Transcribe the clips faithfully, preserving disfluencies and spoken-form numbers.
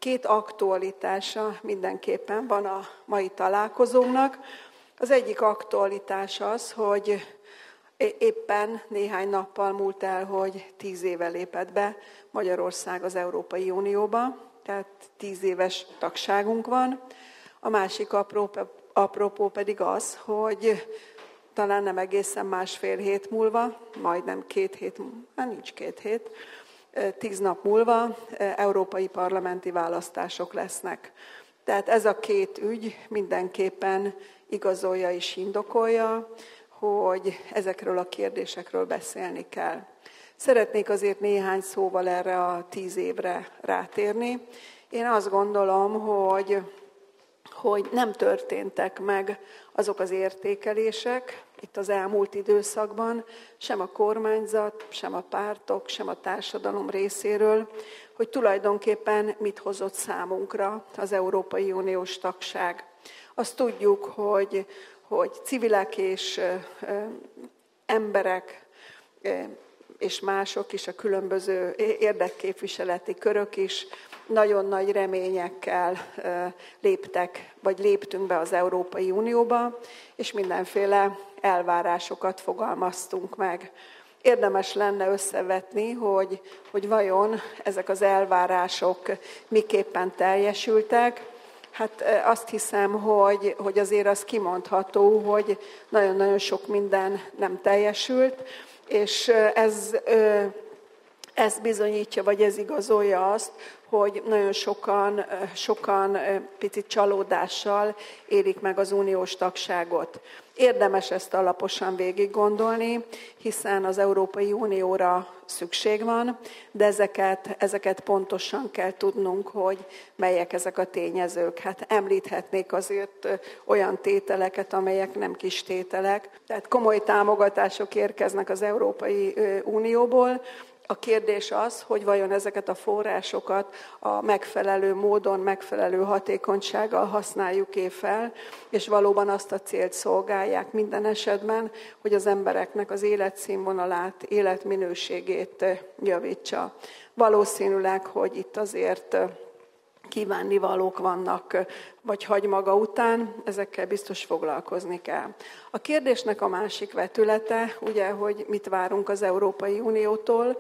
Két aktualitása mindenképpen van a mai találkozónknak. Az egyik aktualitás az, hogy éppen néhány nappal múlt el, hogy tíz éve lépett be Magyarország az Európai Unióba, tehát tíz éves tagságunk van. A másik apropó pedig az, hogy talán nem egészen másfél hét múlva, majdnem két hét, hát nincs két hét, tíz nap múlva európai parlamenti választások lesznek. Tehát ez a két ügy mindenképpen igazolja és indokolja, hogy ezekről a kérdésekről beszélni kell. Szeretnék azért néhány szóval erre a tíz évre rátérni. Én azt gondolom, hogy, hogy nem történtek meg azok az értékelések itt az elmúlt időszakban, sem a kormányzat, sem a pártok, sem a társadalom részéről, hogy tulajdonképpen mit hozott számunkra az Európai Uniós tagság. Azt tudjuk, hogy, hogy civilek és ö, emberek ö, és mások is, a különböző érdekképviseleti körök is nagyon nagy reményekkel léptek, vagy léptünk be az Európai Unióba, és mindenféle elvárásokat fogalmaztunk meg. Érdemes lenne összevetni, hogy, hogy vajon ezek az elvárások miképpen teljesültek. Hát azt hiszem, hogy, hogy azért az kimondható, hogy nagyon-nagyon sok minden nem teljesült, és ez, ez bizonyítja, vagy ez igazolja azt, hogy nagyon sokan, sokan picit csalódással élik meg az uniós tagságot. Érdemes ezt alaposan végig gondolni, hiszen az Európai Unióra szükség van, de ezeket, ezeket pontosan kell tudnunk, hogy melyek ezek a tényezők. Hát említhetnék azért olyan tételeket, amelyek nem kis tételek. Tehát komoly támogatások érkeznek az Európai Unióból. A kérdés az, hogy vajon ezeket a forrásokat a megfelelő módon, megfelelő hatékonysággal használjuk-e fel, és valóban azt a célt szolgálják minden esetben, hogy az embereknek az életszínvonalát, életminőségét javítsa. Valószínűleg, hogy itt azért kívánnivalók vannak, vagy hagy maga után, ezekkel biztos foglalkozni kell. A kérdésnek a másik vetülete, ugye, hogy mit várunk az Európai Uniótól,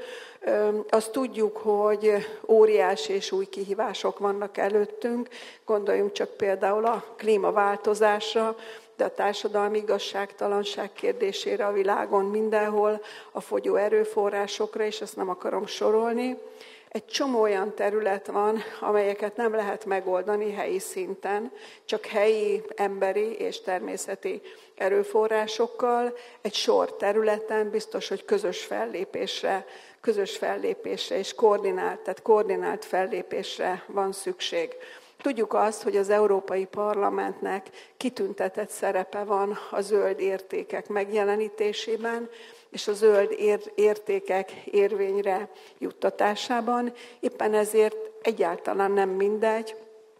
azt tudjuk, hogy óriási és új kihívások vannak előttünk, gondoljunk csak például a klímaváltozásra, de a társadalmi igazságtalanság kérdésére a világon mindenhol, a fogyó erőforrásokra, és ezt nem akarom sorolni. Egy csomó olyan terület van, amelyeket nem lehet megoldani helyi szinten, csak helyi, emberi és természeti erőforrásokkal. Egy sor területen biztos, hogy közös fellépésre, közös fellépésre és koordinált, tehát koordinált fellépésre van szükség. Tudjuk azt, hogy az Európai Parlamentnek kitüntetett szerepe van a zöld értékek megjelenítésében, és a zöld értékek érvényre juttatásában. Éppen ezért egyáltalán nem mindegy,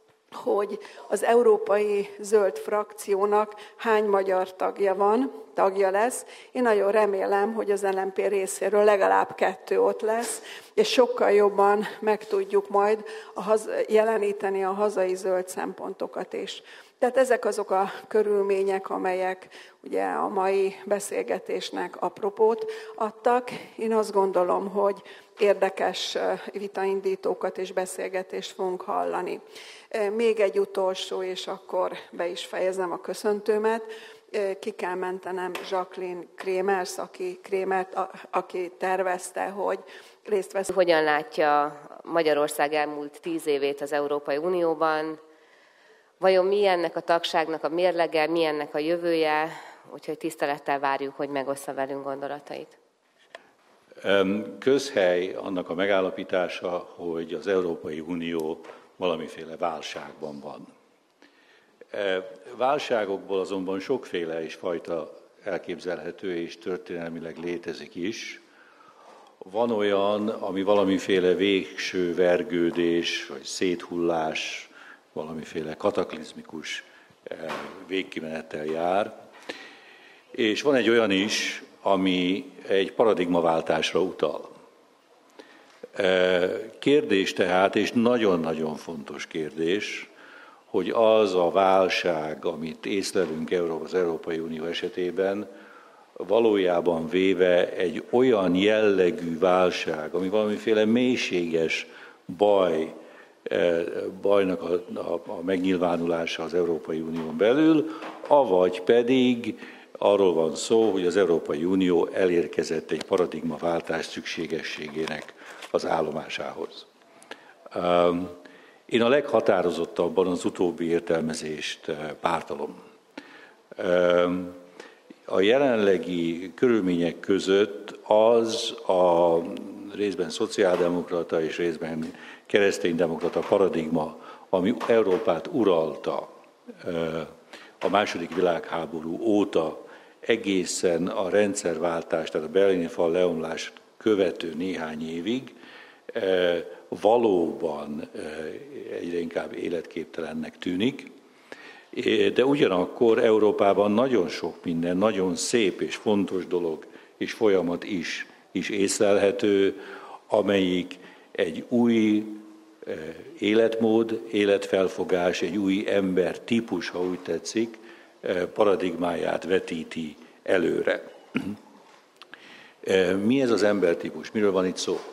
hogy az Európai Zöld Frakciónak hány magyar tagja van, tagja lesz. Én nagyon remélem, hogy az el em pé részéről legalább kettő ott lesz, és sokkal jobban meg tudjuk majd a haza, jeleníteni a hazai zöld szempontokat is. Tehát ezek azok a körülmények, amelyek ugye a mai beszélgetésnek apropót adtak. Én azt gondolom, hogy érdekes vitaindítókat és beszélgetést fogunk hallani. Még egy utolsó, és akkor be is fejezem a köszöntőmet. Ki kell mentenem Jacqueline Krémers, aki, Krémert, aki tervezte, hogy részt vesz. Hogyan látja Magyarország elmúlt tíz évét az Európai Unióban? Vajon mi ennek a tagságnak a mérlege, mi ennek a jövője? Úgyhogy tisztelettel várjuk, hogy megossza velünk gondolatait. Közhely annak a megállapítása, hogy az Európai Unió valamiféle válságban van. Válságokból azonban sokféle és fajta elképzelhető és történelmileg létezik is. Van olyan, ami valamiféle végső vergődés, vagy széthullás, valamiféle kataklizmikus végkimenettel jár. És van egy olyan is, ami egy paradigmaváltásra utal. Kérdés tehát, és nagyon-nagyon fontos kérdés, hogy az a válság, amit észlelünk az Európai Unió esetében, valójában véve egy olyan jellegű válság, ami valamiféle mélységes baj, bajnak a, a, a megnyilvánulása az Európai Unión belül, avagy pedig arról van szó, hogy az Európai Unió elérkezett egy paradigmaváltás szükségességének az állomásához. Én a leghatározottabban az utóbbi értelmezést pártolom. A jelenlegi körülmények között az a részben szociáldemokrata és részben kereszténydemokrata paradigma, ami Európát uralta a második világháború óta egészen a rendszerváltás, tehát a berlini fal leomlás követő néhány évig valóban egyre inkább életképtelennek tűnik, de ugyanakkor Európában nagyon sok minden, nagyon szép és fontos dolog és folyamat is, is észlelhető, amelyik egy új életmód, életfelfogás, egy új ember típus, ha úgy tetszik, paradigmáját vetíti előre. Mi ez az embertípus? Miről van itt szó?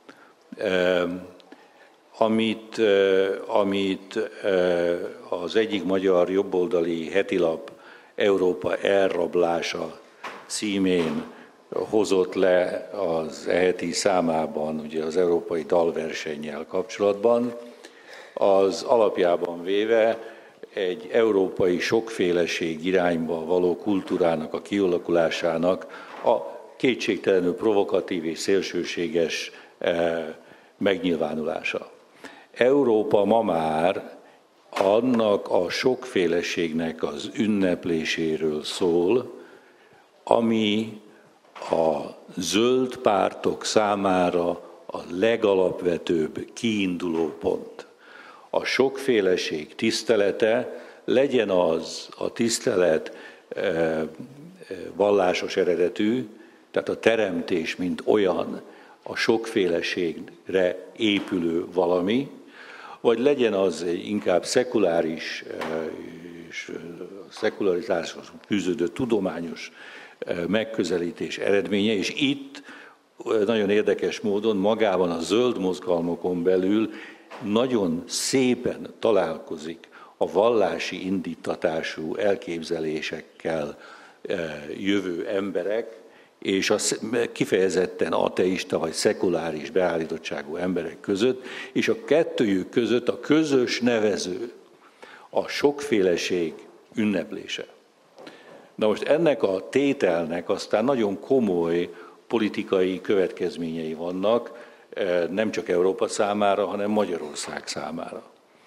Amit, amit az egyik magyar jobboldali hetilap Európa elrablása címén hozott le az e heti számában, ugye az európai dalversennyel kapcsolatban, az alapjában véve egy európai sokféleség irányba való kultúrának a kialakulásának a kétségtelenül provokatív és szélsőséges megnyilvánulása. Európa ma már annak a sokféleségnek az ünnepléséről szól, ami a zöld pártok számára a legalapvetőbb kiinduló pont. A sokféleség tisztelete, legyen az a tisztelet vallásos eredetű, tehát a teremtés, mint olyan, a sokféleségre épülő valami, vagy legyen az egy inkább szekuláris és szekularizáshoz fűződő tudományos megközelítés eredménye, és itt nagyon érdekes módon magában a zöld mozgalmakon belül nagyon szépen találkozik a vallási indítatású elképzelésekkel jövő emberek, és a kifejezetten ateista vagy szekuláris beállítottságú emberek között, és a kettőjük között a közös nevező, a sokféleség ünneplése. Na most ennek a tételnek aztán nagyon komoly politikai következményei vannak, nem csak Európa számára, hanem Magyarország számára.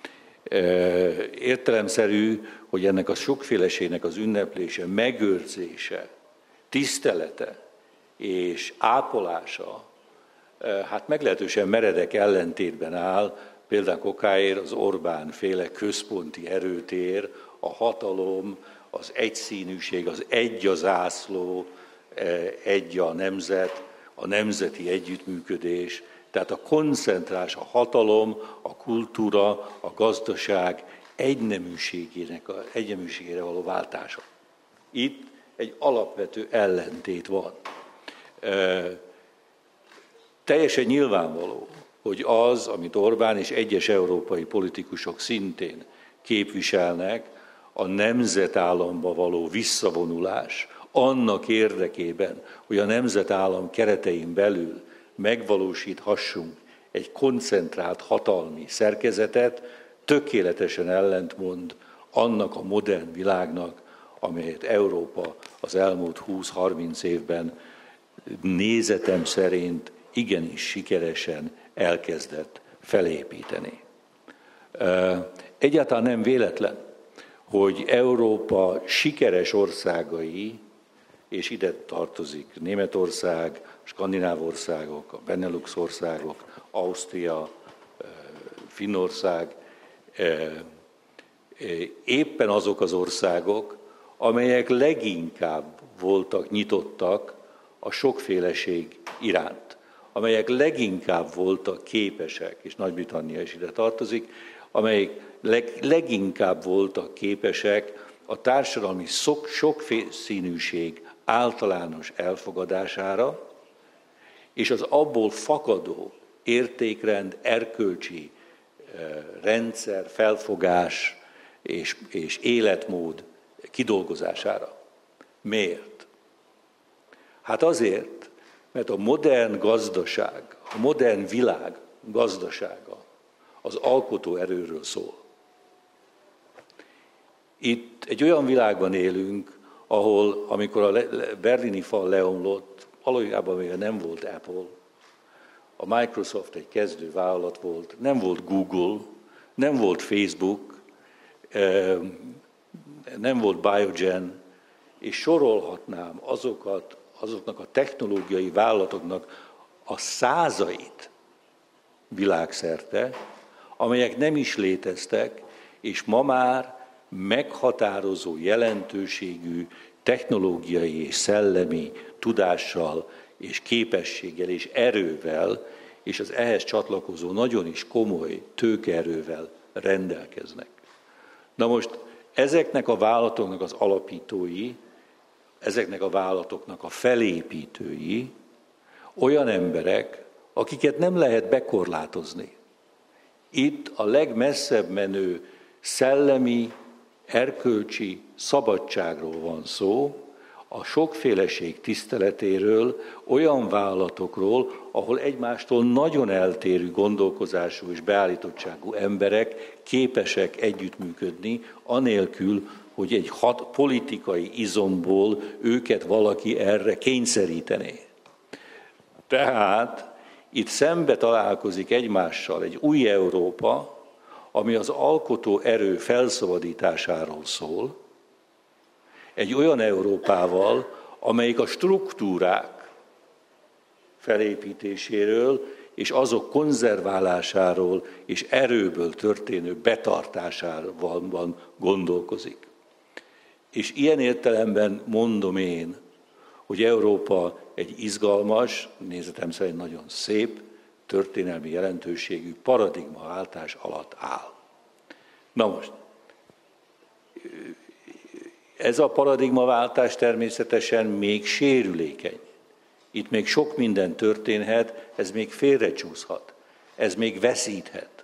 Értelemszerű, hogy ennek a sokféleségnek az ünneplése, megőrzése, tisztelete és ápolása, hát meglehetősen meredek ellentétben áll, például okáért az Orbán féle központi erőtér, a hatalom, az egyszínűség, az egy a zászló, egy a nemzet, a nemzeti együttműködés, tehát a koncentrás, a hatalom, a kultúra, a gazdaság egyneműségének, a egyneműségére való váltása. Itt egy alapvető ellentét van. E, teljesen nyilvánvaló, hogy az, amit Orbán és egyes európai politikusok szintén képviselnek, a nemzetállamba való visszavonulás, annak érdekében, hogy a nemzetállam keretein belül megvalósíthassunk egy koncentrált hatalmi szerkezetet, tökéletesen ellentmond annak a modern világnak, amelyet Európa az elmúlt húsz-harminc évben nézetem szerint igenis sikeresen elkezdett felépíteni. Egyáltalán nem véletlen, hogy Európa sikeres országai, és ide tartozik Németország, skandináv országok, a Benelux országok, Ausztria, Finnország, éppen azok az országok, amelyek leginkább voltak nyitottak a sokféleség iránt. amelyek leginkább voltak képesek, és Nagy-Britannia is ide tartozik, amelyek leg, leginkább voltak képesek a társadalmi sok, sokszínűség általános elfogadására, és az abból fakadó értékrend, erkölcsi rendszer, felfogás és, és életmód kidolgozására. Miért? Hát azért, mert a modern gazdaság, a modern világ gazdasága az alkotó erőről szól. Itt egy olyan világban élünk, ahol, amikor a berlini fal leomlott, valójában még nem volt Apple, a Microsoft egy kezdő vállalat volt, nem volt Google, nem volt Facebook, nem volt Biogen, és sorolhatnám azokat, azoknak a technológiai vállalatoknak a százait világszerte, amelyek nem is léteztek, és ma már meghatározó jelentőségű technológiai és szellemi tudással és képességgel és erővel, és az ehhez csatlakozó nagyon is komoly tőkeerővel rendelkeznek. Na most ezeknek a vállalatoknak az alapítói, ezeknek a vállalatoknak a felépítői olyan emberek, akiket nem lehet bekorlátozni. Itt a legmesszebb menő szellemi, erkölcsi szabadságról van szó, a sokféleség tiszteletéről, olyan vállalatokról, ahol egymástól nagyon eltérő gondolkozású és beállítottságú emberek képesek együttműködni, anélkül, hogy egy hat politikai izomból őket valaki erre kényszerítené. Tehát itt szembe találkozik egymással egy új Európa, ami az alkotó erő felszabadításáról szól, egy olyan Európával, amelyik a struktúrák felépítéséről és azok konzerválásáról és erőből történő betartásában gondolkozik. És ilyen értelemben mondom én, hogy Európa egy izgalmas, nézetem szerint nagyon szép, történelmi jelentőségű paradigmaváltás alatt áll. Na most, ez a paradigmaváltás természetesen még sérülékeny. Itt még sok minden történhet, ez még félrecsúszhat, ez még veszíthet.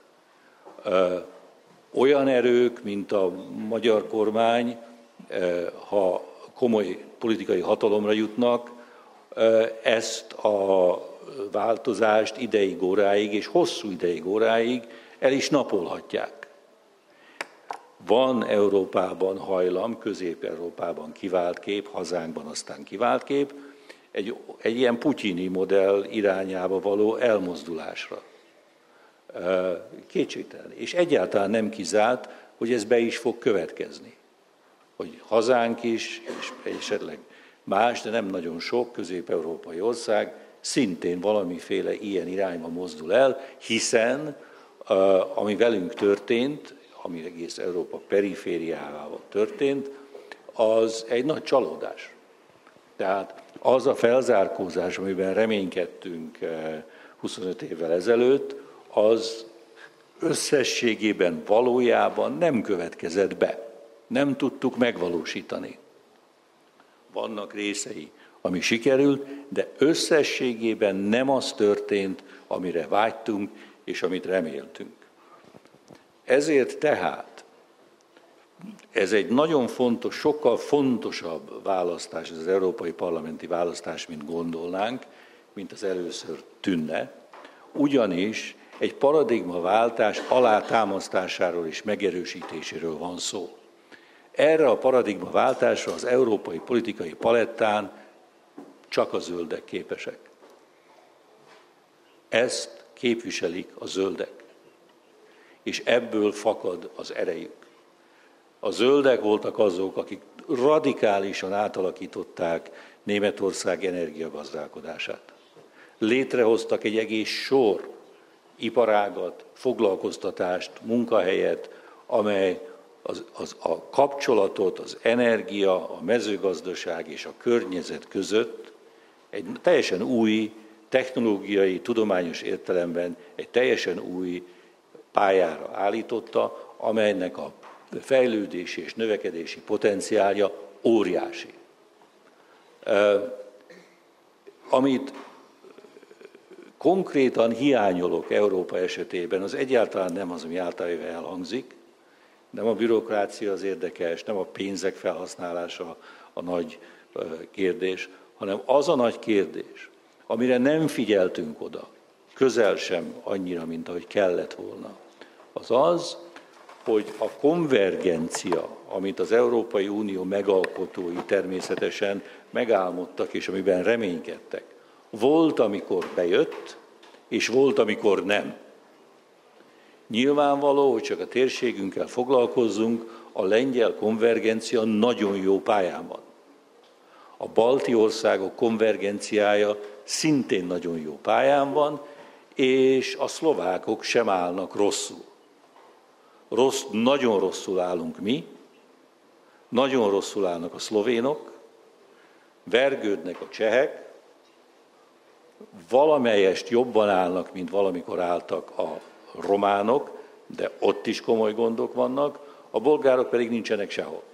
Olyan erők, mint a magyar kormány, ha komoly politikai hatalomra jutnak, ezt a változást ideig, óráig és hosszú ideig, óráig el is napolhatják. Van Európában hajlam, Közép-Európában kivált kép, hazánkban aztán kivált kép, egy, egy ilyen putyini modell irányába való elmozdulásra. Kétségtelen. És egyáltalán nem kizárt, hogy ez be is fog következni. Hogy hazánk is, és esetleg más, de nem nagyon sok közép-európai ország szintén valamiféle ilyen irányba mozdul el, hiszen ami velünk történt, ami egész Európa perifériával történt, az egy nagy csalódás. Tehát az a felzárkózás, amiben reménykedtünk huszonöt évvel ezelőtt, az összességében valójában nem következett be. Nem tudtuk megvalósítani. Vannak részei, ami sikerült, de összességében nem az történt, amire vágytunk és amit reméltünk. Ezért tehát ez egy nagyon fontos, sokkal fontosabb választás, ez az európai parlamenti választás, mint gondolnánk, mint az először tűnne, ugyanis egy paradigmaváltás alátámasztásáról és megerősítéséről van szó. Erre a paradigmaváltásra az európai politikai palettán csak a zöldek képesek. Ezt képviselik a zöldek, és ebből fakad az erejük. A zöldek voltak azok, akik radikálisan átalakították Németország energiagazdálkodását. Létrehoztak egy egész sor iparágat, foglalkoztatást, munkahelyet, amely az, az, a kapcsolatot, az energia, a mezőgazdaság és a környezet között egy teljesen új technológiai, tudományos értelemben egy teljesen új pályára állította, amelynek a fejlődési és növekedési potenciálja óriási. Amit konkrétan hiányolok Európa esetében, az egyáltalán nem az, ami általában elhangzik, nem a bürokrácia az érdekes, nem a pénzek felhasználása a nagy kérdés, hanem az a nagy kérdés, amire nem figyeltünk oda, közel sem annyira, mint ahogy kellett volna, az az, hogy a konvergencia, amit az Európai Unió megalkotói természetesen megálmodtak, és amiben reménykedtek, volt, amikor bejött, és volt, amikor nem. Nyilvánvaló, hogy csak a térségünkkel foglalkozzunk, a lengyel konvergencia nagyon jó pályán van. A balti országok konvergenciája szintén nagyon jó pályán van, és a szlovákok sem állnak rosszul. Rossz, nagyon rosszul állunk mi, nagyon rosszul állnak a szlovénok, vergődnek a csehek, valamelyest jobban állnak, mint valamikor álltak a románok, de ott is komoly gondok vannak, a bolgárok pedig nincsenek sehol.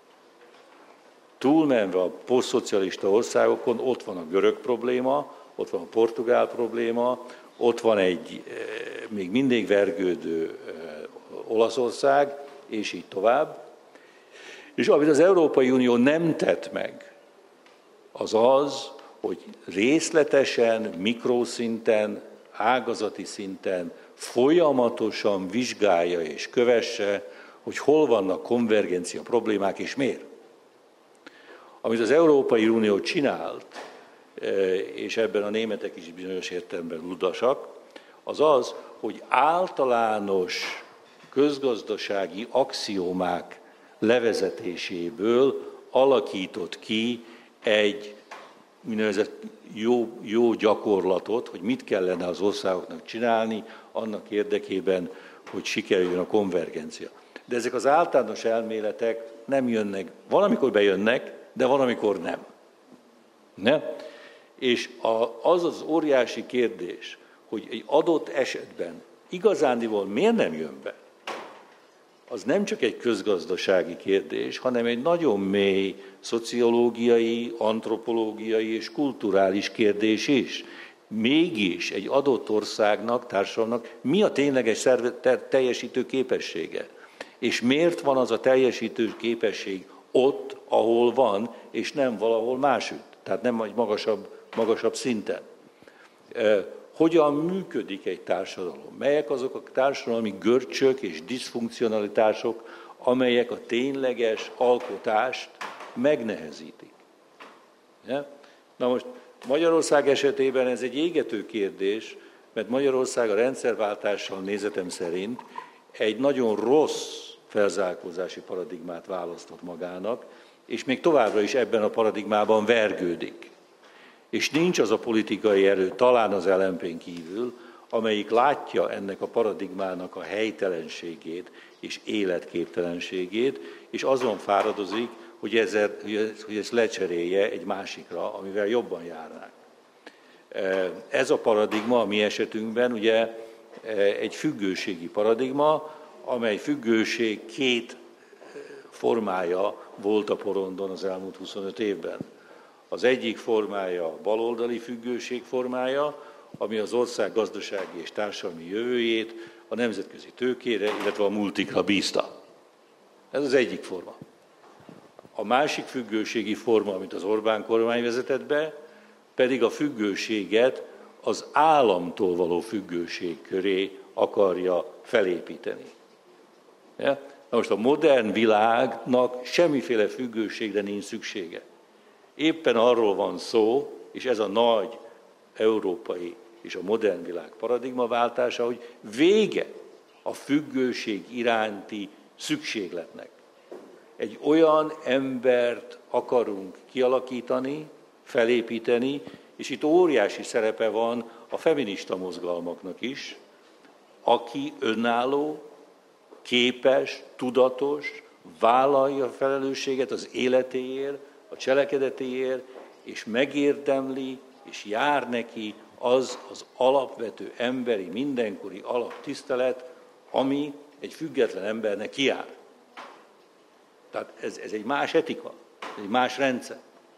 Túlmenve a posztszocialista országokon, ott van a görög probléma, ott van a portugál probléma, ott van egy még mindig vergődő Olaszország, és így tovább. És amit az Európai Unió nem tett meg, az az, hogy részletesen, mikroszinten, ágazati szinten folyamatosan vizsgálja és kövesse, hogy hol vannak konvergencia problémák és miért. Amit az Európai Unió csinált, és ebben a németek is bizonyos értelemben ludasak, az az, hogy általános közgazdasági axiómák levezetéséből alakított ki egy úgynevezett jó, jó gyakorlatot, hogy mit kellene az országoknak csinálni annak érdekében, hogy sikerüljön a konvergencia. De ezek az általános elméletek nem jönnek, valamikor bejönnek, de valamikor nem. Ne? És az az óriási kérdés, hogy egy adott esetben igazándiból miért nem jön be, az nem csak egy közgazdasági kérdés, hanem egy nagyon mély szociológiai, antropológiai és kulturális kérdés is. Mégis egy adott országnak, társadalomnak mi a tényleges szerve, teljesítő képessége? És miért van az a teljesítő képesség ott, ahol van, és nem valahol másütt? Tehát nem egy magasabb, magasabb szinten. Hogyan működik egy társadalom? Melyek azok a társadalmi görcsök és diszfunkcionalitások, amelyek a tényleges alkotást megnehezítik? Na most Magyarország esetében ez egy égető kérdés, mert Magyarország a rendszerváltással nézetem szerint egy nagyon rossz felzárkózási paradigmát választott magának, és még továbbra is ebben a paradigmában vergődik. És nincs az a politikai erő, talán az el em pén kívül, amelyik látja ennek a paradigmának a helytelenségét és életképtelenségét, és azon fáradozik, hogy, ezzel, hogy ezt lecserélje egy másikra, amivel jobban járnák. Ez a paradigma a mi esetünkben ugye egy függőségi paradigma, amely függőség két formája volt a porondon az elmúlt huszonöt évben. Az egyik formája a baloldali függőség formája, ami az ország gazdasági és társadalmi jövőjét a nemzetközi tőkére, illetve a multikra bízta. Ez az egyik forma. A másik függőségi forma, amit az Orbán kormány vezetett be, pedig a függőséget az államtól való függőség köré akarja felépíteni. Ja? Na most a modern világnak semmiféle függőségre nincs szüksége. Éppen arról van szó, és ez a nagy európai és a modern világ paradigmaváltása, hogy vége a függőség iránti szükségletnek. Egy olyan embert akarunk kialakítani, felépíteni, és itt óriási szerepe van a feminista mozgalmaknak is, aki önálló, képes, tudatos, vállalja a felelősséget az életéért, a cselekedetéért, és megérdemli, és jár neki az az alapvető emberi, mindenkori alaptisztelet, ami egy független embernek kiáll. Tehát ez, ez egy más etika, egy más rendszer.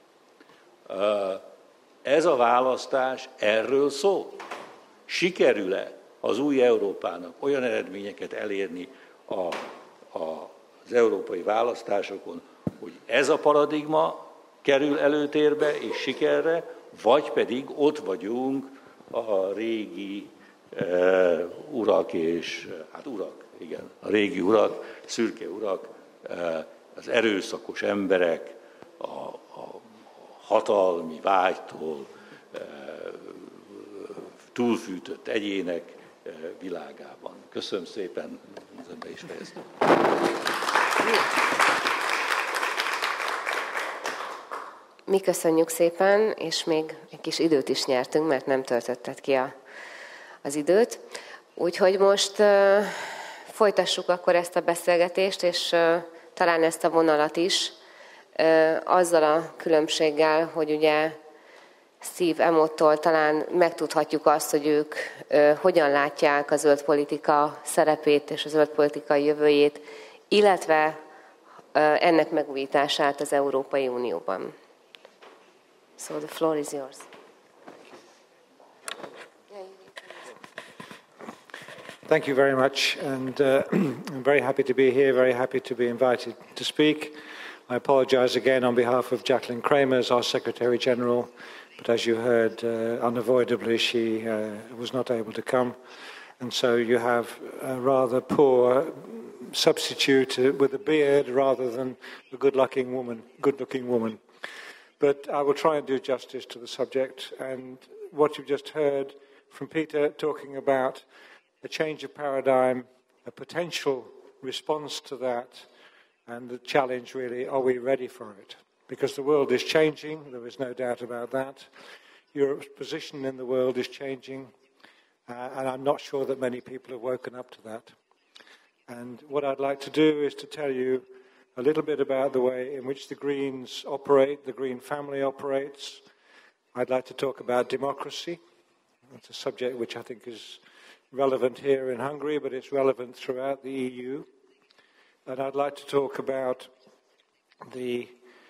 Ez a választás erről szól. Sikerül-e az új Európának olyan eredményeket elérni a, a, az európai választásokon, hogy ez a paradigma kerül előtérbe és sikerre, vagy pedig ott vagyunk a régi e, urak és, hát urak, igen, a régi urak, szürke urak, e, az erőszakos emberek, a, a hatalmi vágytól e, túlfűtött egyének e, világában. Köszönöm szépen, ezen be is fejeztem. Mi köszönjük szépen, és még egy kis időt is nyertünk, mert nem töltötted ki a, az időt. Úgyhogy most uh, folytassuk akkor ezt a beszélgetést, és uh, talán ezt a vonalat is, uh, azzal a különbséggel, hogy ugye Steve Emmettől talán megtudhatjuk azt, hogy ők uh, hogyan látják a zöld politika szerepét és a zöld politikai jövőjét, illetve uh, ennek megújítását az Európai Unióban. So the floor is yours. Thank you very much, and uh, I'm very happy to be here, very happy to be invited to speak. I apologize again on behalf of Jacqueline Kramers, our Secretary General, but as you heard, uh, unavoidably she uh, was not able to come, and so you have a rather poor substitute with a beard rather than a good-looking woman, good-looking woman. But I will try and do justice to the subject, and what you've just heard from Peter talking about a change of paradigm, a potential response to that, and the challenge really, are we ready for it? Because the world is changing, there is no doubt about that. Europe's position in the world is changing, uh, and I'm not sure that many people have woken up to that. And what I'd like to do is to tell you a little bit about the way in which the Greens operate, the Green family operates. I'd like to talk about democracy. It's a subject which I think is relevant here in Hungary, but it's relevant throughout the E U. And I'd like to talk about the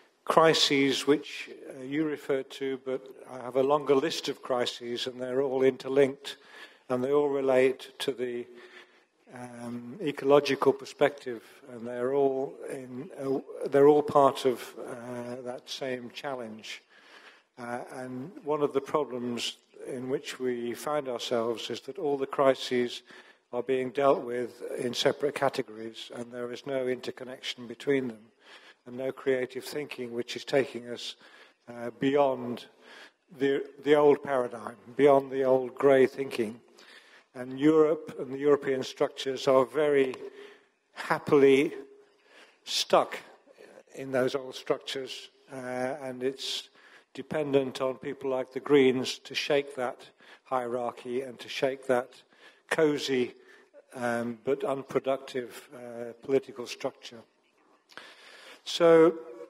crises which uh, you referred to, but I have a longer list of crises, and they're all interlinked, and they all relate to the Um, ecological perspective, and they're all in, uh, they're all part of uh, that same challenge. Uh, and one of the problems in which we find ourselves is that all the crises are being dealt with in separate categories, and there is no interconnection between them, and no creative thinking which is taking us uh, beyond the the old paradigm, beyond the old grey thinking. And Europe and the European structures are very happily stuck in those old structures, uh, and it's dependent on people like the Greens to shake that hierarchy and to shake that cosy um, but unproductive uh, political structure. So,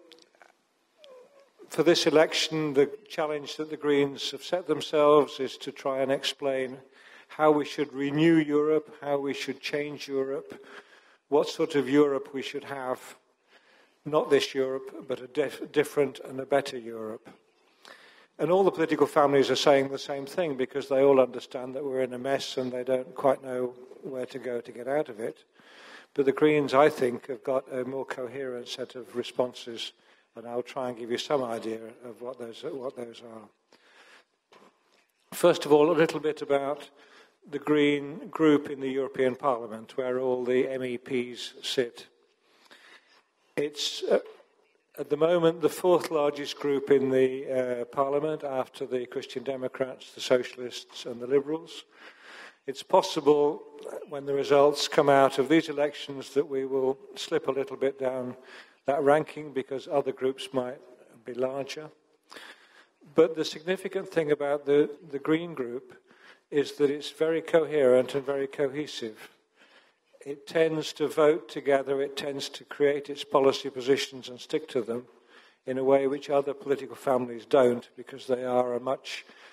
for this election, the challenge that the Greens have set themselves is to try and explain how we should renew Europe, how we should change Europe, what sort of Europe we should have, not this Europe, but a dif- different and a better Europe. And all the political families are saying the same thing, because they all understand that we're in a mess and they don't quite know where to go to get out of it. But the Greens, I think, have got a more coherent set of responses, and I'll try and give you some idea of what those, what those are. First of all, a little bit about the Green group in the European Parliament, where all the M E Ps sit. It's, uh, at the moment, the fourth largest group in the uh, Parliament, after the Christian Democrats, the Socialists and the Liberals. It's possible, when the results come out of these elections, that we will slip a little bit down that ranking, because other groups might be larger. But the significant thing about the, the Green group is that it's very coherent and very cohesive. It tends to vote together, it tends to create its policy positions and stick to them in a way which other political families don't, because they are a much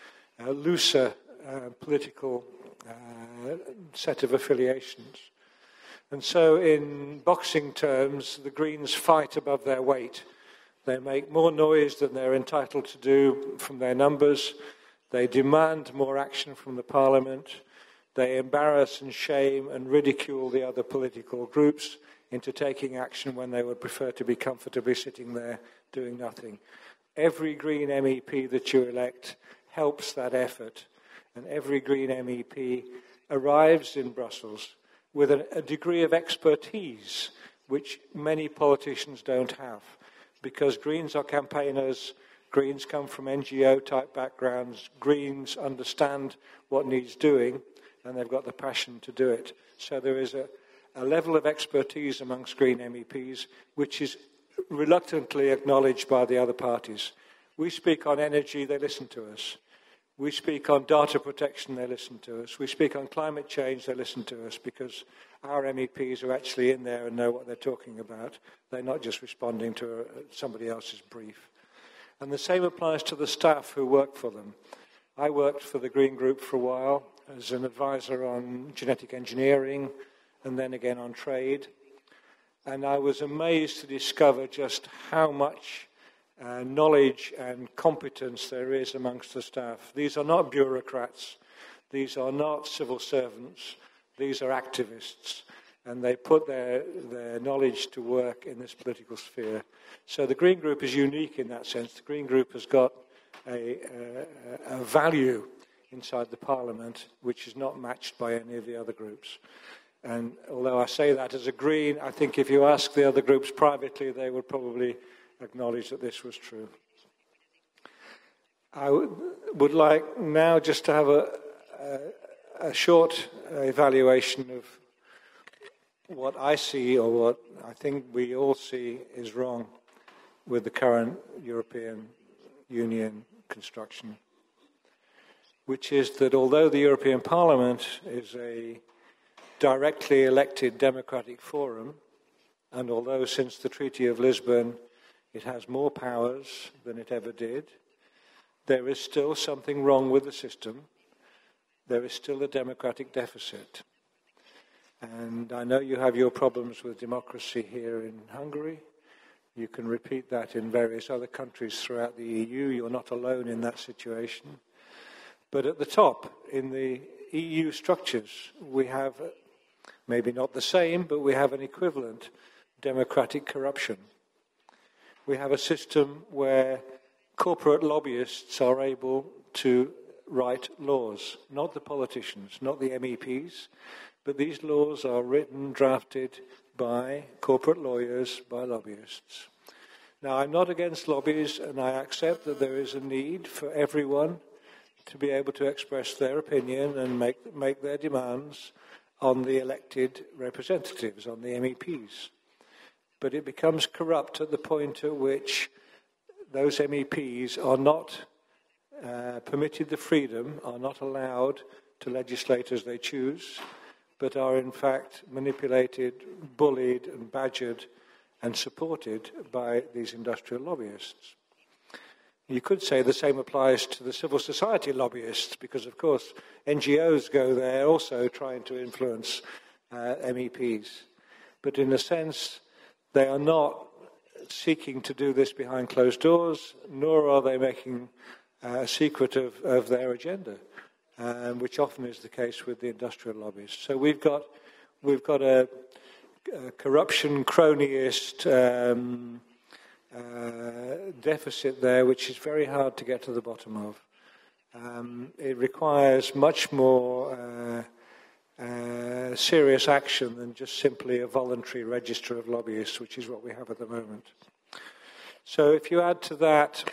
uh, looser uh, political uh, set of affiliations. And so in boxing terms, the Greens fight above their weight. They make more noise than they're entitled to do from their numbers. They demand more action from the Parliament. They embarrass and shame and ridicule the other political groups into taking action when they would prefer to be comfortably sitting there doing nothing. Every Green M E P that you elect helps that effort, and every Green M E P arrives in Brussels with a, a degree of expertise which many politicians don't have, because Greens are campaigners, Greens come from N G O-type backgrounds, Greens understand what needs doing, and they've got the passion to do it. So there is a, a level of expertise amongst Green M E Ps which is reluctantly acknowledged by the other parties. We speak on energy, they listen to us. We speak on data protection, they listen to us. We speak on climate change, they listen to us, because our M E Ps are actually in there and know what they're talking about. They're not just responding to a, somebody else's brief. And the same applies to the staff who work for them. I worked for the Green Group for a while as an advisor on genetic engineering and then again on trade. And I was amazed to discover just how much uh, knowledge and competence there is amongst the staff. These are not bureaucrats. These are not civil servants. These are activists. And they put their, their knowledge to work in this political sphere. So the Green Group is unique in that sense. The Green Group has got a, a, a value inside the Parliament which is not matched by any of the other groups. And although I say that as a Green, I think if you ask the other groups privately, they would probably acknowledge that this was true. I would like now just to have a, a, a short evaluation of what I see, or what I think we all see is wrong with the current European Union construction, which is that although the European Parliament is a directly elected democratic forum, and although since the Treaty of Lisbon it has more powers than it ever did, there is still something wrong with the system. There is still a democratic deficit. And I know you have your problems with democracy here in Hungary. You can repeat that in various other countries throughout the E U. You're not alone in that situation. But at the top, in the E U structures, we have, maybe not the same, but we have an equivalent democratic corruption. We have a system where corporate lobbyists are able to write laws, not the politicians, not the M E Ps, but these laws are written, drafted by corporate lawyers, by lobbyists. Now, I'm not against lobbies, and I accept that there is a need for everyone to be able to express their opinion and make, make their demands on the elected representatives, on the M E Ps. But it becomes corrupt at the point at which those M E Ps are not uh, permitted the freedom, are not allowed to legislate as they choose, but are in fact manipulated, bullied and badgered and supported by these industrial lobbyists. You could say the same applies to the civil society lobbyists, because of course N G Os go there also trying to influence uh, M E Ps. But in a sense, they are not seeking to do this behind closed doors, nor are they making uh, a secret of, of their agenda, um, which often is the case with the industrial lobbyists. So we've got, we've got a, a corruption cronyist um, uh, deficit there, which is very hard to get to the bottom of. Um, it requires much more uh, uh, serious action than just simply a voluntary register of lobbyists, which is what we have at the moment. So if you add to that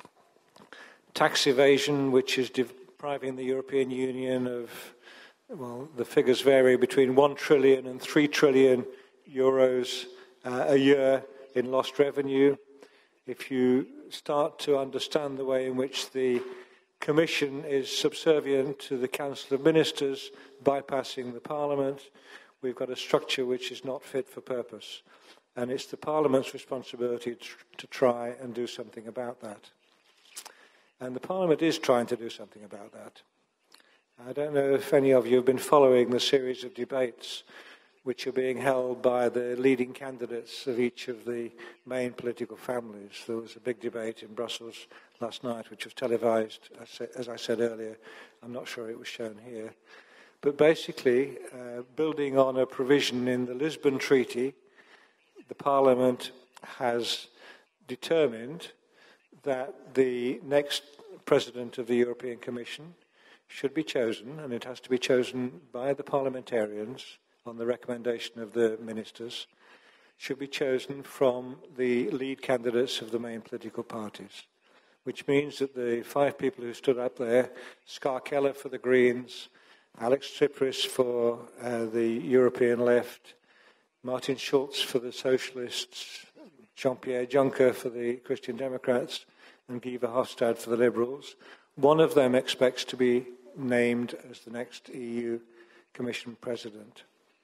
tax evasion, which is depriving the European Union of, well, the figures vary between one trillion and three trillion euros uh, a year in lost revenue. If you start to understand the way in which the Commission is subservient to the Council of Ministers, bypassing the Parliament, we've got a structure which is not fit for purpose. And it's the Parliament's responsibility to, to try and do something about that. And the Parliament is trying to do something about that. I don't know if any of you have been following the series of debates which are being held by the leading candidates of each of the main political families. There was a big debate in Brussels last night, which was televised, as I said earlier. I'm not sure it was shown here. But basically, uh, building on a provision in the Lisbon Treaty, the Parliament has determined that the next President of the European Commission should be chosen, and it has to be chosen by the parliamentarians on the recommendation of the ministers, should be chosen from the lead candidates of the main political parties, which means that the five people who stood up there, Ska Keller for the Greens, Alex Tsipras for uh, the European left, Martin Schulz for the Socialists, Jean-Pierre Juncker for the Christian Democrats, and Guy Verhofstadt for the Liberals, one of them expects to be named as the next E U Commission President.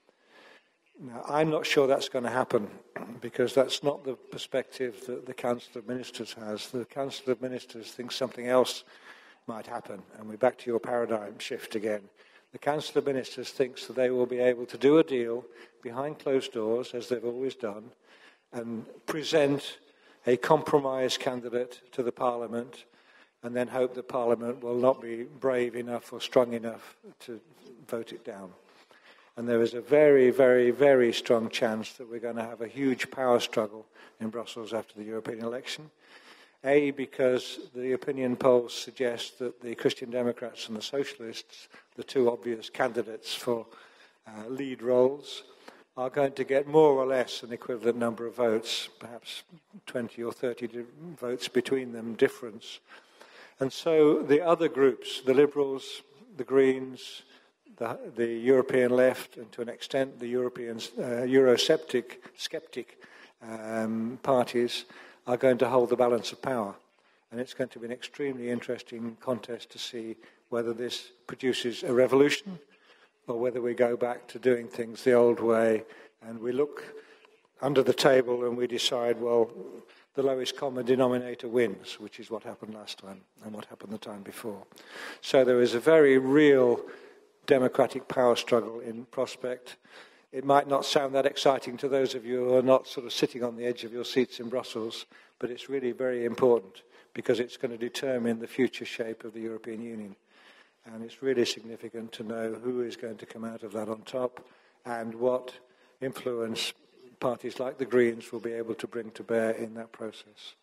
Now, I'm not sure that's going to happen, because that's not the perspective that the Council of Ministers has. The Council of Ministers thinks something else might happen, and we're back to your paradigm shift again. The Council of Ministers thinks that they will be able to do a deal behind closed doors, as they've always done, and present a compromise candidate to the Parliament, and then hope that Parliament will not be brave enough or strong enough to vote it down. And there is a very, very, very strong chance that we're going to have a huge power struggle in Brussels after the European election. A, because the opinion polls suggest that the Christian Democrats and the Socialists, the two obvious candidates for uh, lead roles, are going to get more or less an equivalent number of votes, perhaps twenty or thirty votes between them difference. And so the other groups, the Liberals, the Greens, the, the European left, and to an extent the European uh, Eurosceptic skeptic um, parties, are going to hold the balance of power. And it's going to be an extremely interesting contest to see whether this produces a revolution or whether we go back to doing things the old way and we look under the table and we decide, well, the lowest common denominator wins, which is what happened last time and what happened the time before. So there is a very real democratic power struggle in prospect. It might not sound that exciting to those of you who are not sort of sitting on the edge of your seats in Brussels, but it's really very important because it's going to determine the future shape of the European Union. And it's really significant to know who is going to come out of that on top and what influence parties like the Greens will be able to bring to bear in that process.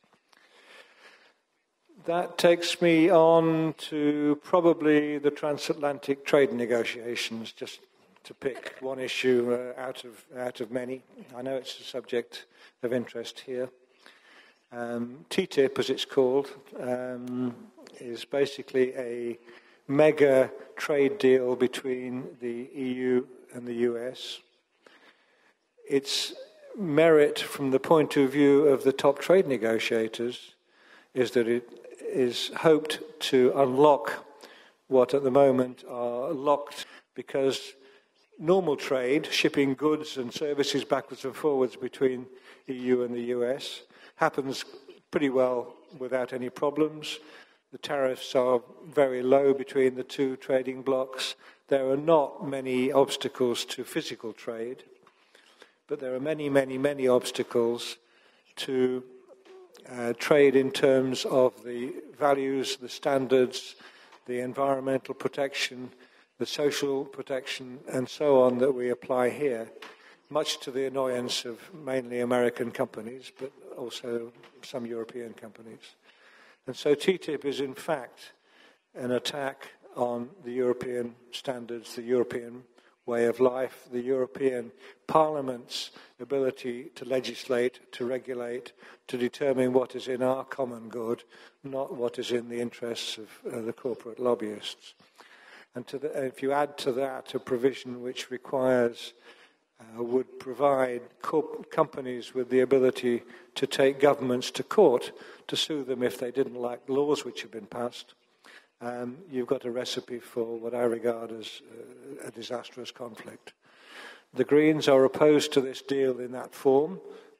That takes me on to probably the transatlantic trade negotiations, just to pick one issue uh, out of out of many. I know it's a subject of interest here. Um, T T I P, as it's called, um, is basically a mega trade deal between the E U and the U S. Its merit from the point of view of the top trade negotiators is that it is hoped to unlock what at the moment are locked, because normal trade, shipping goods and services backwards and forwards between E U and the U S, happens pretty well without any problems. The tariffs are very low between the two trading blocs. There are not many obstacles to physical trade, but there are many, many, many obstacles to uh, trade in terms of the values, the standards, the environmental protection, the social protection, and so on that we apply here, much to the annoyance of mainly American companies, but also some European companies. And so T T I P is in fact an attack on the European standards, the European way of life, the European Parliament's ability to legislate, to regulate, to determine what is in our common good, not what is in the interests of uh, the corporate lobbyists. And to the, if you add to that a provision which requires, uh, would provide co- companies with the ability to take governments to court to sue them if they didn't like laws which have been passed, um, you've got a recipe for what I regard as uh, a disastrous conflict. The Greens are opposed to this deal in that form.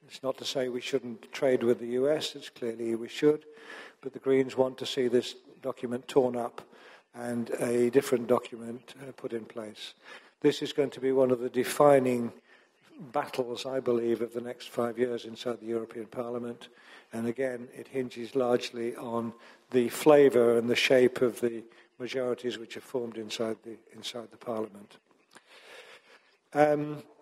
It's not to say we shouldn't trade with the U S, it's clearly we should, but the Greens want to see this document torn up and a different document uh, put in place. This is going to be one of the defining battles, I believe, of the next five years inside the European Parliament. And again, it hinges largely on the flavour and the shape of the majorities which are formed inside the, inside the Parliament. Um,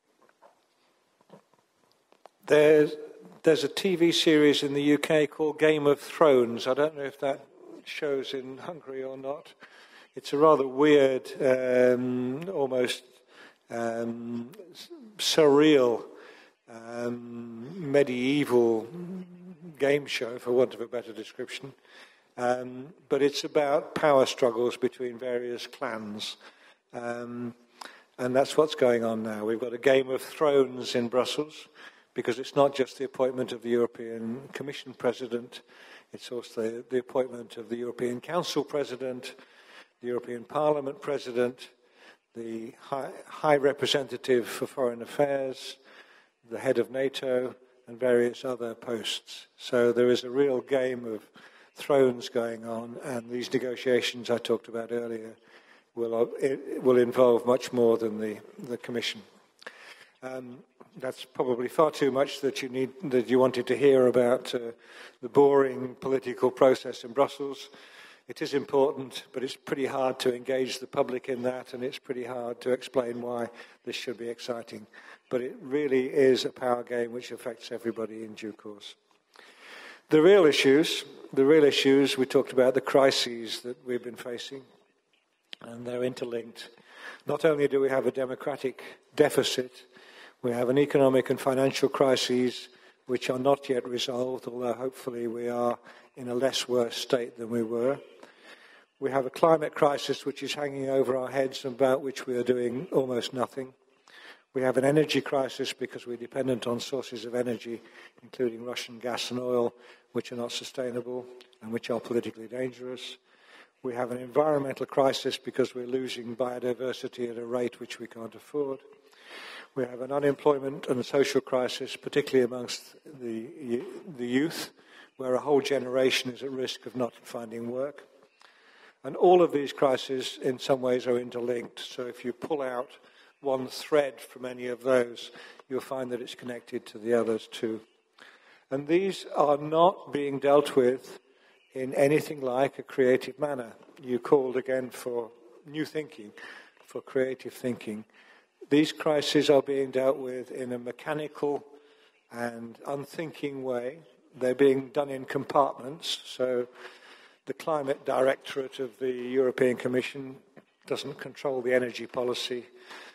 there's, there's a T V series in the U K called Game of Thrones. I don't know if that shows in Hungary or not. It's a rather weird, um, almost um, surreal, um, medieval game show, for want of a better description. Um, but it's about power struggles between various clans. Um, and that's what's going on now. We've got a Game of Thrones in Brussels, because it's not just the appointment of the European Commission President, it's also the, the appointment of the European Council President, the European Parliament President, the High, High Representative for Foreign Affairs, the head of NATO, and various other posts. So there is a real game of thrones going on, and these negotiations I talked about earlier will, it will involve much more than the, the Commission. Um, that's probably far too much that you need that you wanted to hear about uh, the boring political process in Brussels. It is important, but it's pretty hard to engage the public in that, and it's pretty hard to explain why this should be exciting. But it really is a power game which affects everybody in due course. The real issues, the real issues, we talked about the crises that we've been facing, and they're interlinked. Not only do we have a democratic deficit, we have an economic and financial crises which are not yet resolved, although hopefully we are in a less worse state than we were. We have a climate crisis which is hanging over our heads and about which we are doing almost nothing. We have an energy crisis because we're dependent on sources of energy, including Russian gas and oil, which are not sustainable and which are politically dangerous. We have an environmental crisis because we're losing biodiversity at a rate which we can't afford. We have an unemployment and a social crisis, particularly amongst the, the youth, where a whole generation is at risk of not finding work. And all of these crises, in some ways, are interlinked. So if you pull out one thread from any of those, you'll find that it's connected to the others too. And these are not being dealt with in anything like a creative manner. You called again for new thinking, for creative thinking. These crises are being dealt with in a mechanical and unthinking way. They're being done in compartments. So the Climate Directorate of the European Commission doesn't control the energy policy.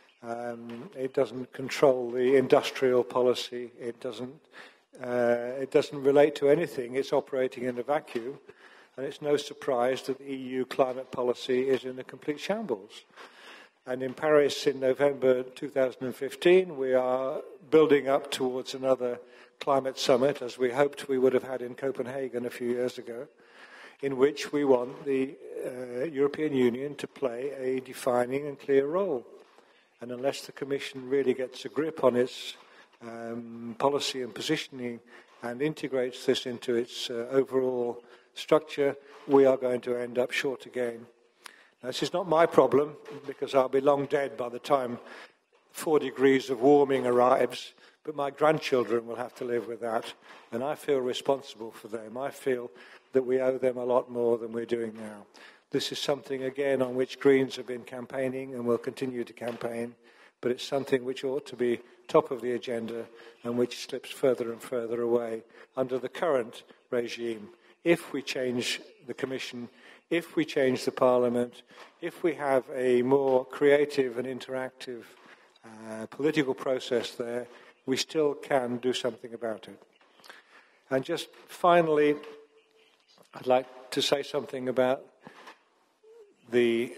Um, it doesn't control the industrial policy. It doesn't, uh, it doesn't relate to anything. It's operating in a vacuum. And it's no surprise that the E U climate policy is in a complete shambles. And in Paris in November two thousand fifteen, we are building up towards another climate summit, as we hoped we would have had in Copenhagen a few years ago, in which we want the uh, European Union to play a defining and clear role. And unless the Commission really gets a grip on its um, policy and positioning and integrates this into its uh, overall structure, we are going to end up short again. Now, this is not my problem, because I'll be long dead by the time four degrees of warming arrives, but my grandchildren will have to live with that, and I feel responsible for them. I feel that we owe them a lot more than we're doing now. This is something, again, on which Greens have been campaigning and will continue to campaign, but it's something which ought to be top of the agenda and which slips further and further away under the current regime. If we change the Commission, if we change the Parliament, if we have a more creative and interactive uh, political process there, we still can do something about it. And just finally, I'd like to say something about the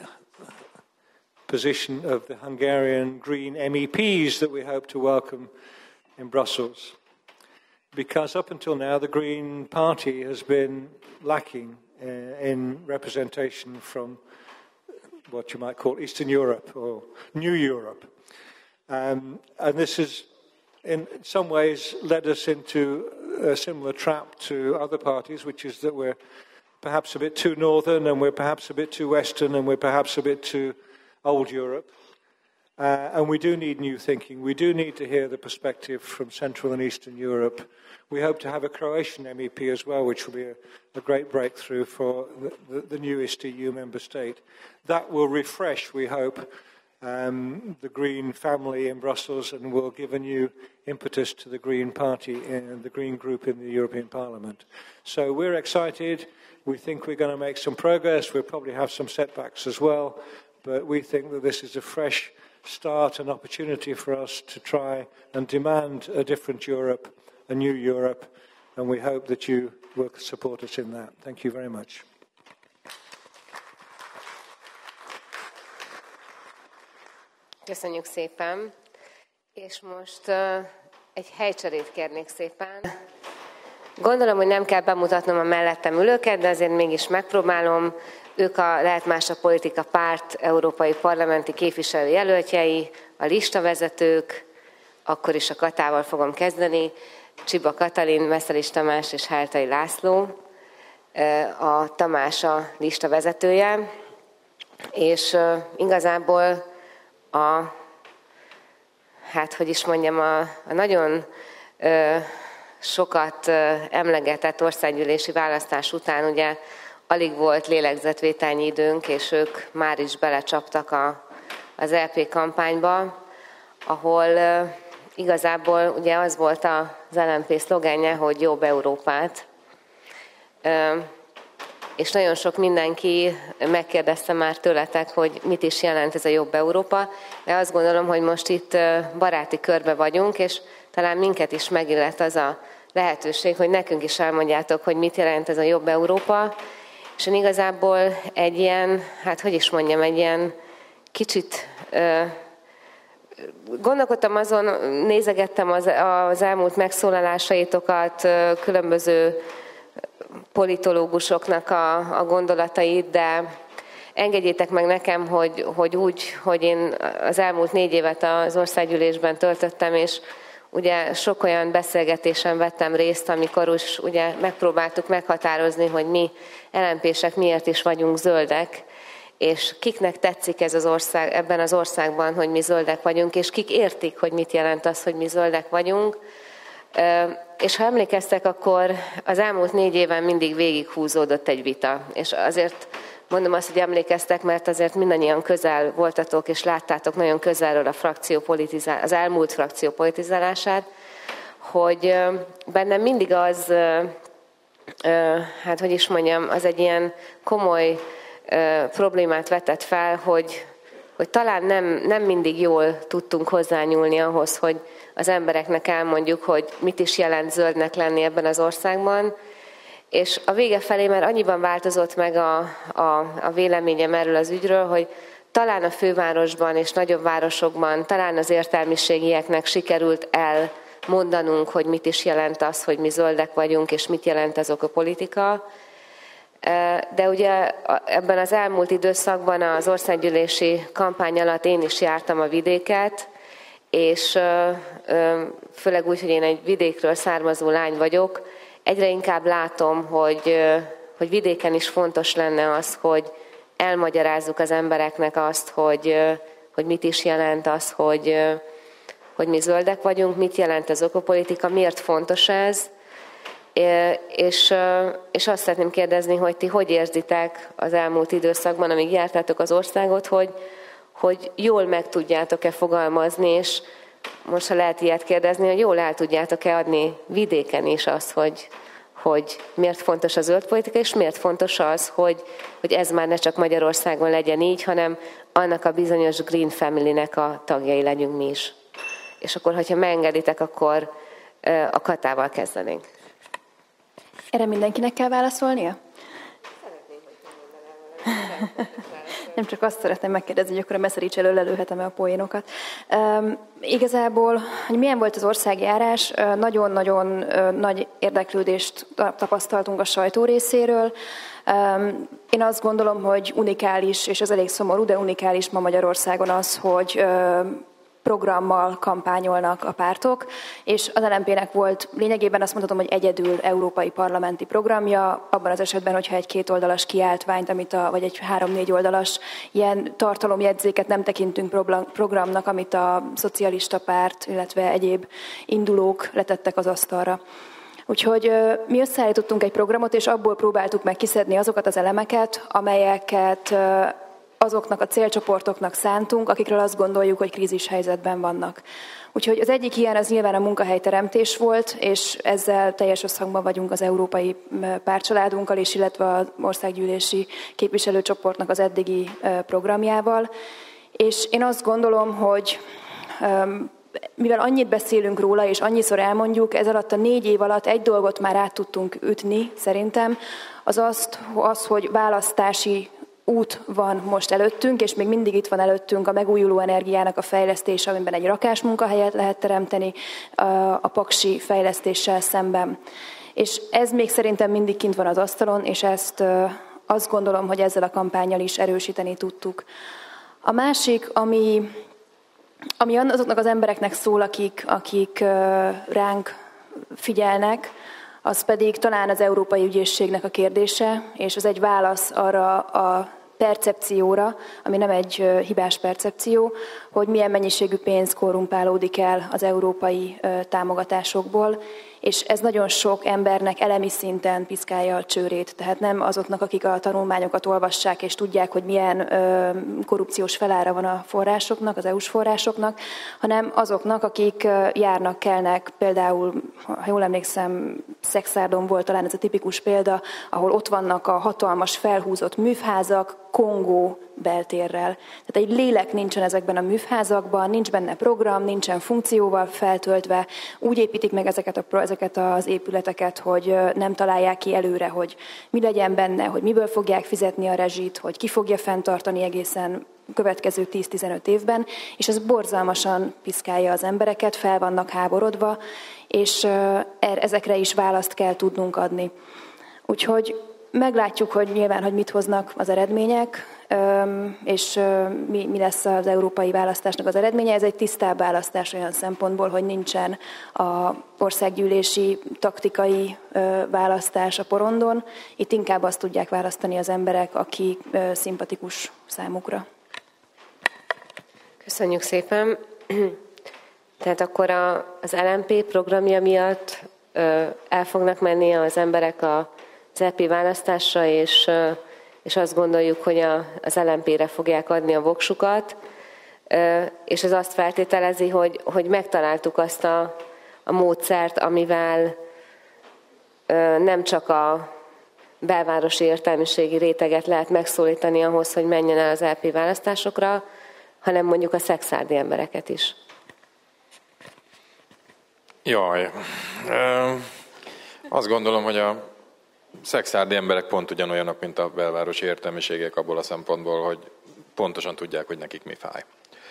position of the Hungarian Green M E Ps that we hope to welcome in Brussels. Because up until now, the Green Party has been lacking uh, in representation from what you might call Eastern Europe or New Europe. Um, and this is in some ways led us into a similar trap to other parties, which is that we're perhaps a bit too northern and we're perhaps a bit too western and we're perhaps a bit too old Europe. Uh, and we do need new thinking. We do need to hear the perspective from Central and Eastern Europe. We hope to have a Croatian M E P as well, which will be a, a great breakthrough for the, the, the newest E U member state. That will refresh, we hope, um, the Green family in Brussels and will give a new impetus to the Green Party and the Green Group in the European Parliament. So we're excited. We think we're going to make some progress. We'll probably have some setbacks as well, but we think that this is a fresh start, an opportunity for us to try and demand a different Europe, a new Europe, and we hope that you will support us in that. Thank you very much. Köszönjük szépen, és most uh, egy helycserét kérnék szépen. Gondolom, hogy nem kell bemutatnom a mellettem ülőket, de azért mégis megpróbálom. Ők a Lehet Más a Politika Párt európai parlamenti képviselőjelöltjei, a listavezetők, akkor is a Katával fogom kezdeni, Csiba Katalin, Meszelics Tamás és Háltai László, a Tamás a listavezetője, és igazából a, hát hogy is mondjam, a, a nagyon sokat emlegetett országgyűlési választás után ugye alig volt lélegzetvételnyi időnk, és ők már is belecsaptak a, az é pé kampányba, ahol uh, igazából ugye az volt az el em pé szlogenje, hogy jobb Európát. Uh, és nagyon sok mindenki megkérdezte már tőletek, hogy mit is jelent ez a jobb Európa, de azt gondolom, hogy most itt baráti körbe vagyunk, és talán minket is megillet az a lehetőség, hogy nekünk is elmondjátok, hogy mit jelent ez a jobb Európa, és én igazából egy ilyen, hát hogy is mondjam, egy ilyen kicsit uh, gondolkodtam azon, nézegettem az, az elmúlt megszólalásaitokat, uh, különböző politológusoknak a, a gondolatait, de engedjétek meg nekem, hogy, hogy úgy, hogy én az elmúlt négy évet az országgyűlésben töltöttem, és ugye sok olyan beszélgetésen vettem részt, amikor is ugye megpróbáltuk meghatározni, hogy mi el em pések miért is vagyunk zöldek, és kiknek tetszik ez az ország, ebben az országban, hogy mi zöldek vagyunk, és kik értik, hogy mit jelent az, hogy mi zöldek vagyunk. És ha emlékeztek, akkor az elmúlt négy éven mindig végighúzódott egy vita. És azért mondom azt, hogy emlékeztek, mert azért mindannyian közel voltatok, és láttátok nagyon közelről a frakció politizál, az elmúlt frakció politizálását, hogy bennem mindig az, hát hogy is mondjam, az egy ilyen komoly problémát vetett fel, hogy, hogy talán nem, nem mindig jól tudtunk hozzányúlni ahhoz, hogy az embereknek elmondjuk, hogy mit is jelent zöldnek lenni ebben az országban, és a vége felé már annyiban változott meg a, a, a véleményem erről az ügyről, hogy talán a fővárosban és nagyobb városokban, talán az értelmiségieknek sikerült elmondanunk, hogy mit is jelent az, hogy mi zöldek vagyunk, és mit jelent az ökopolitika. De ugye ebben az elmúlt időszakban az országgyűlési kampány alatt én is jártam a vidéket, és főleg úgy, hogy én egy vidékről származó lány vagyok, egyre inkább látom, hogy, hogy vidéken is fontos lenne az, hogy elmagyarázzuk az embereknek azt, hogy, hogy mit is jelent az, hogy, hogy mi zöldek vagyunk, mit jelent az ökopolitika, miért fontos ez, és, és azt szeretném kérdezni, hogy ti hogy érzitek az elmúlt időszakban, amíg jártátok az országot, hogy, hogy jól meg tudjátok-e fogalmazni, és most, ha lehet ilyet kérdezni, hogy jól el tudjátok-e adni vidéken is azt, hogy, hogy miért fontos a zöld politika, és miért fontos az, hogy, hogy ez már ne csak Magyarországon legyen így, hanem annak a bizonyos Green Family-nek a tagjai legyünk mi is. És akkor, hogyha megengeditek, akkor a Katával kezdenénk. Erre mindenkinek kell válaszolnia? Nem csak azt szeretném megkérdezni, hogy akkor a Meszerics elől lelőhetem-e a poénokat. Um, igazából, hogy milyen volt az országjárás, nagyon-nagyon uh, nagy érdeklődést tapasztaltunk a sajtó részéről. Um, én azt gondolom, hogy unikális, és ez elég szomorú, de unikális ma Magyarországon az, hogy uh, programmal kampányolnak a pártok, és az el em pé-nek volt lényegében azt mondhatom, hogy egyedül európai parlamenti programja, abban az esetben, hogyha egy kétoldalas kiáltványt, amit a, vagy egy három-négy oldalas ilyen tartalomjegyzéket nem tekintünk programnak, amit a szocialista párt, illetve egyéb indulók letettek az asztalra. Úgyhogy mi összeállítottunk egy programot, és abból próbáltuk meg kiszedni azokat az elemeket, amelyeket azoknak a célcsoportoknak szántunk, akikről azt gondoljuk, hogy krízis helyzetben vannak. Úgyhogy az egyik ilyen az nyilván a munkahelyteremtés volt, és ezzel teljes összhangban vagyunk az európai pártcsaládunkkal is, illetve az országgyűlési képviselőcsoportnak az eddigi programjával. És én azt gondolom, hogy mivel annyit beszélünk róla, és annyiszor elmondjuk, ez alatt a négy év alatt egy dolgot már át tudtunk ütni, szerintem, az azt, az, hogy választási út van most előttünk, és még mindig itt van előttünk a megújuló energiának a fejlesztése, amiben egy rakás munkahelyet lehet teremteni a paksi fejlesztéssel szemben. És ez még szerintem mindig kint van az asztalon, és ezt azt gondolom, hogy ezzel a kampánnyal is erősíteni tudtuk. A másik, ami, ami azoknak az embereknek szól, akik, akik ránk figyelnek, az pedig talán az Európai Ügyészségnek a kérdése, és az egy válasz arra a percepcióra, ami nem egy hibás percepció, hogy milyen mennyiségű pénz korrumpálódik el az európai támogatásokból, és ez nagyon sok embernek elemi szinten piszkálja a csőrét. Tehát nem azoknak, akik a tanulmányokat olvassák, és tudják, hogy milyen korrupciós felára van a forrásoknak, az é u-s forrásoknak, hanem azoknak, akik járnak, kelnek, például, ha jól emlékszem, Szexárdon volt talán ez a tipikus példa, ahol ott vannak a hatalmas felhúzott művházak, Kongó beltérrel. Tehát egy lélek nincsen ezekben a művházakban, nincs benne program, nincsen funkcióval feltöltve. Úgy építik meg ezeket, a, ezeket az épületeket, hogy nem találják ki előre, hogy mi legyen benne, hogy miből fogják fizetni a rezsit, hogy ki fogja fenntartani egészen következő tíz-tizenöt évben, és ez borzalmasan piszkálja az embereket, fel vannak háborodva, és ezekre is választ kell tudnunk adni. Úgyhogy meglátjuk, hogy nyilván, hogy mit hoznak az eredmények, és mi, mi lesz az európai választásnak az eredménye. Ez egy tisztább választás olyan szempontból, hogy nincsen az országgyűlési taktikai választás a porondon. Itt inkább azt tudják választani az emberek, aki szimpatikus számukra. Köszönjük szépen. Tehát akkor a, az el em pé programja miatt el fognak menni az emberek a az é pé választásra, és, és azt gondoljuk, hogy a, az el em pére fogják adni a voksukat, és ez azt feltételezi, hogy, hogy megtaláltuk azt a, a módszert, amivel nem csak a belvárosi értelmiségi réteget lehet megszólítani ahhoz, hogy menjen el az é pé választásokra, hanem mondjuk a szexárdi embereket is. Jaj, azt gondolom, hogy a szexárdi emberek pont ugyanolyanok, mint a belvárosi értelmiségek abból a szempontból, hogy pontosan tudják, hogy nekik mi fáj.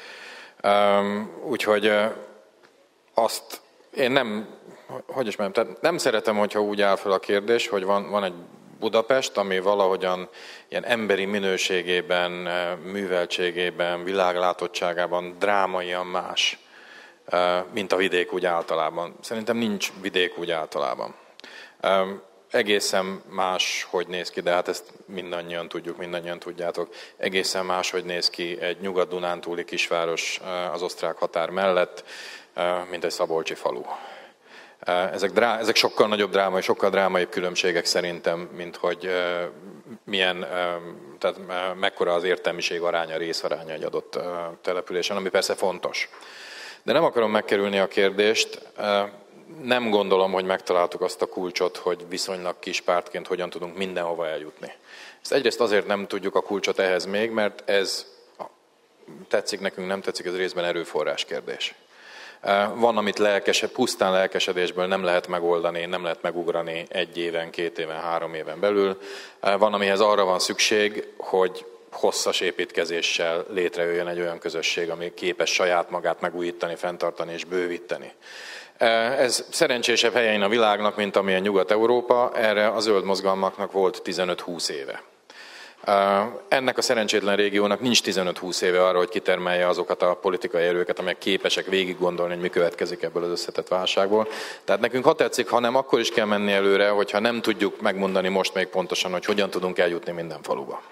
Úgyhogy azt én nem, hogy is mondjam, tehát nem szeretem, hogyha úgy áll fel a kérdés, hogy van, van egy Budapest, ami valahogyan ilyen emberi minőségében, műveltségében, világlátottságában drámaian más, mint a vidék úgy általában. Szerintem nincs vidék úgy általában. Egészen más, hogy néz ki, de hát ezt mindannyian tudjuk, mindannyian tudjátok. Egészen más, hogy néz ki egy nyugat-dunántúli kisváros az osztrák határ mellett, mint egy szabolcsi falu. Ezek, drá, ezek sokkal nagyobb drámai, sokkal drámaibb különbségek szerintem, mint hogy milyen, tehát mekkora az értelmiség aránya, részaránya egy adott településen, ami persze fontos. De nem akarom megkerülni a kérdést. Nem gondolom, hogy megtaláltuk azt a kulcsot, hogy viszonylag kis pártként hogyan tudunk mindenhova eljutni. Ezt egyrészt azért nem tudjuk a kulcsot ehhez még, mert ez tetszik nekünk, nem tetszik, ez részben erőforrás kérdés. Van, amit lelkesebb, pusztán lelkesedésből nem lehet megoldani, nem lehet megugrani egy éven, két éven, három éven belül. Van, amihez arra van szükség, hogy hosszas építkezéssel létrejöjjön egy olyan közösség, ami képes saját magát megújítani, fenntartani és bővíteni. Ez szerencsésebb helyein a világnak, mint amilyen Nyugat-Európa, erre a zöld mozgalmaknak volt tizenöt-húsz éve. Ennek a szerencsétlen régiónak nincs tizenöt-húsz éve arra, hogy kitermelje azokat a politikai erőket, amelyek képesek végig gondolni, hogy mi következik ebből az összetett válságból. Tehát nekünk, ha tetszik, hanem akkor is kell menni előre, hogyha nem tudjuk megmondani most még pontosan, hogy hogyan tudunk eljutni minden faluba.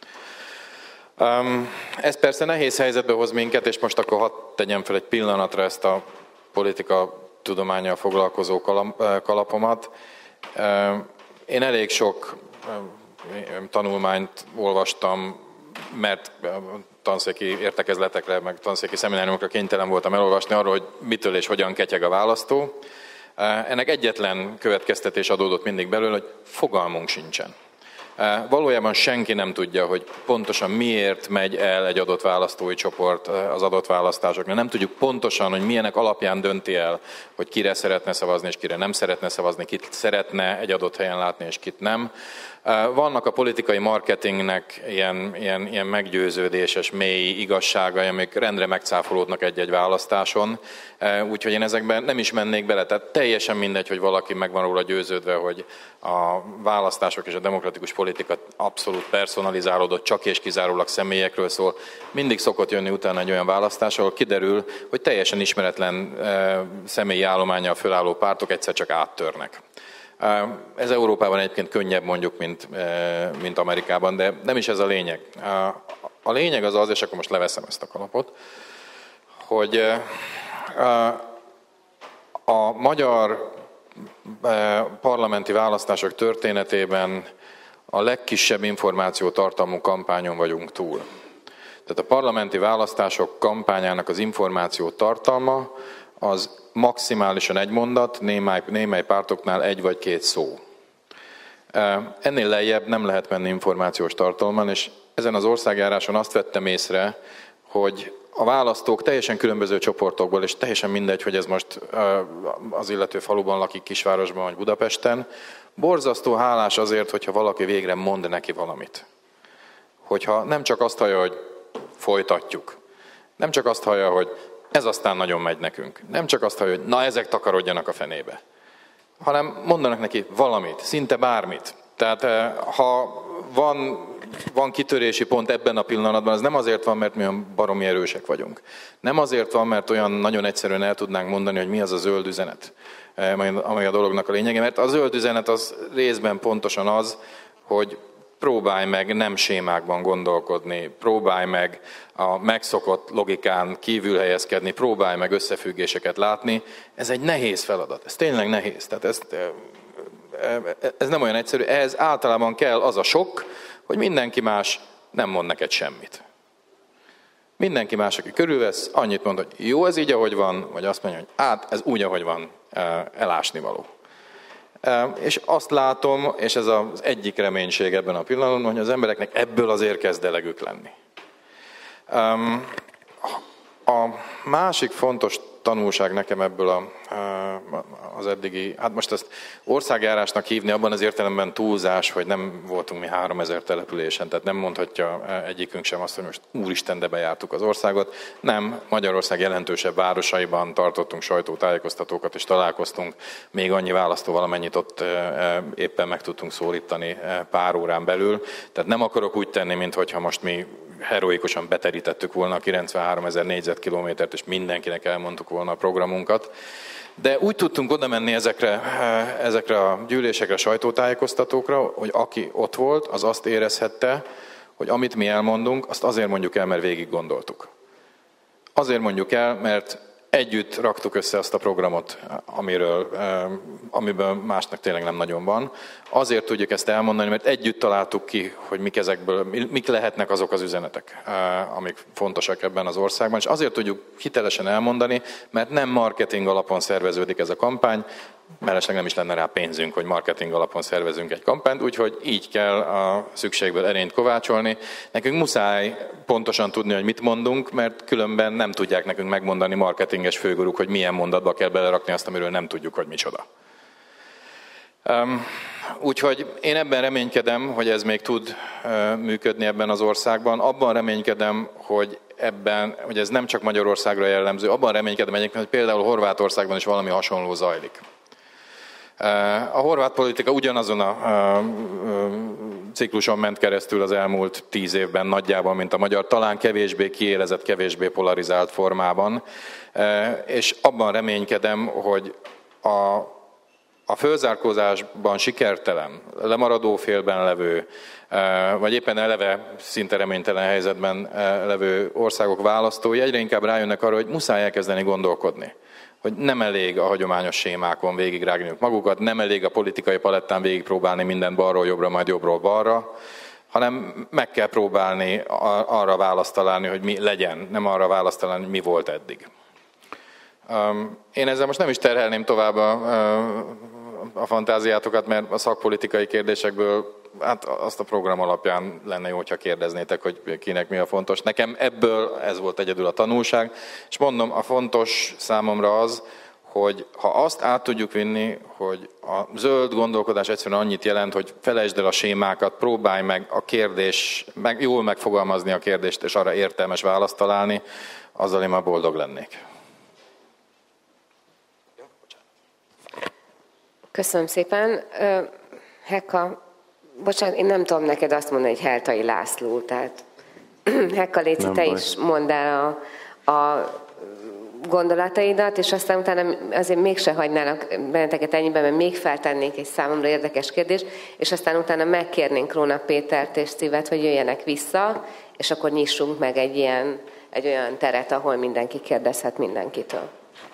Ez persze nehéz helyzetbe hoz minket, és most akkor hadd tegyem fel egy pillanatra ezt a politika tudománnyal foglalkozó kalapomat. Én elég sok tanulmányt olvastam, mert tanszéki értekezletekre, meg tanszéki szemináriumokra kénytelen voltam elolvasni arról, hogy mitől és hogyan ketyeg a választó. Ennek egyetlen következtetés adódott mindig belőle, hogy fogalmunk sincsen. Valójában senki nem tudja, hogy pontosan miért megy el egy adott választói csoport az adott választásokra. Nem tudjuk pontosan, hogy milyenek alapján dönti el, hogy kire szeretne szavazni és kire nem szeretne szavazni, kit szeretne egy adott helyen látni és kit nem. Vannak a politikai marketingnek ilyen, ilyen, ilyen meggyőződéses, mély igazságai, amik rendre megcáfolódnak egy-egy választáson. Úgyhogy én ezekben nem is mennék bele. Tehát teljesen mindegy, hogy valaki meg van róla győződve, hogy a választások és a demokratikus politika abszolút personalizálódott, csak és kizárólag személyekről szól. Mindig szokott jönni utána egy olyan választás, ahol kiderül, hogy teljesen ismeretlen személyi állománnyal fölálló pártok egyszer csak áttörnek. Ez Európában egyébként könnyebb mondjuk, mint, mint Amerikában, de nem is ez a lényeg. A lényeg az az, és akkor most leveszem ezt a kalapot, hogy a magyar parlamenti választások történetében a legkisebb információtartalmú kampányon vagyunk túl. Tehát a parlamenti választások kampányának az információ tartalma az maximálisan egy mondat, némely, némely pártoknál egy vagy két szó. Ennél lejjebb nem lehet menni információs tartalommal, és ezen az országjáráson azt vettem észre, hogy a választók teljesen különböző csoportokból, és teljesen mindegy, hogy ez most az illető faluban lakik, kisvárosban vagy Budapesten, borzasztó hálás azért, hogyha valaki végre mond neki valamit. Hogyha nem csak azt hallja, hogy folytatjuk, nem csak azt hallja, hogy ez aztán nagyon megy nekünk, nem csak azt hallja, hogy na ezek takarodjanak a fenébe, hanem mondanak neki valamit, szinte bármit. Tehát ha van, van kitörési pont ebben a pillanatban, az nem azért van, mert mi olyan baromi erősek vagyunk. Nem azért van, mert olyan nagyon egyszerűen el tudnánk mondani, hogy mi az a zöld üzenet, amely a dolognak a lényege. Mert a zöld üzenet az részben pontosan az, hogy próbálj meg nem sémákban gondolkodni, próbálj meg a megszokott logikán kívül helyezkedni, próbálj meg összefüggéseket látni. Ez egy nehéz feladat, ez tényleg nehéz. Tehát ez, ez nem olyan egyszerű, ehhez általában kell az a sok, hogy mindenki más nem mond neked semmit. Mindenki más, aki körülvesz, annyit mond, hogy jó, ez így, ahogy van, vagy azt mondja, hogy hát ez úgy, ahogy van, elásnivaló. És azt látom, és ez az egyik reménység ebben a pillanatban, hogy az embereknek ebből azért kezd elegük lenni. A másik fontos tanulság nekem ebből a, az eddigi, hát most ezt országjárásnak hívni abban az értelemben túlzás, hogy nem voltunk mi háromezer településen, tehát nem mondhatja egyikünk sem azt, hogy most úristen, de bejártuk az országot. Nem, Magyarország jelentősebb városaiban tartottunk sajtótájékoztatókat és találkoztunk, még annyi választóval, amennyit ott éppen meg tudtunk szólítani pár órán belül. Tehát nem akarok úgy tenni, mintha most mi heroikusan beterítettük volna a kilencvenháromezer négyzetkilométert, és mindenkinek elmondtuk volna a programunkat. De úgy tudtunk oda menni ezekre, ezekre a gyűlésekre, sajtótájékoztatókra, hogy aki ott volt, az azt érezhette, hogy amit mi elmondunk, azt azért mondjuk el, mert végig gondoltuk. Azért mondjuk el, mert együtt raktuk össze azt a programot, amiről, amiből másnak tényleg nem nagyon van. Azért tudjuk ezt elmondani, mert együtt találtuk ki, hogy mik, ezekből, mik lehetnek azok az üzenetek, amik fontosak ebben az országban, és azért tudjuk hitelesen elmondani, mert nem marketing alapon szerveződik ez a kampány, mellesleg nem is lenne rá pénzünk, hogy marketing alapon szervezünk egy kampányt, úgyhogy így kell a szükségből erényt kovácsolni. Nekünk muszáj pontosan tudni, hogy mit mondunk, mert különben nem tudják nekünk megmondani marketinges főguruk, hogy milyen mondatba kell belerakni azt, amiről nem tudjuk, hogy micsoda. Um, úgyhogy én ebben reménykedem, hogy ez még tud uh, működni ebben az országban. Abban reménykedem, hogy ebben, hogy ez nem csak Magyarországra jellemző, abban reménykedem egyébként, hogy például Horvátországban is valami hasonló zajlik. A horvát politika ugyanazon a cikluson ment keresztül az elmúlt tíz évben nagyjából, mint a magyar, talán kevésbé kiélezett, kevésbé polarizált formában, és abban reménykedem, hogy a, a fölzárkózásban sikertelen, lemaradó félben levő, vagy éppen eleve szinte reménytelen helyzetben levő országok választói egyre inkább rájönnek arra, hogy muszáj elkezdeni gondolkodni. Hogy nem elég a hagyományos sémákon végigrágniuk magukat, nem elég a politikai palettán végigpróbálni mindent balról jobbra, majd jobbról balra, hanem meg kell próbálni arra választ találni, hogy mi legyen, nem arra választ találni, hogy mi volt eddig. Én ezzel most nem is terhelném tovább a, a fantáziátokat, mert a szakpolitikai kérdésekből hát azt a program alapján lenne jó, hogyha kérdeznétek, hogy kinek mi a fontos. Nekem ebből ez volt egyedül a tanulság, és mondom, a fontos számomra az, hogy ha azt át tudjuk vinni, hogy a zöld gondolkodás egyszerűen annyit jelent, hogy felejtsd el a sémákat, próbálj meg a kérdés, meg jól megfogalmazni a kérdést, és arra értelmes választ találni, azzal én már boldog lennék. Köszönöm szépen. Hekka, bocsánat, én nem tudom neked azt mondani, hogy Heltai László, tehát Hekka, Léci, te baj. Is mondd el a, a gondolataidat, és aztán utána azért mégse hagynálak benneteket ennyiben, mert még feltennék egy számomra érdekes kérdést, és aztán utána megkérnénk Róna Pétert és Szívet, hogy jöjjenek vissza, és akkor nyissunk meg egy, ilyen, egy olyan teret, ahol mindenki kérdezhet mindenkitől.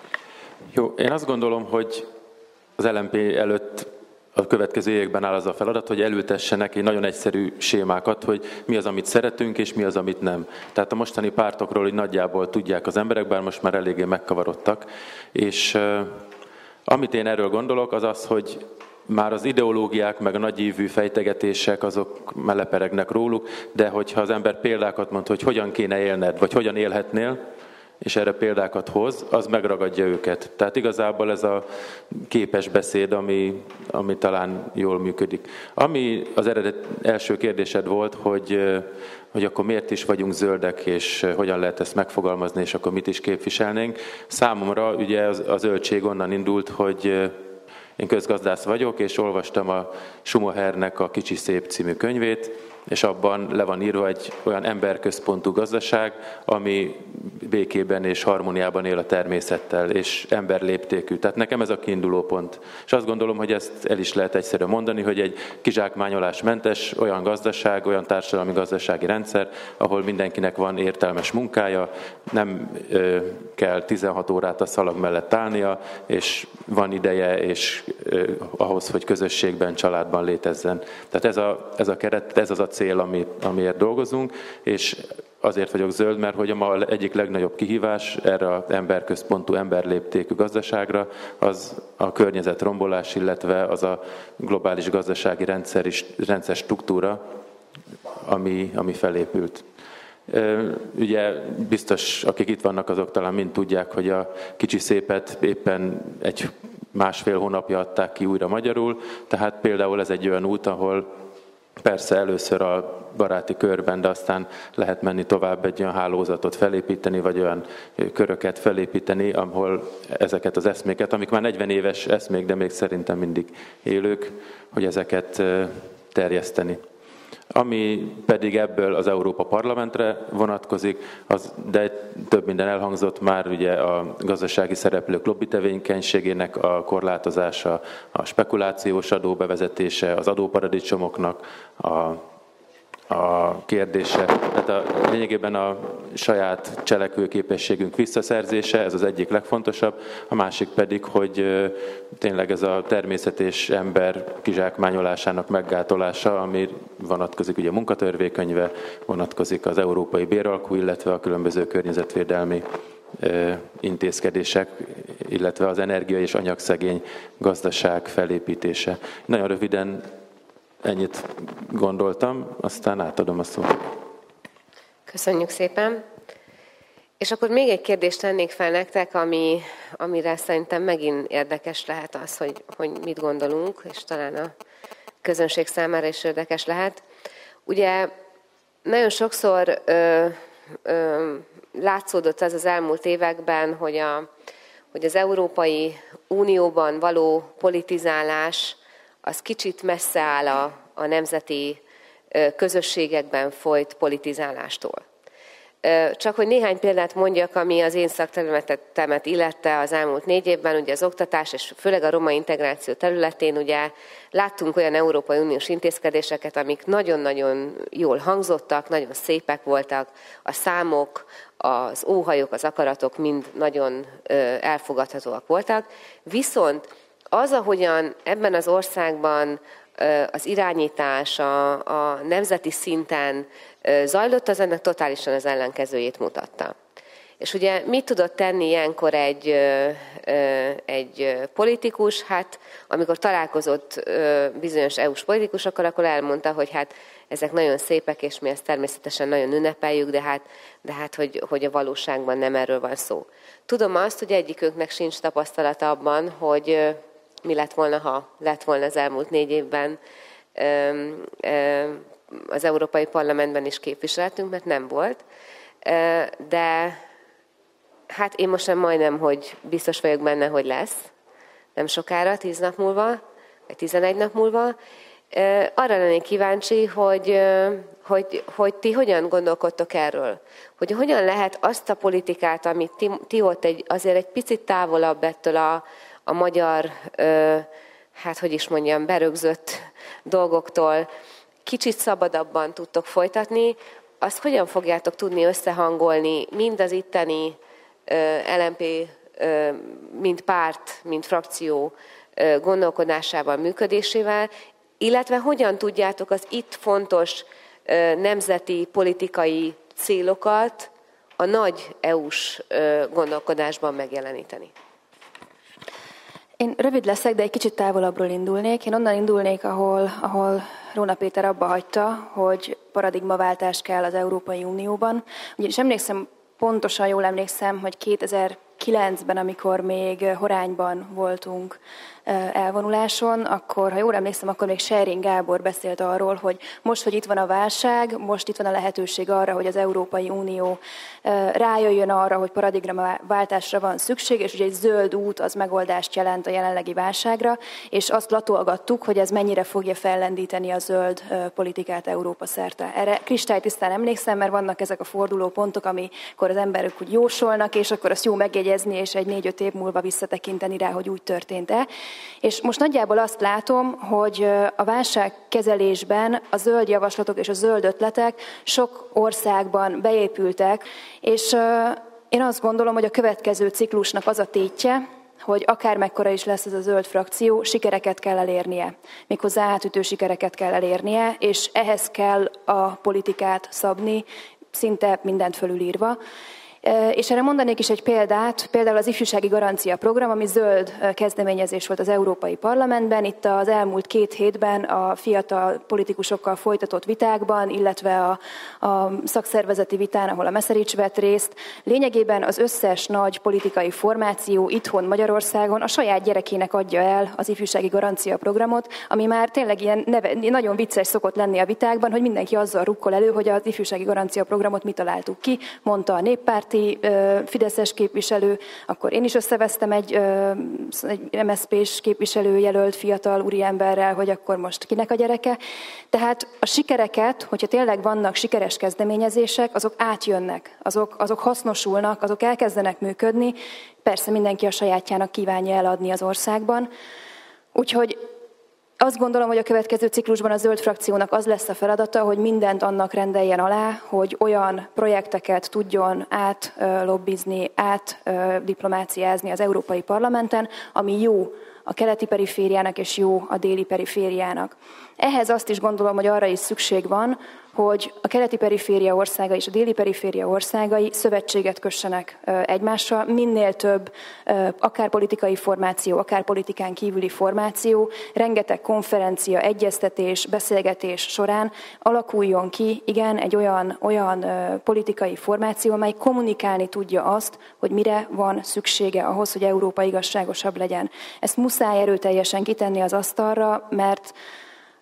Jó, én azt gondolom, hogy az el em pé előtt a következő években áll az a feladat, hogy elültessenek egy nagyon egyszerű sémákat, hogy mi az, amit szeretünk, és mi az, amit nem. Tehát a mostani pártokról így nagyjából tudják az emberek, bár most már eléggé megkavarodtak. És uh, amit én erről gondolok, az az, hogy már az ideológiák, meg a nagyívű fejtegetések, azok meleperegnek róluk, de hogyha az ember példákat mond, hogy hogyan kéne élned, vagy hogyan élhetnél, és erre példákat hoz, az megragadja őket. Tehát igazából ez a képes beszéd, ami, ami talán jól működik. Ami az eredet első kérdésed volt, hogy, hogy akkor miért is vagyunk zöldek, és hogyan lehet ezt megfogalmazni, és akkor mit is képviselnénk. Számomra ugye az, a zöldség onnan indult, hogy én közgazdász vagyok, és olvastam a Schumachernek a Kicsi szép című könyvét, és abban le van írva egy olyan emberközpontú gazdaság, ami békében és harmóniában él a természettel, és emberléptékű. Tehát nekem ez a kiinduló pont. És azt gondolom, hogy ezt el is lehet egyszerűen mondani, hogy egy kizsákmányolásmentes olyan gazdaság, olyan társadalmi gazdasági rendszer, ahol mindenkinek van értelmes munkája, nem ö, kell tizenhat órát a szalag mellett állnia, és van ideje és ö, ahhoz, hogy közösségben, családban létezzen. Tehát ez a, ez a keret, ez az a cél, ami, amiért dolgozunk, és azért vagyok zöld, mert hogy a ma egyik legnagyobb kihívás erre az emberközpontú, emberléptékű gazdaságra az a környezetrombolás, illetve az a globális gazdasági rendszer, is, rendszer struktúra, ami, ami felépült. Ugye biztos, akik itt vannak, azok talán mind tudják, hogy a Kicsi szépet éppen egy másfél hónapja adták ki újra magyarul, tehát például ez egy olyan út, ahol persze először a baráti körben, de aztán lehet menni tovább, egy olyan hálózatot felépíteni, vagy olyan köröket felépíteni, ahol ezeket az eszméket, amik már negyven éves eszmék, de még szerintem mindig élők, hogy ezeket terjeszteni. Ami pedig ebből az Európa Parlamentre vonatkozik, az, de több minden elhangzott már, ugye a gazdasági szereplők lobby tevékenységének a korlátozása, a spekulációs adó bevezetése, az adóparadicsomoknak a a kérdése. Tehát a, lényegében a saját cselekvőképességünk visszaszerzése, ez az egyik legfontosabb, a másik pedig, hogy tényleg ez a természet és ember kizsákmányolásának meggátolása, ami vonatkozik ugye a munkatörvénykönyve, vonatkozik az európai béralkú, illetve a különböző környezetvédelmi intézkedések, illetve az energia- és anyagszegény gazdaság felépítése. Nagyon röviden ennyit gondoltam, aztán átadom a szót. Köszönjük szépen. És akkor még egy kérdést tennék fel nektek, ami, amire szerintem megint érdekes lehet az, hogy, hogy mit gondolunk, és talán a közönség számára is érdekes lehet. Ugye nagyon sokszor ö, ö, látszódott az az elmúlt években, hogy, a, hogy az Európai Unióban való politizálás az kicsit messze áll a, a nemzeti közösségekben folyt politizálástól. Csak hogy néhány példát mondjak, ami az én szakterületemet illette az elmúlt négy évben, ugye az oktatás és főleg a roma integráció területén ugye láttunk olyan Európai Uniós intézkedéseket, amik nagyon-nagyon jól hangzottak, nagyon szépek voltak, a számok, az óhajok, az akaratok mind nagyon elfogadhatóak voltak, viszont az, ahogyan ebben az országban az irányítás a, a nemzeti szinten zajlott, az ennek totálisan az ellenkezőjét mutatta. És ugye mit tudott tenni ilyenkor egy, egy politikus? Hát amikor találkozott bizonyos é u-s politikusokkal, akkor elmondta, hogy hát ezek nagyon szépek, és mi ezt természetesen nagyon ünnepeljük, de hát, de hát hogy, hogy a valóságban nem erről van szó. Tudom azt, hogy egyikünknek sincs tapasztalata abban, hogy mi lett volna, ha lett volna az elmúlt négy évben az Európai Parlamentben is képviseletünk, mert nem volt. De hát én most sem majdnem, hogy biztos vagyok benne, hogy lesz. Nem sokára, tíz nap múlva, vagy tizenegy nap múlva. Arra lennék kíváncsi, hogy, hogy, hogy ti hogyan gondolkodtok erről. Hogy hogyan lehet azt a politikát, amit ti, ti ott egy, azért egy picit távolabb ettől a, a magyar, hát hogy is mondjam, berögzött dolgoktól, kicsit szabadabban tudtok folytatni, azt hogyan fogjátok tudni összehangolni mind az itteni el em pé, mind párt, mind frakció gondolkodásával, működésével, illetve hogyan tudjátok az itt fontos nemzeti politikai célokat a nagy é u-s gondolkodásban megjeleníteni? Én rövid leszek, de egy kicsit távolabbról indulnék. Én onnan indulnék, ahol, ahol Róna Péter abba hagyta, hogy paradigmaváltás kell az Európai Unióban. Ugyanis emlékszem, pontosan jól emlékszem, hogy kétezer-kilencben, amikor még Horányban voltunk elvonuláson, akkor, ha jól emlékszem, akkor még Schering Gábor beszélt arról, hogy most, hogy itt van a válság, most itt van a lehetőség arra, hogy az Európai Unió rájöjjön arra, hogy paradigmaváltásra van szükség, és ugye egy zöld út az megoldást jelent a jelenlegi válságra, és azt latolgattuk, hogy ez mennyire fogja fellendíteni a zöld politikát Európa szerte. Erre kristálytisztán emlékszem, mert vannak ezek a fordulópontok, amikor az emberek úgy jósolnak, és akkor azt jó megjegyezni, és egy négy-öt év múlva visszatekinteni rá, hogy úgy történt-e. És most nagyjából azt látom, hogy a válságkezelésben a zöld javaslatok és a zöld ötletek sok országban beépültek, és én azt gondolom, hogy a következő ciklusnak az a tétje, hogy akármekkora is lesz ez a zöld frakció, sikereket kell elérnie. Méghozzá átütő sikereket kell elérnie, és ehhez kell a politikát szabni, szinte mindent fölülírva. És erre mondanék is egy példát, például az ifjúsági garancia program, ami zöld kezdeményezés volt az Európai Parlamentben. Itt az elmúlt két hétben a fiatal politikusokkal folytatott vitákban, illetve a, a szakszervezeti vitán, ahol a Meszerics vett részt, lényegében az összes nagy politikai formáció itthon Magyarországon a saját gyerekének adja el az ifjúsági garancia programot, ami már tényleg ilyen neve, nagyon vicces szokott lenni a vitákban, hogy mindenki azzal rukkol elő, hogy az ifjúsági garancia programot mi találtuk ki, mondta a Néppárt, fideszes képviselő, akkor én is összevesztem egy, egy em es zé pés képviselőjelölt fiatal úriemberrel, hogy akkor most kinek a gyereke. Tehát a sikereket, hogyha tényleg vannak sikeres kezdeményezések, azok átjönnek, azok, azok hasznosulnak, azok elkezdenek működni. Persze mindenki a sajátjának kívánja eladni az országban. Úgyhogy azt gondolom, hogy a következő ciklusban a zöld frakciónak az lesz a feladata, hogy mindent annak rendeljen alá, hogy olyan projekteket tudjon átlobbizni, átdiplomáciázni az Európai Parlamenten, ami jó a keleti perifériának és jó a déli perifériának. Ehhez azt is gondolom, hogy arra is szükség van, hogy a keleti periféria országai és a déli periféria országai szövetséget kössenek egymással, minél több akár politikai formáció, akár politikán kívüli formáció, rengeteg konferencia, egyeztetés, beszélgetés során alakuljon ki, igen, egy olyan, olyan politikai formáció, amely kommunikálni tudja azt, hogy mire van szüksége ahhoz, hogy Európa igazságosabb legyen. Ezt muszáj erőteljesen kitenni az asztalra, mert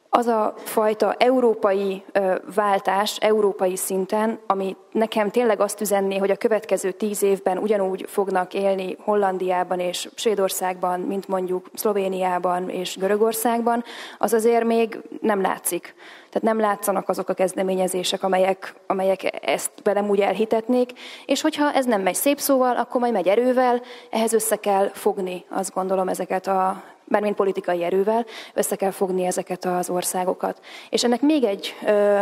az a fajta európai váltás, európai szinten, ami nekem tényleg azt üzenné, hogy a következő tíz évben ugyanúgy fognak élni Hollandiában és Svédországban, mint mondjuk Szlovéniában és Görögországban, az azért még nem látszik. Tehát nem látszanak azok a kezdeményezések, amelyek, amelyek ezt velem úgy elhitetnék, és hogyha ez nem megy szép szóval, akkor majd megy erővel, ehhez össze kell fogni, azt gondolom, ezeket a bármint politikai erővel, össze kell fogni ezeket az országokat. És ennek még egy, ö,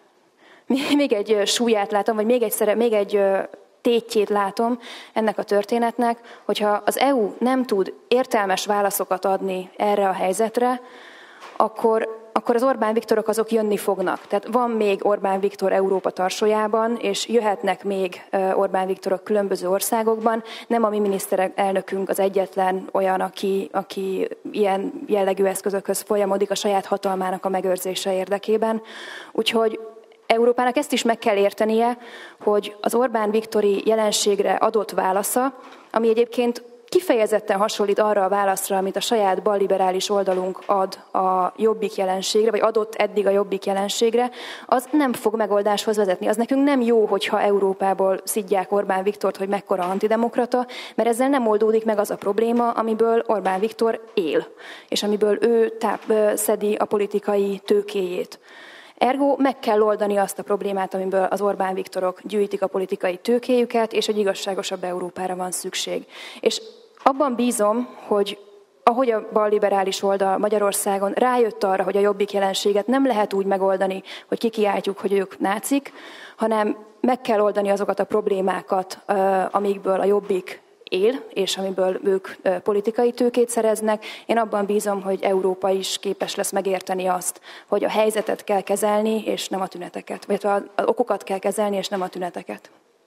még egy súlyát látom, vagy még egy, még egy ö, tétjét látom ennek a történetnek, hogyha az é u nem tud értelmes válaszokat adni erre a helyzetre, akkor, akkor az Orbán Viktorok azok jönni fognak. Tehát van még Orbán Viktor Európa tarsójában, és jöhetnek még Orbán Viktorok különböző országokban. Nem a mi miniszterelnökünk az egyetlen olyan, aki, aki ilyen jellegű eszközökhöz folyamodik a saját hatalmának a megőrzése érdekében. Úgyhogy Európának ezt is meg kell értenie, hogy az Orbán Viktori jelenségre adott válasza, ami egyébként kifejezetten hasonlít arra a válaszra, amit a saját balliberális oldalunk ad a Jobbik jelenségre, vagy adott eddig a Jobbik jelenségre, az nem fog megoldáshoz vezetni. Az nekünk nem jó, hogyha Európából szidják Orbán Viktort, hogy mekkora antidemokrata, mert ezzel nem oldódik meg az a probléma, amiből Orbán Viktor él, és amiből ő táp, szedi a politikai tőkéjét. Ergo meg kell oldani azt a problémát, amiből az Orbán Viktorok gyűjtik a politikai tőkéjüket, és egy igazságosabb Európára van szükség. És abban bízom, hogy ahogy a balliberális oldal Magyarországon rájött arra, hogy a Jobbik jelenséget nem lehet úgy megoldani, hogy kikiáltjuk, hogy ők nácik, hanem meg kell oldani azokat a problémákat, amikből a Jobbik él, és amiből ők politikai tőkét szereznek. Én abban bízom, hogy Európa is képes lesz megérteni azt, hogy a helyzetet kell kezelni, és nem a tüneteket. Vagy az okokat kell kezelni, és nem a tüneteket.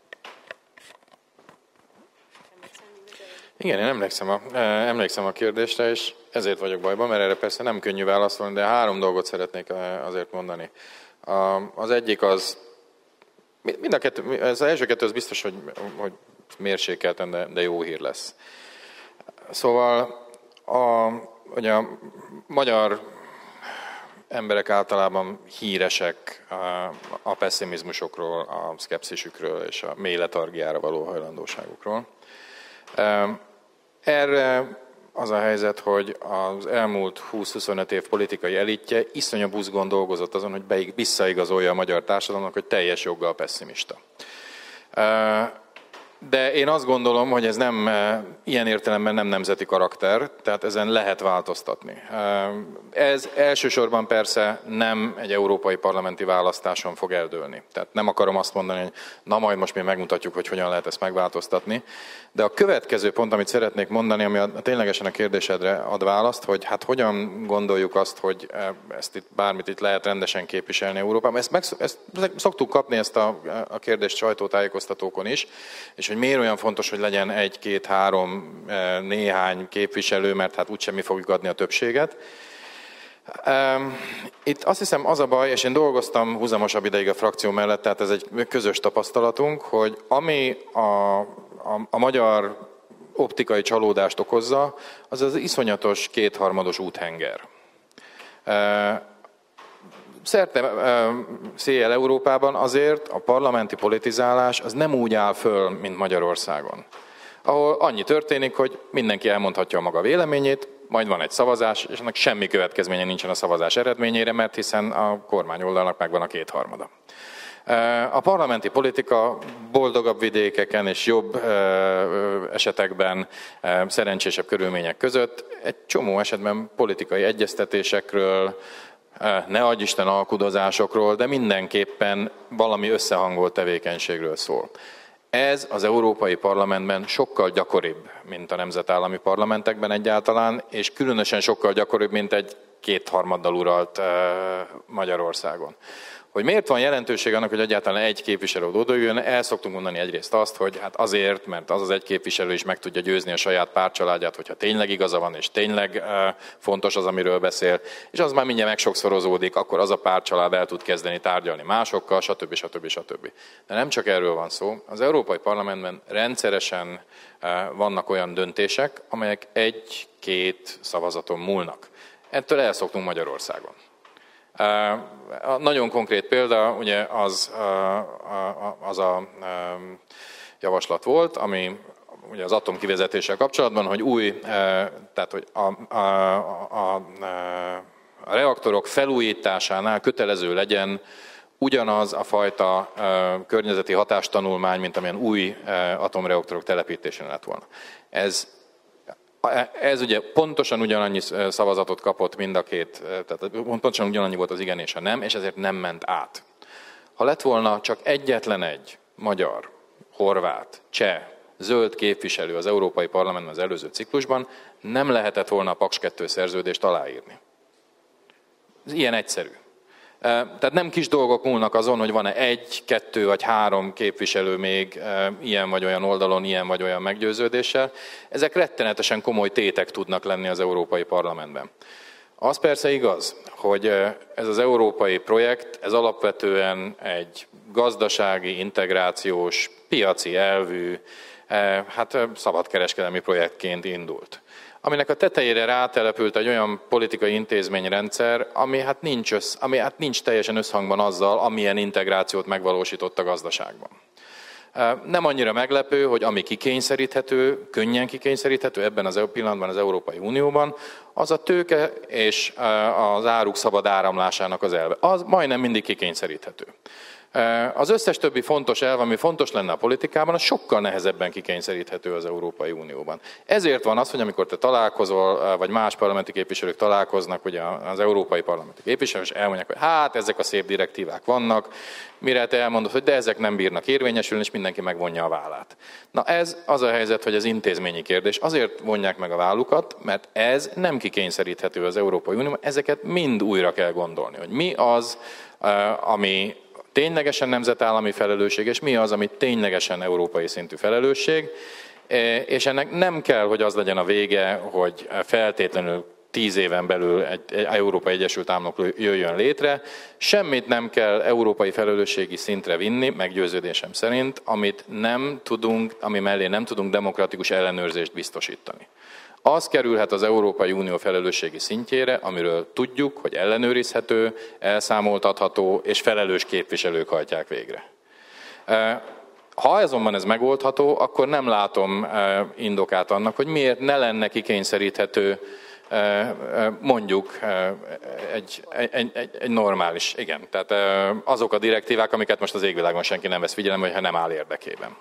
Igen, én emlékszem a, emlékszem a kérdésre, és ezért vagyok bajban, mert erre persze nem könnyű válaszolni, de három dolgot szeretnék azért mondani. Az egyik az, mind a kettő, ez az első kettő az biztos, hogy, hogy mérsékelten, de, de jó hír lesz. Szóval a, ugye a magyar emberek általában híresek a, a pessimizmusokról, a szkepszisükről és a mély letargiára való hajlandóságukról. Erre az a helyzet, hogy az elmúlt húsz-huszonöt év politikai elitje iszonyú buzgón dolgozott azon, hogy visszaigazolja a magyar társadalomnak, hogy teljes joggal pessimista. De én azt gondolom, hogy ez nem, ilyen értelemben nem nemzeti karakter, tehát ezen lehet változtatni. Ez elsősorban persze nem egy európai parlamenti választáson fog eldőlni. Tehát nem akarom azt mondani, hogy na majd most mi megmutatjuk, hogy hogyan lehet ezt megváltoztatni. De a következő pont, amit szeretnék mondani, ami a, ténylegesen a kérdésedre ad választ, hogy hát hogyan gondoljuk azt, hogy ezt itt, bármit itt lehet rendesen képviselni Európában. Ezt, meg, ezt szoktuk kapni ezt a, a kérdést sajtótájékoztatókon is, és hogy miért olyan fontos, hogy legyen egy, két, három, néhány képviselő, mert hát úgysem mi fogjuk adni a többséget. Itt azt hiszem az a baj, és én dolgoztam húzamosabb ideig a frakció mellett, tehát ez egy közös tapasztalatunk, hogy ami a, a, a magyar optikai csalódást okozza, az az iszonyatos kétharmados úthenger. Szerte széjjel Európában azért a parlamenti politizálás az nem úgy áll föl, mint Magyarországon. Ahol annyi történik, hogy mindenki elmondhatja a maga véleményét, majd van egy szavazás, és ennek semmi következménye nincsen a szavazás eredményére, mert hiszen a kormányoldalnak megvan a kétharmada. A parlamenti politika boldogabb vidékeken és jobb esetekben, szerencsésebb körülmények között egy csomó esetben politikai egyeztetésekről, ne adj Isten alkudozásokról, de mindenképpen valami összehangolt tevékenységről szól. Ez az Európai Parlamentben sokkal gyakoribb, mint a nemzetállami parlamentekben egyáltalán, és különösen sokkal gyakoribb, mint egy kétharmaddal uralt Magyarországon. Hogy miért van jelentőség annak, hogy egyáltalán egy képviselő odaüljön, el szoktunk mondani egyrészt azt, hogy hát azért, mert az az egy képviselő is meg tudja győzni a saját pártcsaládját, hogyha tényleg igaza van, és tényleg fontos az, amiről beszél, és az már mindjárt megsokszorozódik, akkor az a pártcsalád el tud kezdeni tárgyalni másokkal, stb. stb. stb. De nem csak erről van szó. Az Európai Parlamentben rendszeresen vannak olyan döntések, amelyek egy-két szavazaton múlnak. Ettől elszoktunk Magyarországon. A nagyon konkrét példa ugye az, az a javaslat volt, ami ugye az atomkivezetéssel kapcsolatban, hogy új, tehát hogy a, a, a, a reaktorok felújításánál kötelező legyen ugyanaz a fajta környezeti hatástanulmány, mint amilyen új atomreaktorok telepítésén lett volna. Ez Ez ugye pontosan ugyanannyi szavazatot kapott mind a két, tehát pontosan ugyanannyi volt az igen és a nem, és ezért nem ment át. Ha lett volna csak egyetlen egy magyar, horvát, cseh, zöld képviselő az Európai Parlamentben az előző ciklusban, nem lehetett volna a Paks kettő szerződést aláírni. Ez ilyen egyszerű. Tehát nem kis dolgok múlnak azon, hogy van-e egy, kettő vagy három képviselő még ilyen vagy olyan oldalon, ilyen vagy olyan meggyőződéssel. Ezek rettenetesen komoly tétek tudnak lenni az Európai Parlamentben. Az persze igaz, hogy ez az európai projekt, ez alapvetően egy gazdasági, integrációs, piaci elvű, hát szabadkereskedelmi projektként indult, aminek a tetejére rátelepült egy olyan politikai intézményrendszer, ami hát nincs, össz, ami hát nincs teljesen összhangban azzal, amilyen integrációt megvalósított a gazdaságban. Nem annyira meglepő, hogy ami kikényszeríthető, könnyen kikényszeríthető ebben az pillanatban az Európai Unióban, az a tőke és az áruk szabad áramlásának az elve. Az majdnem mindig kikényszeríthető. Az összes többi fontos elv, ami fontos lenne a politikában, az sokkal nehezebben kikényszeríthető az Európai Unióban. Ezért van az, hogy amikor te találkozol, vagy más parlamenti képviselők találkoznak, ugye az európai parlamenti képviselők, és elmondják, hogy hát ezek a szép direktívák vannak, mire te elmondod, hogy de ezek nem bírnak érvényesülni, és mindenki megvonja a vállát. Na ez az a helyzet, hogy ez intézményi kérdés. Azért vonják meg a vállukat, mert ez nem kikényszeríthető az Európai Unióban, ezeket mind újra kell gondolni, hogy mi az, ami ténylegesen nemzetállami felelősség, és mi az, ami ténylegesen európai szintű felelősség, és ennek nem kell, hogy az legyen a vége, hogy feltétlenül tíz éven belül egy, egy Európai Egyesült Államok jöjjön létre. Semmit nem kell európai felelősségi szintre vinni, meggyőződésem szerint, amit nem tudunk, ami mellé nem tudunk demokratikus ellenőrzést biztosítani. Az kerülhet az Európai Unió felelősségi szintjére, amiről tudjuk, hogy ellenőrizhető, elszámoltatható és felelős képviselők hajtják végre. Ha azonban ez megoldható, akkor nem látom indokát annak, hogy miért ne lenne kikényszeríthető mondjuk egy, egy, egy, egy normális, igen, tehát azok a direktívák, amiket most az égvilágon senki nem vesz figyelembe, ha nem áll érdekében.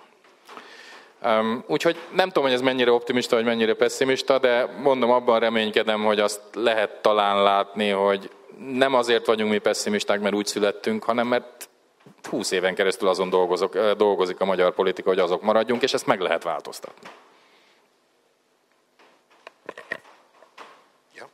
Um, úgyhogy nem tudom, hogy ez mennyire optimista, vagy mennyire pessimista, de mondom, abban reménykedem, hogy azt lehet talán látni, hogy nem azért vagyunk mi pessimisták, mert úgy születtünk, hanem mert húsz éven keresztül azon dolgozok, dolgozik a magyar politika, hogy azok maradjunk, és ezt meg lehet változtatni. Ja.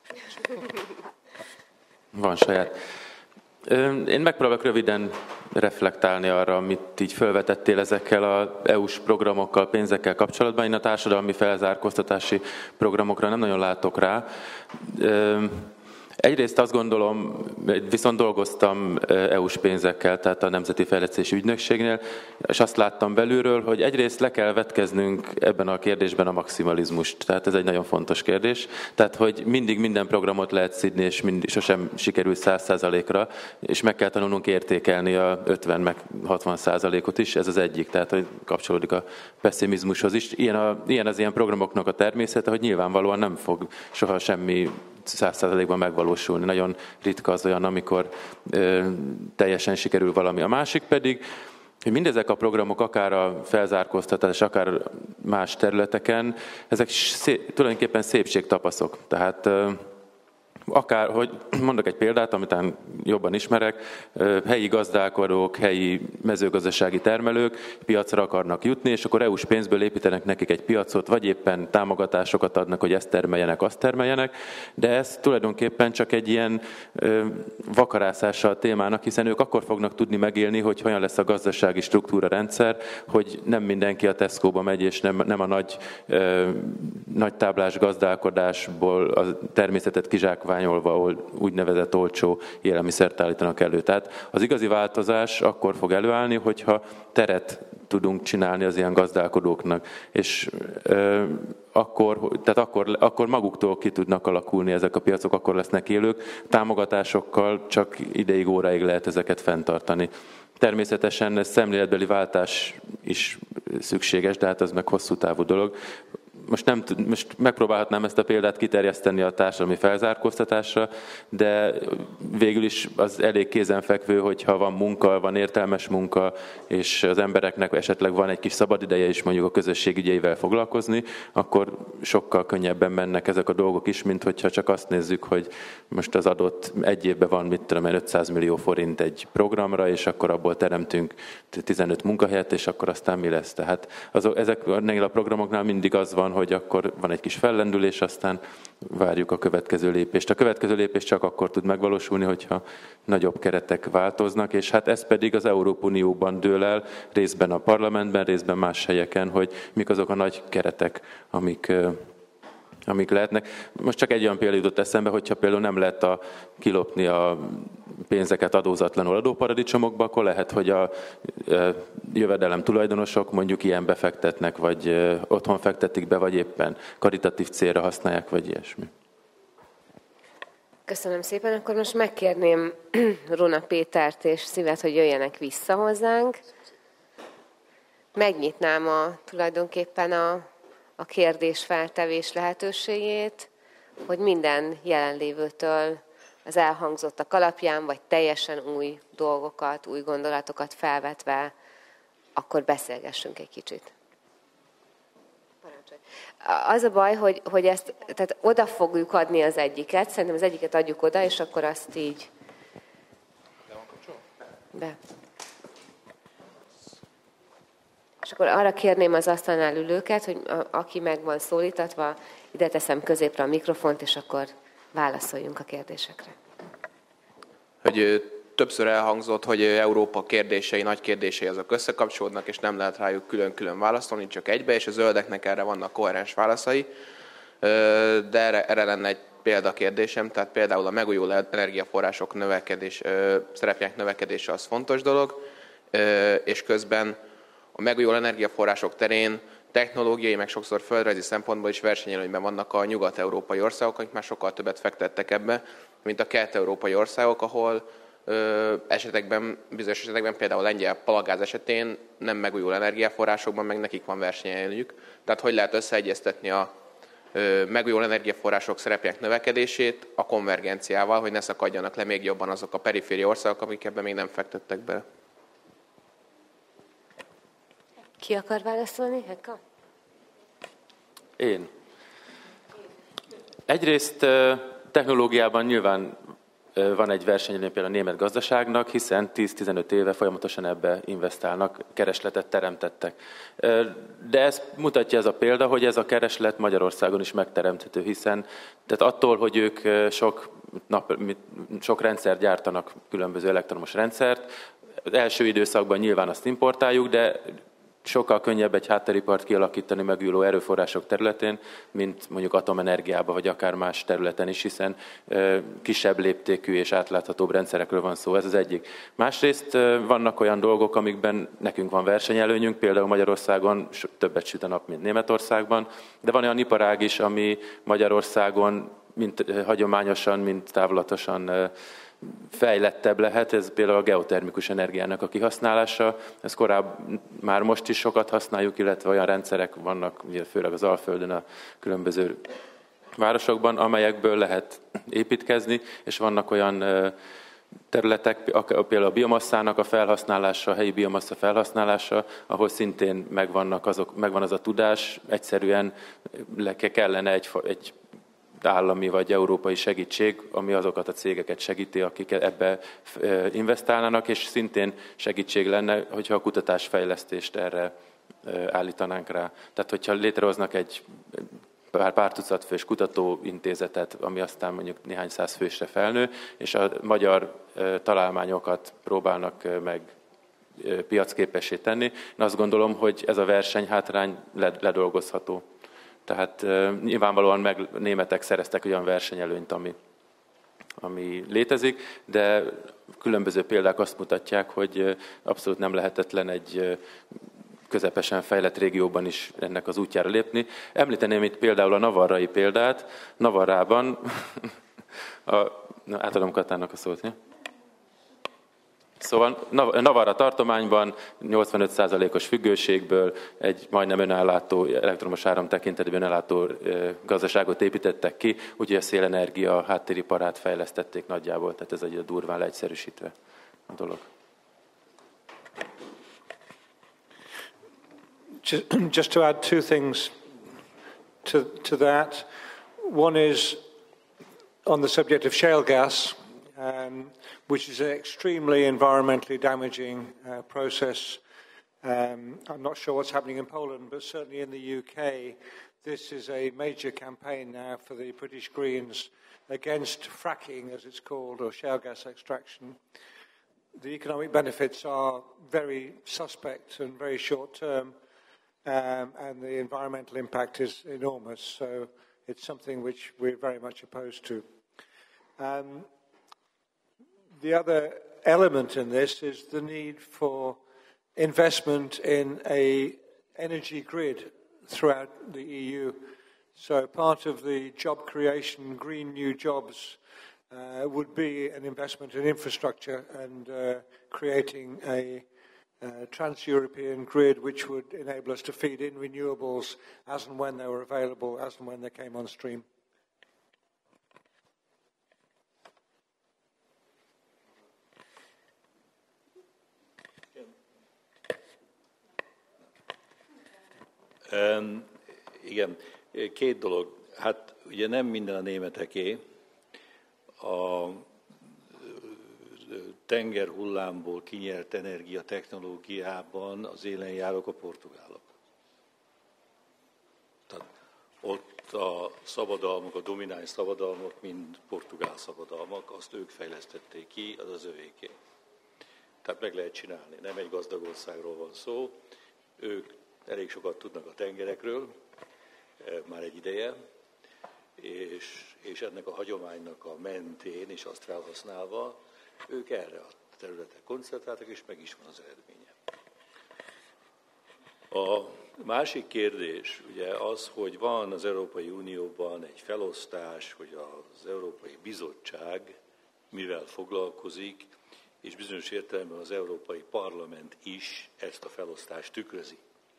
Van saját. Én megpróbálok röviden reflektálni arra, amit így felvetettél ezekkel az é u-s programokkal, pénzekkel kapcsolatban. Én a társadalmi felzárkóztatási programokra nem nagyon látok rá. Egyrészt azt gondolom, viszont dolgoztam é u-s pénzekkel, tehát a Nemzeti Fejlesztési Ügynökségnél, és azt láttam belülről, hogy egyrészt le kell vetkeznünk ebben a kérdésben a maximalizmust. Tehát ez egy nagyon fontos kérdés. Tehát, hogy mindig minden programot lehet szidni, és mindig, sosem sikerül száz százalékra, és meg kell tanulnunk értékelni a ötven meg hatvan százalékot is, ez az egyik, tehát hogy kapcsolódik a pessimizmushoz is. Ilyen, a, ilyen az ilyen programoknak a természete, hogy nyilvánvalóan nem fog soha semmi száz százalékban megvalósulni. Nagyon ritka az olyan, amikor ö, teljesen sikerül valami. A másik pedig, hogy mindezek a programok, akár a felzárkóztatás, akár más területeken, ezek szép, tulajdonképpen szépségtapaszok. Tehát ö, akár, hogy mondok egy példát, amit jobban ismerek, helyi gazdálkodók, helyi mezőgazdasági termelők piacra akarnak jutni, és akkor é u-s pénzből építenek nekik egy piacot, vagy éppen támogatásokat adnak, hogy ezt termeljenek, azt termeljenek, de ez tulajdonképpen csak egy ilyen vakarászása a témának, hiszen ők akkor fognak tudni megélni, hogy hogyan lesz a gazdasági struktúra rendszer, hogy nem mindenki a Tesco-ba megy, és nem, nem a nagy, nagy táblás gazdálkodásból a természetet kizsákvány irányolva úgynevezett olcsó élelmiszert állítanak elő. Tehát az igazi változás akkor fog előállni, hogyha teret tudunk csinálni az ilyen gazdálkodóknak, és e, akkor, tehát akkor, akkor maguktól ki tudnak alakulni ezek a piacok, akkor lesznek élők, támogatásokkal csak ideig, óráig lehet ezeket fenntartani. Természetesen ez szemléletbeli váltás is szükséges, de hát ez meg hosszú távú dolog. Most, nem, most megpróbálhatnám ezt a példát kiterjeszteni a társadalmi felzárkóztatásra, de végül is az elég kézenfekvő, hogyha van munka, van értelmes munka, és az embereknek esetleg van egy kis szabadideje is mondjuk a közösség ügyeivel foglalkozni, akkor sokkal könnyebben mennek ezek a dolgok is, mint hogyha csak azt nézzük, hogy most az adott egy évben van, mit tudom én, ötszáz millió forint egy programra, és akkor abból teremtünk tizenöt munkahelyet, és akkor aztán mi lesz. Tehát azok, ezeknél a programoknál mindig az van, hogy akkor van egy kis fellendülés, aztán várjuk a következő lépést. A következő lépés csak akkor tud megvalósulni, hogyha nagyobb keretek változnak, és hát ez pedig az Európai Unióban dől el, részben a parlamentben, részben más helyeken, hogy mik azok a nagy keretek, amik, amik lehetnek. Most csak egy olyan példa jutott eszembe, hogyha például nem lehet a, kilopni a pénzeket adózatlanul adóparadicsomokba, akkor lehet, hogy a jövedelem tulajdonosok mondjuk ilyen befektetnek, vagy otthon fektetik be, vagy éppen karitatív célra használják, vagy ilyesmi. Köszönöm szépen. Akkor most megkérném Rona Pétert és Szívet, hogy jöjjenek vissza hozzánk. Megnyitnám a, tulajdonképpen a, a kérdésfeltevés lehetőségét, hogy minden jelenlévőtől az elhangzottak alapján, vagy teljesen új dolgokat, új gondolatokat felvetve, akkor beszélgessünk egy kicsit. Parancsolj. Az a baj, hogy, hogy ezt, tehát oda fogjuk adni az egyiket, szerintem az egyiket adjuk oda, és akkor azt így... Be. És akkor arra kérném az asztalnál ülőket, hogy a, aki meg van szólítatva, ide teszem középre a mikrofont, és akkor válaszoljunk a kérdésekre. Hogy többször elhangzott, hogy Európa kérdései, nagy kérdései azok összekapcsolódnak, és nem lehet rájuk külön-külön válaszolni, csak egybe, és a zöldeknek erre vannak koherens válaszai. De erre, erre lenne egy példakérdésem, tehát például a megújuló energiaforrások növekedés, szerepjának növekedése az fontos dolog, és közben a megújuló energiaforrások terén technológiai, meg sokszor földrajzi szempontból is versenyelőnyben vannak a nyugat-európai országok, akik már sokkal többet fektettek ebbe, mint a kelet-európai országok, ahol ö, esetekben, bizonyos esetekben, például lengyel palagáz esetén nem megújuló energiaforrásokban, meg nekik van versenyelőnyük. Tehát hogy lehet összeegyeztetni a ö, megújuló energiaforrások szerepének növekedését a konvergenciával, hogy ne szakadjanak le még jobban azok a periféri országok, amik ebben még nem fektettek bele. Ki akar válaszolni? Hekka? Én. Egyrészt technológiában nyilván van egy versenyelőny például a német gazdaságnak, hiszen tíz-tizenöt éve folyamatosan ebbe investálnak, keresletet teremtettek. De ez mutatja ez a példa, hogy ez a kereslet Magyarországon is megteremthető, hiszen tehát attól, hogy ők sok, nap, sok rendszert gyártanak, különböző elektromos rendszert, az első időszakban nyilván azt importáljuk, de sokkal könnyebb egy hátteripart kialakítani megújuló erőforrások területén, mint mondjuk atomenergiában, vagy akár más területen is, hiszen kisebb léptékű és átláthatóbb rendszerekről van szó, ez az egyik. Másrészt vannak olyan dolgok, amikben nekünk van versenyelőnyünk, például Magyarországon többet süt a nap, mint Németországban, de van olyan iparág is, ami Magyarországon mint hagyományosan, mint távlatosan fejlettebb lehet, ez például a geotermikus energiának a kihasználása. Ez korábban már most is sokat használjuk, illetve olyan rendszerek vannak, főleg az Alföldön a különböző városokban, amelyekből lehet építkezni, és vannak olyan területek, például a biomasszának a felhasználása, a helyi biomassa felhasználása, ahol szintén megvannak azok, megvan az a tudás, egyszerűen kellene egy, egy állami vagy európai segítség, ami azokat a cégeket segíti, akik ebbe investálnának, és szintén segítség lenne, hogyha a kutatásfejlesztést erre állítanánk rá. Tehát, hogyha létrehoznak egy pár, pár tucat fős kutatóintézetet, ami aztán mondjuk néhány száz fősre felnő, és a magyar találmányokat próbálnak meg piacképessé tenni. Én azt gondolom, hogy ez a versenyhátrány ledolgozható. Tehát uh, nyilvánvalóan meg németek szereztek olyan versenyelőnyt, ami ami létezik, de különböző példák azt mutatják, hogy abszolút nem lehetetlen egy közepesen fejlett régióban is ennek az útjára lépni. Említeném itt például a navarrai példát. Navarrában, a, na, átadom Katának a szót, ja? Szóval Navarra tartományban nyolcvanöt százalékos függőségből egy majdnem önállátó, elektromos áram tekintetében önállátó gazdaságot építettek ki, úgyhogy a szélenergia háttériparát fejlesztették nagyjából, tehát ez egy durván leegyszerűsítve a dolog. Just to add two things to, to that. One is on the subject of shale gas, um, which is an extremely environmentally damaging uh, process. Um, I'm not sure what's happening in Poland, but certainly in the U K, this is a major campaign now for the British Greens against fracking, as it's called, or shale gas extraction. The economic benefits are very suspect and very short-term, um, and the environmental impact is enormous. So it's something which we're very much opposed to. Um, the other element in this is the need for investment in an energy grid throughout the E U. So part of the job creation, green new jobs, uh, would be an investment in infrastructure and uh, creating a uh, trans-European grid which would enable us to feed in renewables as and when they were available, as and when they came on stream. Um, igen, két dolog. Hát ugye nem minden a németeké. A tengerhullámból kinyert energia technológiában az élen járok a portugálok. Tehát ott a szabadalmak, a domináns szabadalmak, mind portugál szabadalmak, azt ők fejlesztették ki, az az övéké. Tehát meg lehet csinálni. Nem egy gazdag országról van szó, ők elég sokat tudnak a tengerekről, már egy ideje, és, és ennek a hagyománynak a mentén, és azt felhasználva, ők erre a területre koncentráltak, és meg is van az eredménye. A másik kérdés ugye az, hogy van az Európai Unióban egy felosztás, hogy az Európai Bizottság mivel foglalkozik, és bizonyos értelemben az Európai Parlament is ezt a felosztást tükrözi.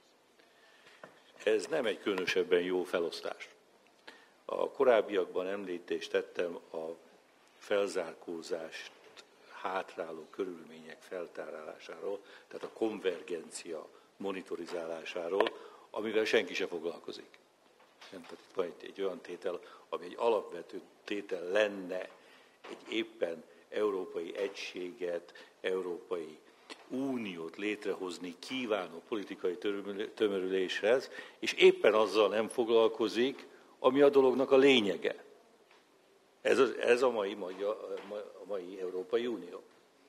Ez nem egy különösebben jó felosztás. A korábbiakban említést tettem a felzárkózást hátráló körülmények feltárásáról, tehát a konvergencia monitorizálásáról, amivel senki sem foglalkozik. Nem, tehát itt van egy, egy olyan tétel, ami egy alapvető tétel lenne egy éppen európai egységet, európai uniót létrehozni kívánó politikai tömörüléshez, és éppen azzal nem foglalkozik, ami a dolognak a lényege. Ez, az, ez a, mai, a mai Európai Unió.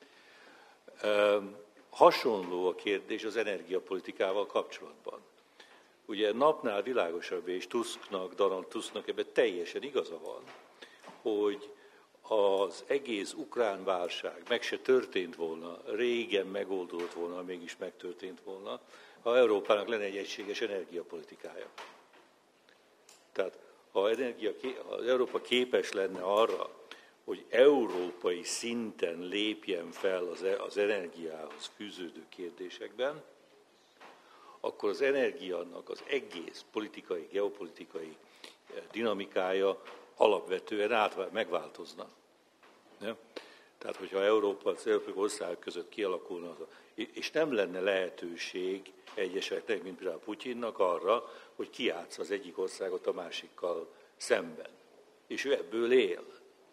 Hasonló a kérdés az energiapolitikával kapcsolatban. Ugye napnál világosabb, és Tusknak, Donald Tusknak ebben teljesen igaza van, hogy az egész ukrán válság meg se történt volna, régen megoldódott volna, mégis megtörtént volna, ha Európának lenne egy egységes energiapolitikája. Tehát ha energia, az Európa képes lenne arra, hogy európai szinten lépjen fel az, az energiához fűződő kérdésekben, akkor az energiának az egész politikai, geopolitikai dinamikája alapvetően át, megváltozna. Ja? Tehát, hogyha Európa, az európai országok között kialakulna, és nem lenne lehetőség egyeseknek, mint például Putyinnak arra, hogy kiátsza az egyik országot a másikkal szemben. És ő ebből él,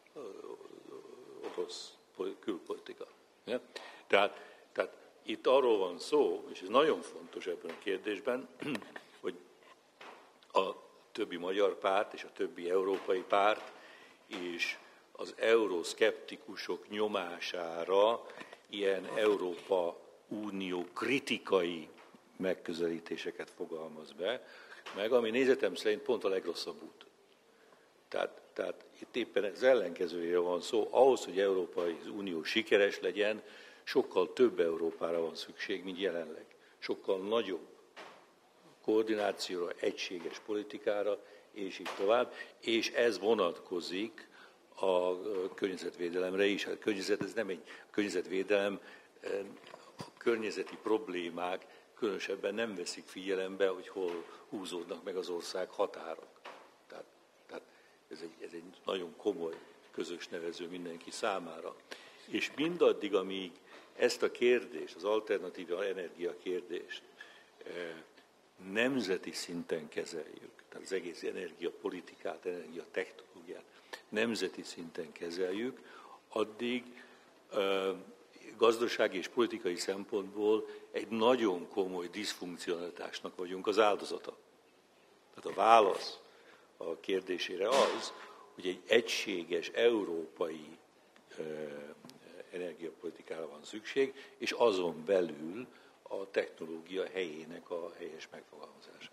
orosz külpolitika. Ja? Tehát, tehát itt arról van szó, és ez nagyon fontos ebben a kérdésben, hogy a többi magyar párt és a többi európai párt és az euroszkeptikusok nyomására ilyen Európa Unió kritikai megközelítéseket fogalmaz be, meg ami nézetem szerint pont a legrosszabb út. Tehát, tehát itt éppen az ellenkezőjére van szó. Ahhoz, hogy Európai Unió sikeres legyen, sokkal több Európára van szükség, mint jelenleg. Sokkal nagyobb koordinációra, egységes politikára, és így tovább. És ez vonatkozik a környezetvédelemre is. A környezet, ez nem egy a környezetvédelem, a környezeti problémák különösebben nem veszik figyelembe, hogy hol húzódnak meg az ország határok. Tehát, tehát ez, egy, ez egy nagyon komoly közös nevező mindenki számára. És mindaddig, amíg ezt a kérdést, az alternatív energia kérdést nemzeti szinten kezeljük, tehát az egész energiapolitikát, energiatechnológiát nemzeti szinten kezeljük, addig gazdasági és politikai szempontból egy nagyon komoly diszfunkcionalitásnak vagyunk az áldozata. Tehát a válasz a kérdésére az, hogy egy egységes európai energiapolitikára van szükség, és azon belül a technológia helyének a helyes megfogalmazása.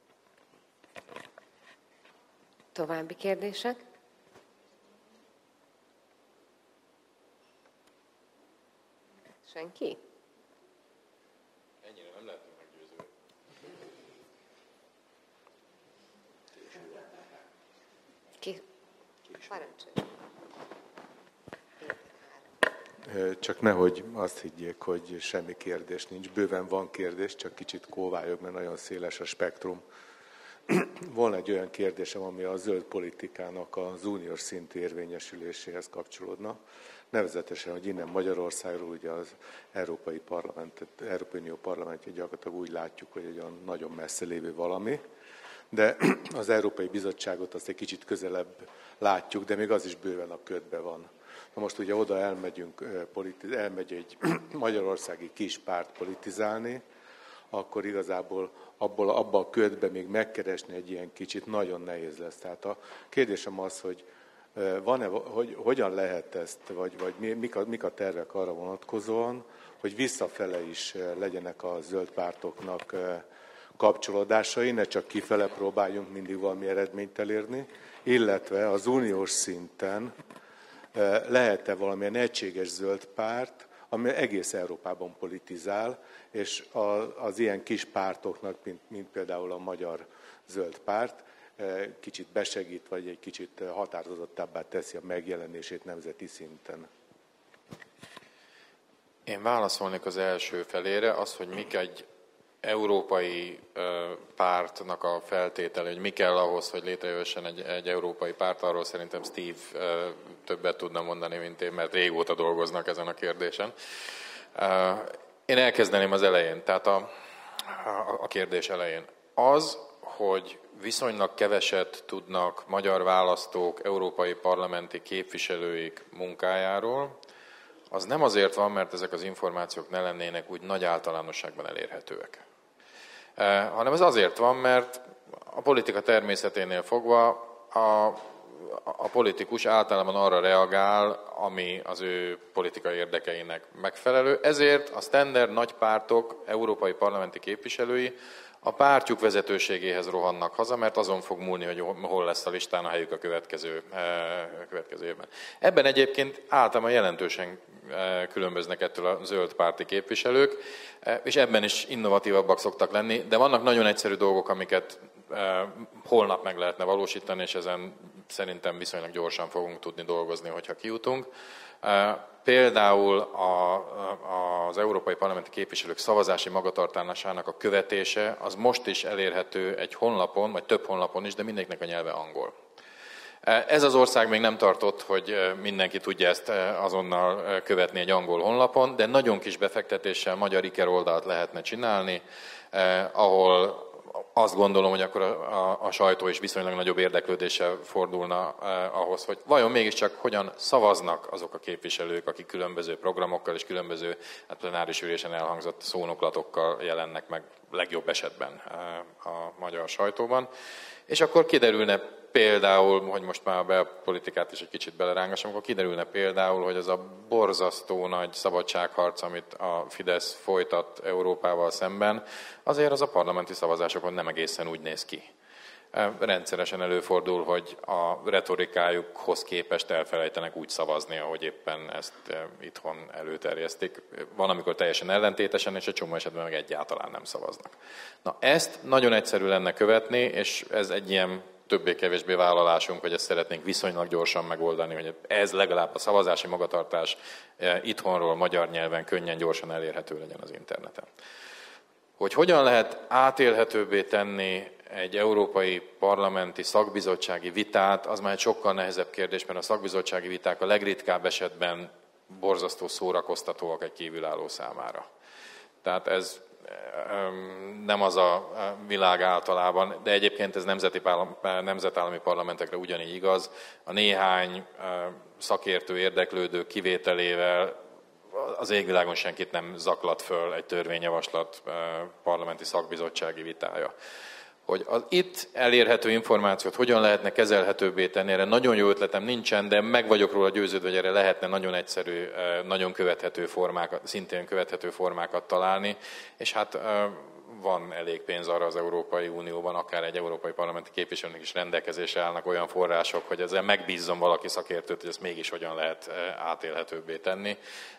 További kérdések? Senki? Ennyire nem lehetünk meggyőző. Ki? Parancsolj. Csak nehogy azt higgyék, hogy semmi kérdés nincs. Bőven van kérdés, csak kicsit kóvályog, mert nagyon széles a spektrum. Volna egy olyan kérdésem, ami a zöld politikának az uniós szintű érvényesüléséhez kapcsolódna. Nevezetesen, hogy innen Magyarországról ugye az Európai Parlament, Európai Unió parlamentje gyakorlatilag úgy látjuk, hogy egy olyan nagyon messze lévő valami, de az Európai Bizottságot azt egy kicsit közelebb látjuk, de még az is bőven a ködbe van. Na most ugye oda elmegyünk, elmegy egy magyarországi kis párt politizálni, akkor igazából abból, abban a ködbe még megkeresni egy ilyen kicsit nagyon nehéz lesz. Tehát a kérdésem az, hogy van-e, hogy hogyan lehet ezt, vagy, vagy mik, a, mik a tervek arra vonatkozóan, hogy visszafele is legyenek a zöld pártoknak kapcsolódásai, ne csak kifele próbáljunk mindig valami eredményt elérni, illetve az uniós szinten lehet-e valamilyen egységes zöld párt, ami egész Európában politizál, és az ilyen kis pártoknak, mint, mint például a Magyar Zöld Párt, kicsit besegít, vagy egy kicsit határozottabbá teszi a megjelenését nemzeti szinten. Én válaszolnék az első felére, az, hogy mik egy európai pártnak a feltétele, hogy mi kell ahhoz, hogy létrejöjjön egy, egy európai párt, arról szerintem Steve többet tudna mondani, mint én, mert régóta dolgoznak ezen a kérdésen. Én elkezdeném az elején, tehát a, a, a kérdés elején. Az, hogy viszonylag keveset tudnak magyar választók, európai parlamenti képviselőik munkájáról, az nem azért van, mert ezek az információk ne lennének úgy nagy általánosságban elérhetőek. Hanem ez azért van, mert a politika természeténél fogva a, a politikus általában arra reagál, ami az ő politikai érdekeinek megfelelő. Ezért a standard nagy pártok, európai parlamenti képviselői a pártjuk vezetőségéhez rohannak haza, mert azon fog múlni, hogy hol lesz a listán a helyük a következő, a következő évben. Ebben egyébként általában jelentősen különböznek ettől a zöld párti képviselők, és ebben is innovatívabbak szoktak lenni, de vannak nagyon egyszerű dolgok, amiket holnap meg lehetne valósítani, és ezen szerintem viszonylag gyorsan fogunk tudni dolgozni, hogyha kijutunk. Például a, az európai parlamenti képviselők szavazási magatartásának a követése az most is elérhető egy honlapon, vagy több honlapon is, de mindenkinek a nyelve angol. Ez az ország még nem tartott, hogy mindenki tudja ezt azonnal követni egy angol honlapon, de nagyon kis befektetéssel magyar iker oldalt lehetne csinálni, ahol azt gondolom, hogy akkor a, a, a sajtó is viszonylag nagyobb érdeklődéssel fordulna eh, ahhoz, hogy vajon mégiscsak hogyan szavaznak azok a képviselők, akik különböző programokkal és különböző hát plenáris ülésen elhangzott szónoklatokkal jelennek meg legjobb esetben eh, a magyar sajtóban. És akkor kiderülne például, hogy most már a belpolitikát is egy kicsit belerángassam, akkor kiderülne például, hogy az a borzasztó nagy szabadságharc, amit a Fidesz folytat Európával szemben, azért az a parlamenti szavazásokon nem egészen úgy néz ki. Rendszeresen előfordul, hogy a retorikájukhoz képest elfelejtenek úgy szavazni, ahogy éppen ezt itthon előterjesztik. Van, amikor teljesen ellentétesen, és egy csomó esetben meg egyáltalán nem szavaznak. Na, ezt nagyon egyszerű lenne követni, és ez egy ilyen többé-kevésbé vállalásunk, hogy ezt szeretnénk viszonylag gyorsan megoldani, hogy ez legalább a szavazási magatartás itthonról magyar nyelven könnyen, gyorsan elérhető legyen az interneten. Hogy hogyan lehet átélhetőbbé tenni egy európai parlamenti szakbizottsági vitát, az már egy sokkal nehezebb kérdés, mert a szakbizottsági viták a legritkább esetben borzasztó szórakoztatóak egy kívülálló számára. Tehát ez nem az a világ általában, de egyébként ez nemzeti, nemzetállami parlamentekre ugyanígy igaz. A néhány szakértő, érdeklődő kivételével az égvilágon senkit nem zaklat föl egy törvényjavaslat parlamenti szakbizottsági vitája. Hogy az itt elérhető információt hogyan lehetne kezelhetőbbé tenni, erre nagyon jó ötletem nincsen, de meg vagyok róla győződve, hogy erre lehetne nagyon egyszerű, nagyon követhető formákat, szintén követhető formákat találni, és hát van elég pénz arra az Európai Unióban, akár egy európai parlamenti képviselőnek is rendelkezésre állnak olyan források, hogy ezzel megbízzon valaki szakértőt, hogy ezt mégis hogyan lehet átélhetőbbé tenni.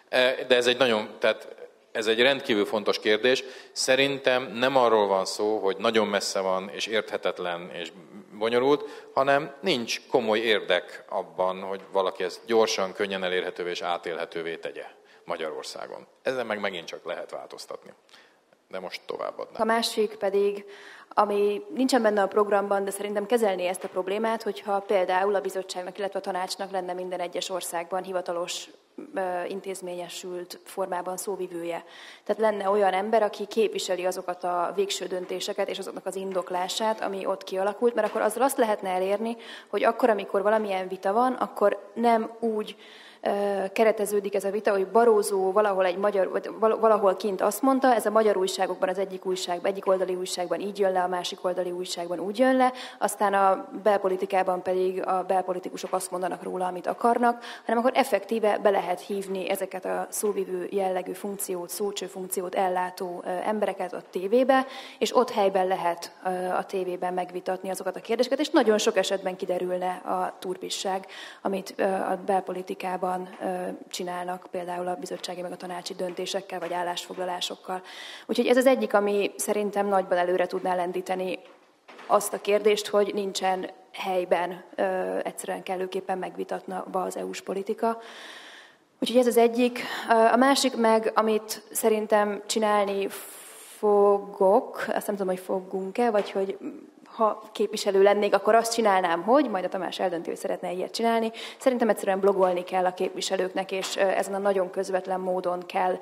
De ez egy nagyon, tehát ez egy rendkívül fontos kérdés. Szerintem nem arról van szó, hogy nagyon messze van, és érthetetlen, és bonyolult, hanem nincs komoly érdek abban, hogy valaki ezt gyorsan, könnyen elérhetővé és átélhetővé tegye Magyarországon. Ezen meg megint csak lehet változtatni. De most továbbadnám. A másik pedig, ami nincsen benne a programban, de szerintem kezelné ezt a problémát, hogyha például a bizottságnak, illetve a tanácsnak lenne minden egyes országban hivatalos, intézményesült formában szóvivője. Tehát lenne olyan ember, aki képviseli azokat a végső döntéseket és azoknak az indoklását, ami ott kialakult, mert akkor azzal azt lehetne elérni, hogy akkor, amikor valamilyen vita van, akkor nem úgy kereteződik ez a vita, hogy Barózó valahol egy magyar, vagy valahol kint azt mondta, ez a magyar újságokban, az egyik újságban, egyik oldali újságban így jön le, a másik oldali újságban úgy jön le, aztán a belpolitikában pedig a belpolitikusok azt mondanak róla, amit akarnak, hanem akkor effektíve be lehet hívni ezeket a szóvivő jellegű funkciót, szócső funkciót ellátó embereket a tévébe, és ott helyben lehet a tévében megvitatni azokat a kérdéseket, és nagyon sok esetben kiderülne a turpisság, amit a belpolitikában csinálnak, például a bizottsági meg a tanácsi döntésekkel, vagy állásfoglalásokkal. Úgyhogy ez az egyik, ami szerintem nagyban előre tudná lendíteni azt a kérdést, hogy nincsen helyben egyszerűen kellőképpen megvitatna az é u-s politika. Úgyhogy ez az egyik. A másik meg, amit szerintem csinálni fogok, azt nem tudom, hogy fogunk-e, vagy hogy ha képviselő lennék, akkor azt csinálnám, hogy, majd a Tamás eldönti, hogy szeretne ilyet csinálni. Szerintem egyszerűen blogolni kell a képviselőknek, és ezen a nagyon közvetlen módon kell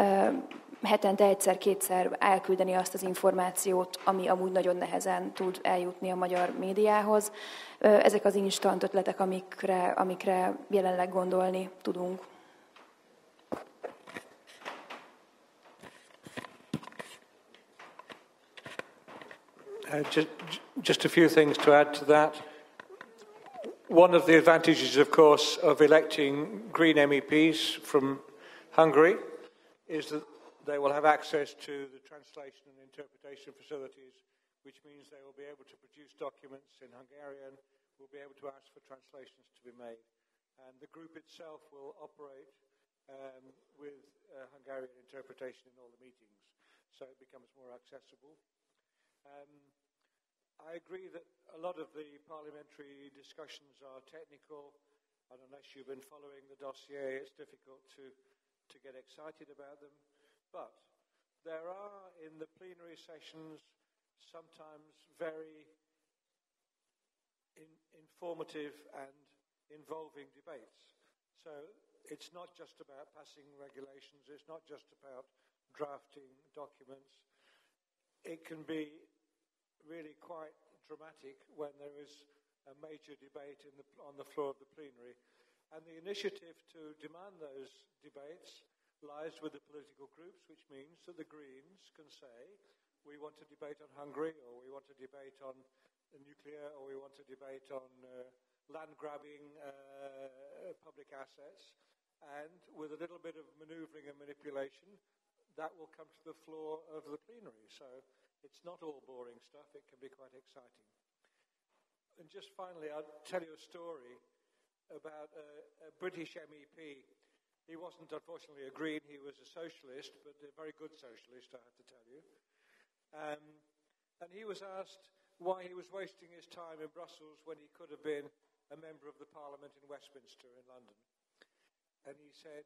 hetente egyszer-kétszer elküldeni azt az információt, ami amúgy nagyon nehezen tud eljutni a magyar médiához. Ezek az instant ötletek, amikre, amikre jelenleg gondolni tudunk. Uh, just, just a few things to add to that. One of the advantages, of course, of electing Green M E Ps from Hungary is that they will have access to the translation and interpretation facilities, which means they will be able to produce documents in Hungarian, will be able to ask for translations to be made. And the group itself will operate um, with uh, Hungarian interpretation in all the meetings, so it becomes more accessible. Um, I agree that a lot of the parliamentary discussions are technical, and unless you've been following the dossier, it's difficult to, to get excited about them. But there are, in the plenary sessions, sometimes very in, informative and involving debates. So it's not just about passing regulations, it's not just about drafting documents. It can be really quite dramatic when there is a major debate in the, on the floor of the plenary. And the initiative to demand those debates lies with the political groups, which means that the Greens can say, we want to debate on Hungary, or we want to debate on nuclear, or we want to debate on uh, land-grabbing uh, public assets. And with a little bit of manoeuvring and manipulation, that will come to the floor of the plenary. So it's not all boring stuff, it can be quite exciting. And just finally, I'll tell you a story about a, a British M E P. He wasn't unfortunately a Green, he was a socialist, but a very good socialist, I have to tell you. Um, and he was asked why he was wasting his time in Brussels when he could have been a member of the Parliament in Westminster in London. And he said,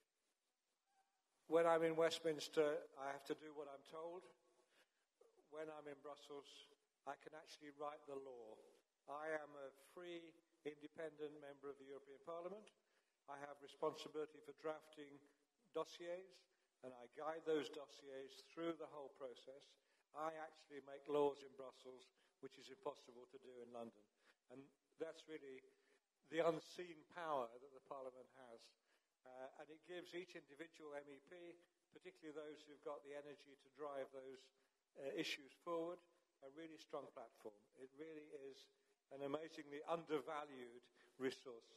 when I'm in Westminster, I have to do what I'm told. When I'm in Brussels, I can actually write the law. I am a free, independent member of the European Parliament. I have responsibility for drafting dossiers, and I guide those dossiers through the whole process. I actually make laws in Brussels, which is impossible to do in London. And that's really the unseen power that the Parliament has. Uh, and it gives each individual M E P, particularly those who've got the energy to drive those uh, issues forward, a really strong platform. It really is an amazingly undervalued resource.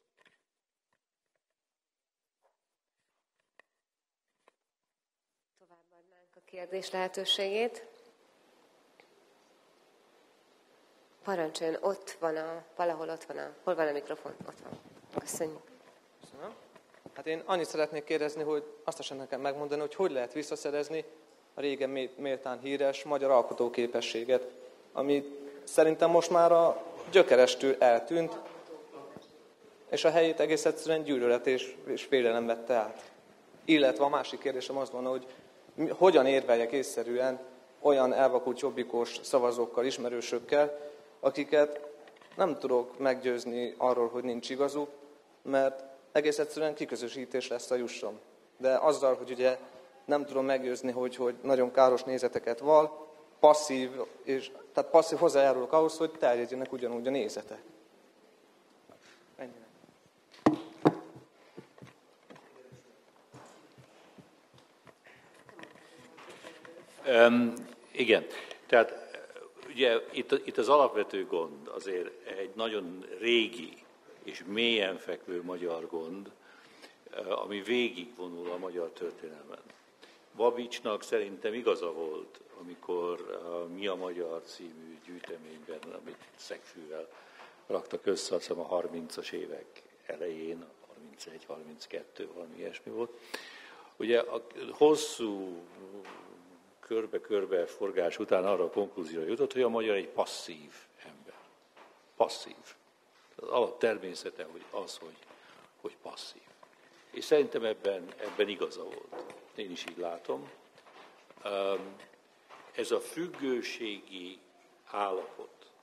Továbbadnánk a kérdés lehetőségét. Parancsoljon, ott van a, valahol ott van a, hol van a mikrofon? Ott van. Köszönjük. Köszönöm. Hát én annyit szeretnék kérdezni, hogy azt sem nekem megmondani, hogy hogy lehet visszaszerezni a régen méltán híres magyar alkotóképességet, ami szerintem most már a gyökerestől eltűnt, és a helyét egész egyszerűen gyűlölet és, és félelem vette át. Illetve a másik kérdésem az van, hogy hogyan érveljek észszerűen olyan elvakult jobbikos szavazókkal, ismerősökkel, akiket nem tudok meggyőzni arról, hogy nincs igazuk, mert egész egyszerűen kiközösítés lesz a jussom. De azzal, hogy ugye nem tudom meggyőzni, hogy, hogy nagyon káros nézeteket val, passzív, és, tehát passzív hozzájárulok ahhoz, hogy terjedjenek ugyanúgy a nézetek. Ennyire. Um, igen, tehát ugye itt, itt az alapvető gond azért egy nagyon régi és mélyen fekvő magyar gond, ami végigvonul a magyar történelmen. Babicsnak szerintem igaza volt, amikor a Mi a Magyar című gyűjteményben, amit Szegfűvel raktak össze, azt hiszem a harmincas évek elején, harmincegy harminckettő, valami ilyesmi volt. Ugye a hosszú körbe-körbe forgás után arra a konklúzióra jutott, hogy a magyar egy passzív ember. Passzív. Az alaptermészete hogy az, hogy, hogy passzív. És szerintem ebben, ebben igaza volt. Én is így látom. Ez a függőségi állapot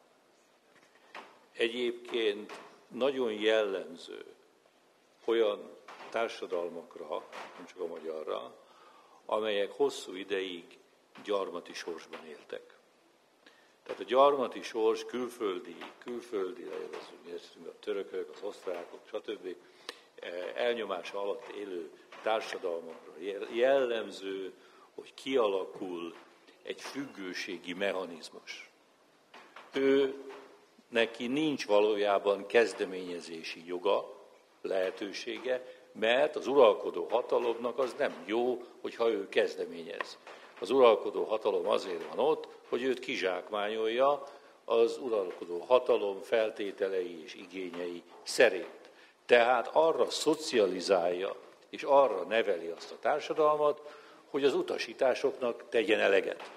egyébként nagyon jellemző olyan társadalmakra, nem csak a magyarra, amelyek hosszú ideig gyarmati sorsban éltek. Tehát a gyarmati sors külföldi, külföldi, a törökök, az osztrákok, stb. Elnyomása alatt élő társadalmakra jellemző, hogy kialakul egy függőségi mechanizmus. Ő, neki nincs valójában kezdeményezési joga, lehetősége, mert az uralkodó hatalomnak az nem jó, hogyha ő kezdeményez. Az uralkodó hatalom azért van ott, hogy őt kizsákmányolja az uralkodó hatalom feltételei és igényei szerint. Tehát arra szocializálja és arra neveli azt a társadalmat, hogy az utasításoknak tegyen eleget.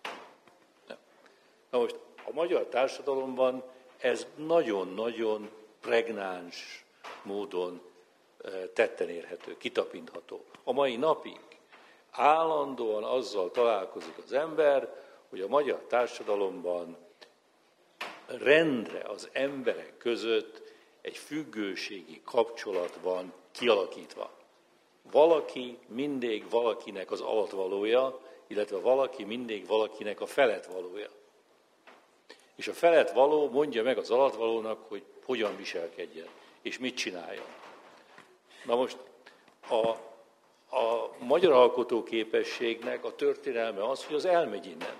Na most a magyar társadalomban ez nagyon-nagyon pregnáns módon tetten érhető, kitapintható. A mai napig állandóan azzal találkozik az ember, hogy a magyar társadalomban rendre az emberek között egy függőségi kapcsolat van kialakítva. Valaki mindig valakinek az alatvalója, illetve valaki mindig valakinek a feletvalója. És a feletvaló mondja meg az alatvalónak, hogy hogyan viselkedjen, és mit csináljon. Na most a, a magyar alkotóképességnek a történelme az, hogy az elmegy innen.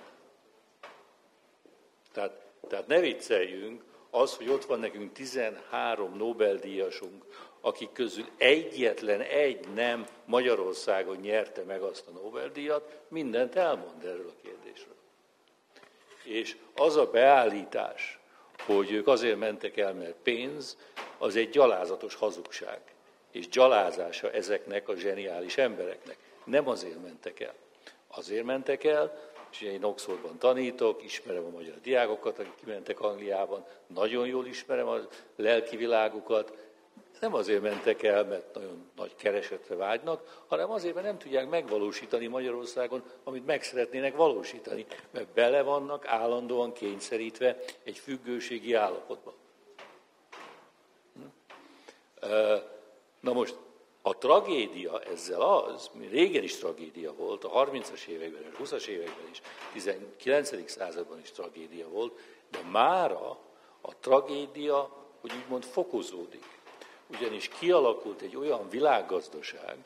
Tehát, tehát ne vicceljünk, az, hogy ott van nekünk tizenhárom Nobel-díjasunk, akik közül egyetlen egy nem Magyarországon nyerte meg azt a Nobel-díjat, mindent elmond erről a kérdésről. És az a beállítás, hogy ők azért mentek el, mert pénz, az egy gyalázatos hazugság, és gyalázása ezeknek a zseniális embereknek. Nem azért mentek el. Azért mentek el, és én Oxfordban tanítok, ismerem a magyar diákokat, akik kimentek Angliában, nagyon jól ismerem a lelki világukat. Nem azért mentek el, mert nagyon nagy keresetre vágynak, hanem azért, mert nem tudják megvalósítani Magyarországon, amit meg szeretnének valósítani, mert bele vannak állandóan kényszerítve egy függőségi állapotba. Na most a tragédia ezzel az, régen is tragédia volt, a harmincas években és huszas években is, tizenkilencedik században is tragédia volt, de mára a tragédia, hogy úgymond fokozódik. Ugyanis kialakult egy olyan világgazdaság,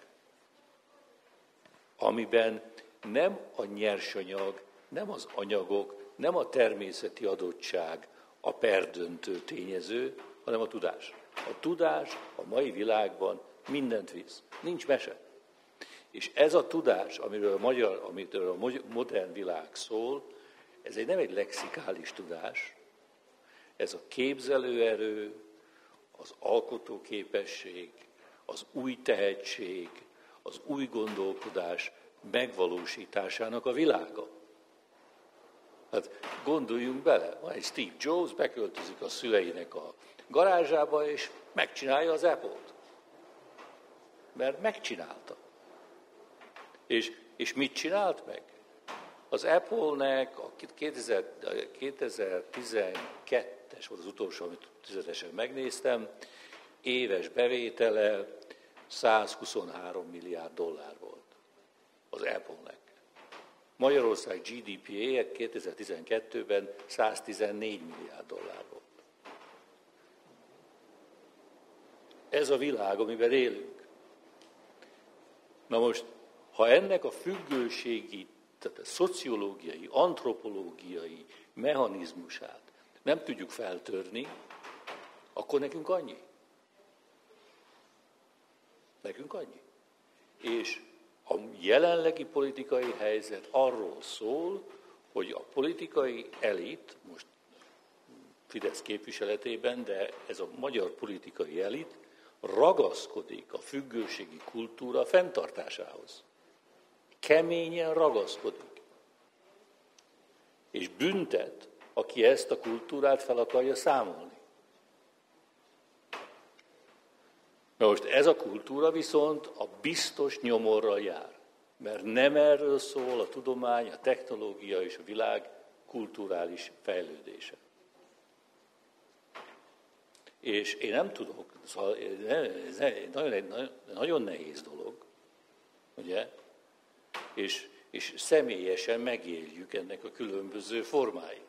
amiben nem a nyersanyag, nem az anyagok, nem a természeti adottság a perdöntő tényező, hanem a tudás. A tudás a mai világban mindent visz. Nincs mese. És ez a tudás, amiről a, magyar, amiről a modern világ szól, ez egy, nem egy lexikális tudás, ez a képzelőerő, az alkotóképesség, az új tehetség, az új gondolkodás megvalósításának a világa. Hát gondoljunk bele, van egy Steve Jobs, beköltözik a szüleinek a garázsába, és megcsinálja az Apple-t. Mert megcsinálta. És, és mit csinált meg? Az Apple-nek a kétezer-tizenkettes volt az utolsó, amit tüzetesen megnéztem, éves bevétele százhuszonhárom milliárd dollár volt az Apple-nek. Magyarország gé dé pé-je kétezer-tizenkettőben száztizennégy milliárd dollár volt. Ez a világ, amiben élünk. Na most, ha ennek a függőségi, tehát a szociológiai, antropológiai mechanizmusát nem tudjuk feltörni, akkor nekünk annyi. Nekünk annyi. És a jelenlegi politikai helyzet arról szól, hogy a politikai elit, most Fidesz képviseletében, de ez a magyar politikai elit ragaszkodik a függőségi kultúra fenntartásához. Keményen ragaszkodik. És büntet, aki ezt a kultúrát fel akarja számolni. Na most ez a kultúra viszont a biztos nyomorral jár. Mert nem erről szól a tudomány, a technológia és a világ kulturális fejlődése. És én nem tudok, szóval ez nagyon, egy nagyon nehéz dolog, ugye? És, és személyesen megéljük ennek a különböző formáit.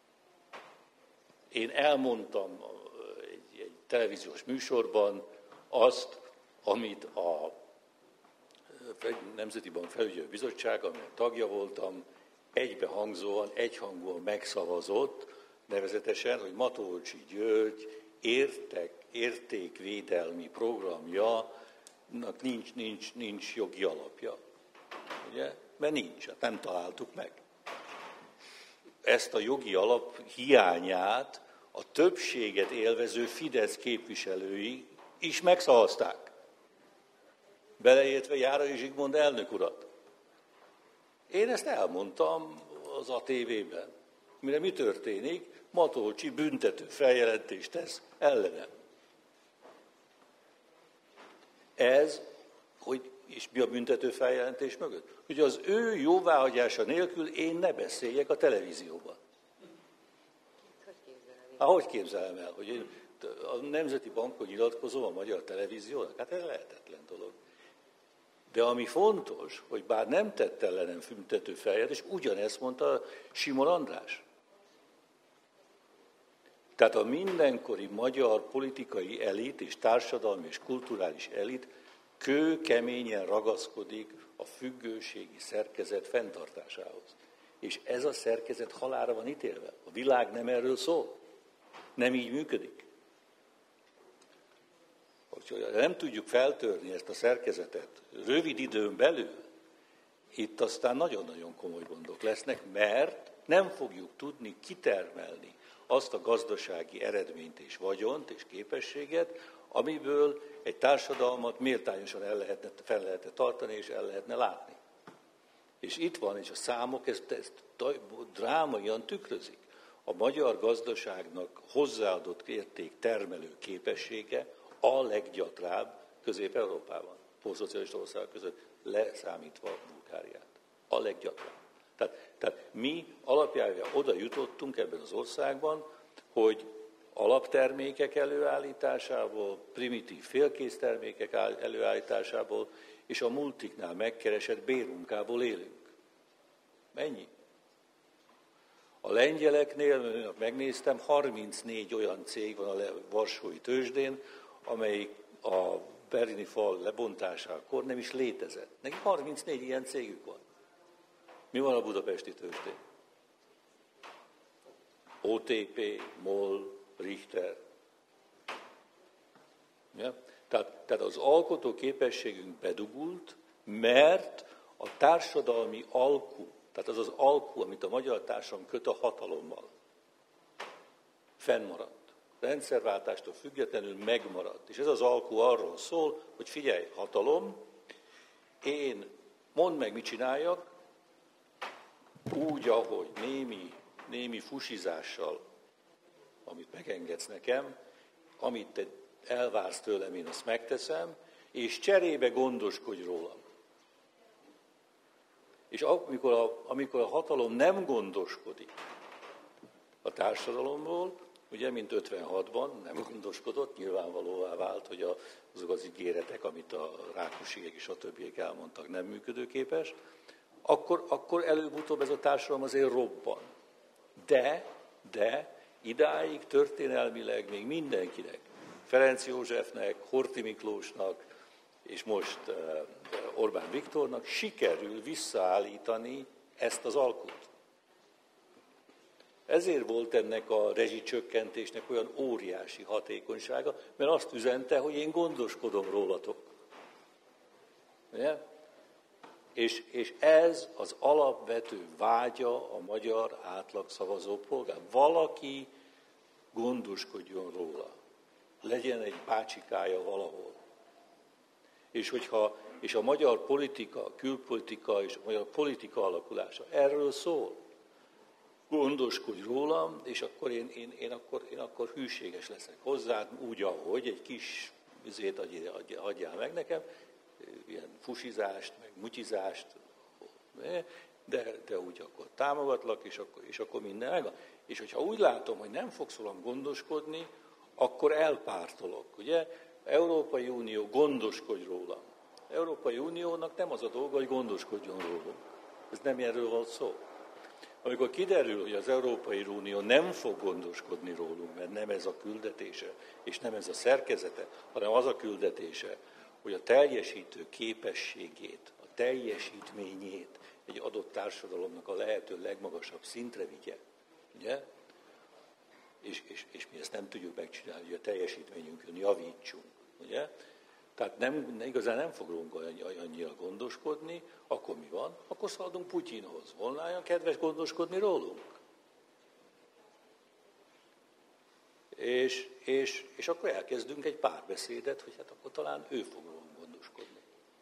Én elmondtam egy, egy televíziós műsorban azt, amit a Nemzeti Bank Felügyelő Bizottság, amelyek tagja voltam, egybehangzóan, egyhangúan megszavazott, nevezetesen, hogy Matolcsy György értek, értékvédelmi programjának nincs, nincs, nincs jogi alapja. Ugye? Mert nincs, nem találtuk meg. Ezt a jogi alap hiányát a többséget élvező Fidesz képviselői is megszavazták. Beleértve Járai Zsigmond elnök urat. Én ezt elmondtam az á té vében. Mire mi történik? Matolcsy büntető feljelentést tesz ellenem. Ez, hogy, és mi a büntető feljelentés mögött? Hogy az ő jóváhagyása nélkül én ne beszéljek a televízióban. Hát hogy képzelem el, hogy én a Nemzeti Bankon nyilatkozom a magyar televíziónak? Hát ez lehetetlen dolog. De ami fontos, hogy bár nem tett ellenem büntető feljelentést, ugyanezt mondta Simon András. Tehát a mindenkori magyar politikai elit és társadalmi és kulturális elit kőkeményen ragaszkodik a függőségi szerkezet fenntartásához. És ez a szerkezet halálra van ítélve. A világ nem erről szól. Nem így működik. Ha nem tudjuk feltörni ezt a szerkezetet rövid időn belül, itt aztán nagyon-nagyon komoly gondok lesznek, mert nem fogjuk tudni kitermelni azt a gazdasági eredményt és vagyont és képességet, amiből egy társadalmat méltányosan el lehetne, fel lehetne tartani és el lehetne látni. És itt van, és a számok ezt, ezt drámaian tükrözik. A magyar gazdaságnak hozzáadott érték termelő képessége a leggyatrább Közép-Európában, posztszocialista országok között, leszámítva Bulgáriát. A leggyatrább. Tehát, tehát mi alapjában oda jutottunk ebben az országban, hogy alaptermékek előállításából, primitív félkész termékek előállításából és a multiknál megkeresett bérmunkából élünk. Ennyi. A lengyeleknél, megnéztem, harmincnégy olyan cég van a varsói tőzsdén, amelyik a berlini fal lebontásakor nem is létezett. Neki harmincnégy ilyen cégük van. Mi van a budapesti tőzsdén? o té pé, MOL, Richter. Ja? Tehát, tehát az alkotó képességünk bedugult, mert a társadalmi alkú, tehát az az alkú, amit a magyar társadalom köt a hatalommal, fennmaradt. Rendszerváltástól függetlenül megmaradt. És ez az alkú arról szól, hogy figyelj, hatalom, én mondd meg, mit csináljak, úgy, ahogy némi, némi fusizással, amit megengedsz nekem, amit te elvársz tőlem, én azt megteszem, és cserébe gondoskodj rólam. És amikor a, amikor a hatalom nem gondoskodik a társadalomból, ugye, mint ötvenhatban nem gondoskodott, nyilvánvalóvá vált, hogy azok az ígéretek, amit a Rákosiék és a többiek elmondtak, nem működőképes, akkor, akkor előbb-utóbb ez a társadalom azért robban. De, de idáig történelmileg még mindenkinek, Ferenc Józsefnek, Horthy Miklósnak, és most Orbán Viktornak sikerül visszaállítani ezt az alkut. Ezért volt ennek a rezsicsökkentésnek olyan óriási hatékonysága, mert azt üzente, hogy én gondoskodom rólatok. Ugye? És, és ez az alapvető vágya a magyar átlag szavazó polgár. Valaki gondoskodjon róla. Legyen egy bácsikája valahol. És, hogyha, és a magyar politika, a külpolitika és a magyar politika alakulása erről szól. Gondoskodj rólam, és akkor én, én, én, akkor, én akkor hűséges leszek hozzád, úgy, ahogy egy kis üzét adjál, adjál meg nekem, ilyen fusizást, meg mutyizást, de, de úgy akkor támogatlak, és akkor, és akkor minden meg. És hogyha úgy látom, hogy nem fogsz rólam gondoskodni, akkor elpártolok, ugye? Európai Unió, gondoskodj rólam. Európai Uniónak nem az a dolga, hogy gondoskodjon rólunk. Ez nem erről van szó. Amikor kiderül, hogy az Európai Unió nem fog gondoskodni rólunk, mert nem ez a küldetése, és nem ez a szerkezete, hanem az a küldetése, hogy a teljesítő képességét, a teljesítményét egy adott társadalomnak a lehető legmagasabb szintre vigye, ugye? És, és, és mi ezt nem tudjuk megcsinálni, hogy a teljesítményünkön javítsunk, ugye? Tehát nem, igazán nem fogunk annyira gondoskodni, akkor mi van? Akkor szaladunk Putyinhoz. Volna olyan kedves gondoskodni rólunk? És, és, és akkor elkezdünk egy párbeszédet, hogy hát akkor talán ő fog rólunk gondoskodni.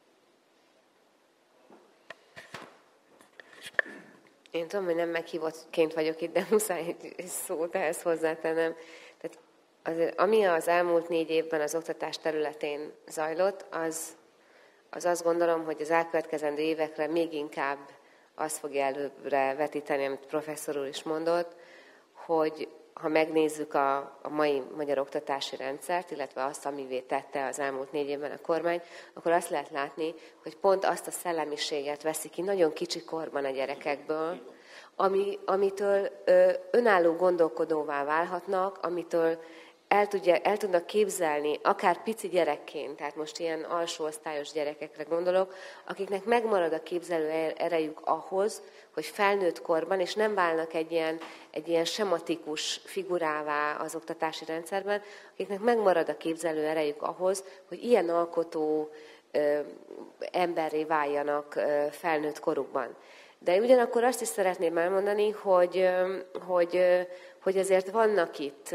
Én tudom, hogy nem meghívottként vagyok itt, de muszáj egy szót ehhez hozzátennem. Tehát azért, ami az elmúlt négy évben az oktatás területén zajlott, az, az azt gondolom, hogy az elkövetkezendő évekre még inkább azt fogja előbbre vetíteni, amit professzor úr is mondott, hogy ha megnézzük a, a mai magyar oktatási rendszert, illetve azt, amivé tette az elmúlt négy évben a kormány, akkor azt lehet látni, hogy pont azt a szellemiséget veszi ki nagyon kicsi korban a gyerekekből, ami, amitől ö, önálló gondolkodóvá válhatnak, amitől el, tudja, el tudnak képzelni, akár pici gyerekként, tehát most ilyen alsó osztályos gyerekekre gondolok, akiknek megmarad a képzelő erejük ahhoz, hogy felnőtt korban, és nem válnak egy ilyen, egy ilyen sematikus figurává az oktatási rendszerben, akiknek megmarad a képzelő erejük ahhoz, hogy ilyen alkotó ö, emberré váljanak ö, felnőtt korukban. De ugyanakkor azt is szeretném elmondani, hogy, hogy, hogy azért vannak itt,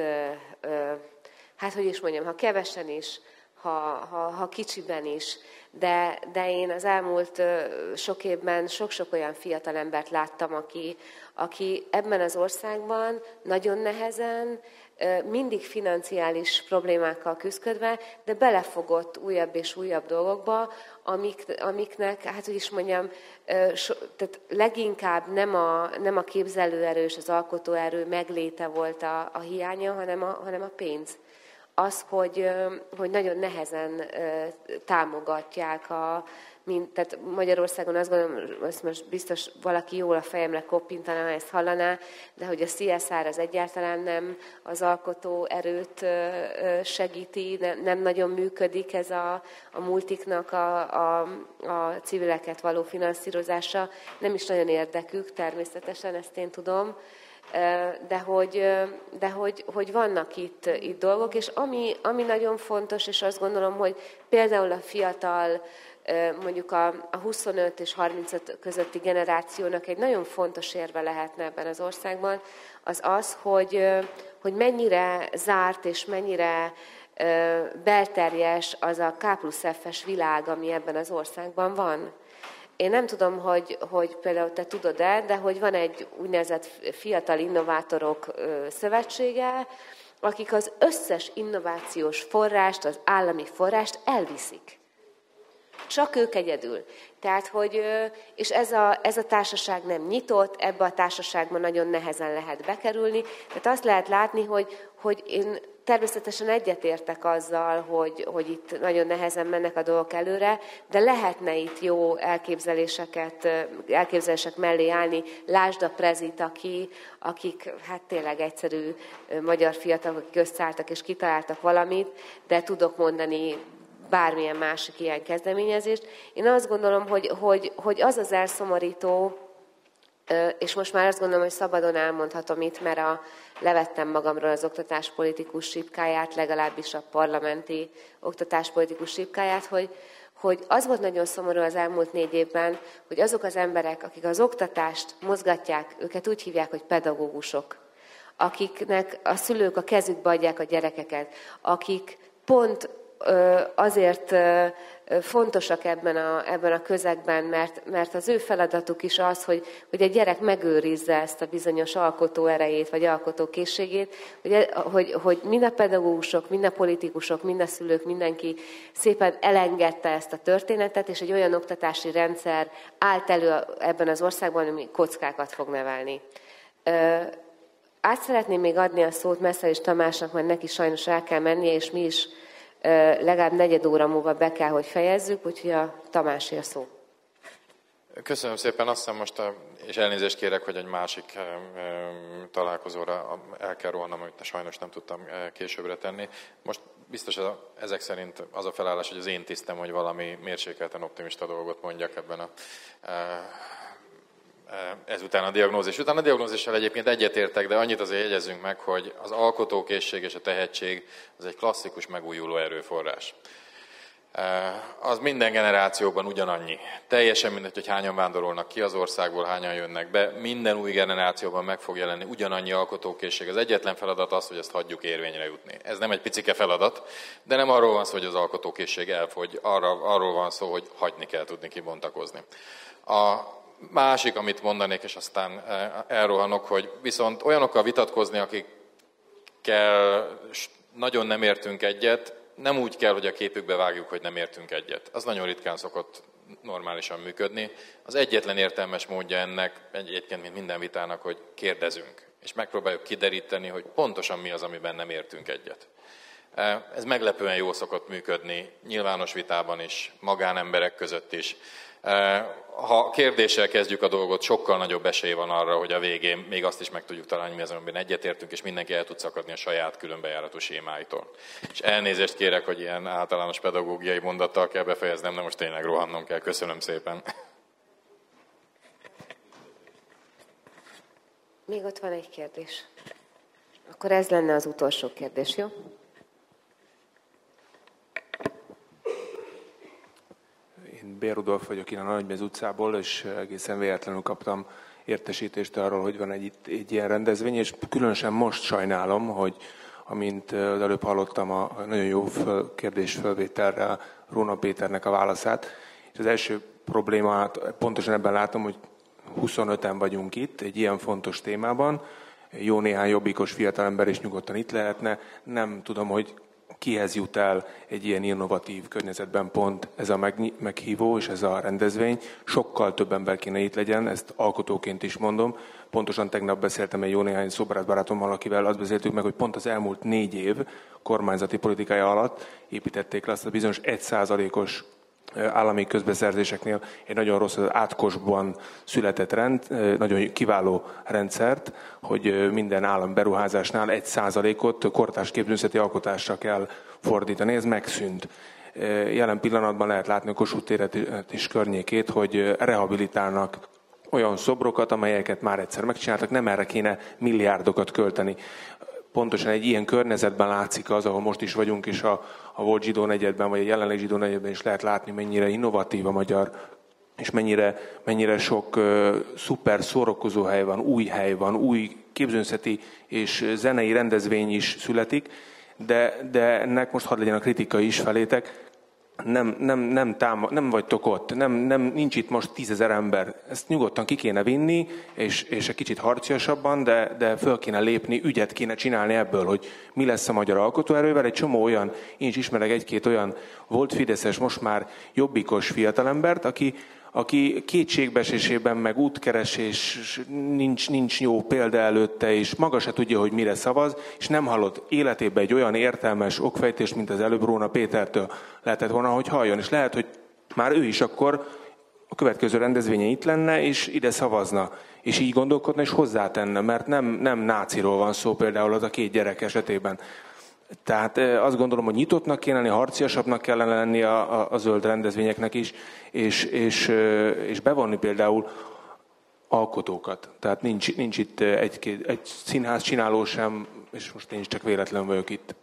hát hogy is mondjam, ha kevesen is, ha, ha, ha kicsiben is, de, de én az elmúlt sok évben sok-sok olyan fiatal embert láttam, aki, aki ebben az országban nagyon nehezen, mindig financiális problémákkal küzdködve, de belefogott újabb és újabb dolgokba, amik, amiknek, hát hogy is mondjam, so, tehát leginkább nem a, nem a képzelőerő és az alkotóerő megléte volt a, a hiánya, hanem a, hanem a pénz. Az, hogy, hogy nagyon nehezen támogatják a, mint, tehát Magyarországon azt gondolom, azt most biztos valaki jól a fejemre koppintana, ha ezt hallaná, de hogy a cé es er az egyáltalán nem az alkotó erőt segíti, nem, nem nagyon működik ez a, a multiknak a, a, a civileket való finanszírozása. Nem is nagyon érdekük természetesen, ezt én tudom. De, hogy, de hogy, hogy vannak itt, itt dolgok, és ami, ami nagyon fontos, és azt gondolom, hogy például a fiatal, mondjuk a, a huszonöt és harmincöt közötti generációnak egy nagyon fontos érve lehetne ebben az országban, az az, hogy, hogy mennyire zárt és mennyire belterjes az a K plusz F-es világ, ami ebben az országban van. Én nem tudom, hogy, hogy például te tudod-e, de hogy van egy úgynevezett fiatal innovátorok szövetsége, akik az összes innovációs forrást, az állami forrást elviszik. Csak ők egyedül. Tehát, hogy, és ez a, ez a társaság nem nyitott, ebbe a társaságban nagyon nehezen lehet bekerülni. Tehát azt lehet látni, hogy, hogy én természetesen egyetértek azzal, hogy, hogy itt nagyon nehezen mennek a dolgok előre, de lehetne itt jó elképzeléseket, elképzelések mellé állni. Lásd a Prezit, aki, akik hát tényleg egyszerű magyar fiatalok, akik összeálltak és kitaláltak valamit, de tudok mondani bármilyen másik ilyen kezdeményezést. Én azt gondolom, hogy, hogy, hogy az az elszomorító, és most már azt gondolom, hogy szabadon elmondhatom itt, mert a, levettem magamról az oktatáspolitikus sípkáját, legalábbis a parlamenti oktatáspolitikus sípkáját, hogy, hogy az volt nagyon szomorú az elmúlt négy évben, hogy azok az emberek, akik az oktatást mozgatják, őket úgy hívják, hogy pedagógusok, akiknek a szülők a kezükbe adják a gyerekeket, akik pont azért fontosak ebben a, ebben a közegben, mert, mert az ő feladatuk is az, hogy, hogy egy gyerek megőrizze ezt a bizonyos alkotó erejét, vagy alkotó készségét, hogy, hogy, hogy mind a pedagógusok, mind a politikusok, mind a szülők, mindenki szépen elengedte ezt a történetet, és egy olyan oktatási rendszer állt elő ebben az országban, ami kockákat fog nevelni. Át szeretném még adni a szót Messzeris Tamásnak, mert neki sajnos el kell mennie, és mi is legalább negyed óra múlva be kell, hogy fejezzük, úgyhogy a Tamásé a szó. Köszönöm szépen, azt hiszem most, és elnézést kérek, hogy egy másik találkozóra el kell rohannom, amit sajnos nem tudtam későbbre tenni. Most biztos ezek szerint az a felállás, hogy az én tisztem, hogy valami mérsékelten optimista dolgot mondjak ebben a ezután a diagnózis. Utána a diagnózissal egyébként egyetértek, de annyit azért jegyezzünk meg, hogy az alkotókészség és a tehetség az egy klasszikus megújuló erőforrás. Az minden generációban ugyanannyi. Teljesen mindegy, hogy hányan vándorolnak ki az országból, hányan jönnek be. Minden új generációban meg fog jelenni ugyanannyi alkotókészség. Az egyetlen feladat az, hogy ezt hagyjuk érvényre jutni. Ez nem egy picike feladat, de nem arról van szó, hogy az alkotókészség elfogy. Arra, arról van szó, hogy hagyni kell tudni kibontakozni. A másik, amit mondanék, és aztán elrohanok, hogy viszont olyanokkal vitatkozni, akikkel nagyon nem értünk egyet, nem úgy kell, hogy a képükbe vágjuk, hogy nem értünk egyet. Az nagyon ritkán szokott normálisan működni. Az egyetlen értelmes módja ennek, egyébként mint minden vitának, hogy kérdezünk, és megpróbáljuk kideríteni, hogy pontosan mi az, amiben nem értünk egyet. Ez meglepően jól szokott működni, nyilvános vitában is, magánemberek között is. Ha kérdéssel kezdjük a dolgot, sokkal nagyobb esély van arra, hogy a végén még azt is meg tudjuk találni, mi az, amiben egyetértünk, és mindenki el tud szakadni a saját különbejáratú sémáitól. És elnézést kérek, hogy ilyen általános pedagógiai mondattal kell befejeznem, de most tényleg rohannom kell. Köszönöm szépen. Még ott van egy kérdés. Akkor ez lenne az utolsó kérdés, jó? Én B. Rudolf vagyok innen a Nagymez utcából, és egészen véletlenül kaptam értesítést arról, hogy van egy, egy ilyen rendezvény, és különösen most sajnálom, hogy amint az előbb hallottam a nagyon jó föl, kérdés fölvételre Róna Péternek a válaszát, és az első problémát pontosan ebben látom, hogy huszonöten vagyunk itt egy ilyen fontos témában, jó néhány jobbikos fiatalember is nyugodtan itt lehetne, nem tudom, hogy kihez jut el egy ilyen innovatív környezetben pont ez a meghívó és ez a rendezvény. Sokkal több ember kéne itt legyen, ezt alkotóként is mondom. Pontosan tegnap beszéltem egy jó néhány szobrászbarátommal, akivel azt beszéltük meg, hogy pont az elmúlt négy év kormányzati politikája alatt építették le azt a bizonyos egy százalékos állami közbeszerzéseknél egy nagyon rossz, átkosban született rend, nagyon kiváló rendszert, hogy minden állam beruházásnál egy százalékot kortárs képzőművészeti alkotásra kell fordítani. Ez megszűnt. Jelen pillanatban lehet látni a Kossuth téret is környékét, hogy rehabilitálnak olyan szobrokat, amelyeket már egyszer megcsináltak, nem erre kéne milliárdokat költeni. Pontosan egy ilyen környezetben látszik az, ahol most is vagyunk, és a, a volt zsidó negyedben, vagy a jelenleg zsidó negyedben is lehet látni, mennyire innovatív a magyar, és mennyire, mennyire sok uh, szuper szórakozó hely van, új hely van, új képzőművészeti és zenei rendezvény is születik, de, de ennek most hadd legyen a kritika is felétek, nem, nem, nem, táma, nem vagytok ott, nem, nem, nincs itt most tízezer ember. Ezt nyugodtan ki kéne vinni, és, és egy kicsit harciasabban, de, de föl kéne lépni, ügyet kéne csinálni ebből, hogy mi lesz a magyar alkotóerővel. Egy csomó olyan, én is ismerek egy-két olyan volt fideszes, most már jobbikos fiatalembert, aki, aki kétségbeesésében meg útkeresés, nincs, nincs jó példa előtte, és maga se tudja, hogy mire szavaz, és nem hallott életében egy olyan értelmes okfejtést, mint az előbb Róna Pétertől lehetett volna, hogy halljon. És lehet, hogy már ő is akkor a következő rendezvényen itt lenne, és ide szavazna, és így gondolkodna, és hozzátenne, mert nem, nem náciról van szó például az a két gyerek esetében. Tehát azt gondolom, hogy nyitottnak kéne lenni, harciasabbnak kellene lenni a, a, a zöld rendezvényeknek is, és, és, és bevonni például alkotókat. Tehát nincs, nincs itt egy, egy színház csináló sem, és most én is csak véletlen vagyok itt.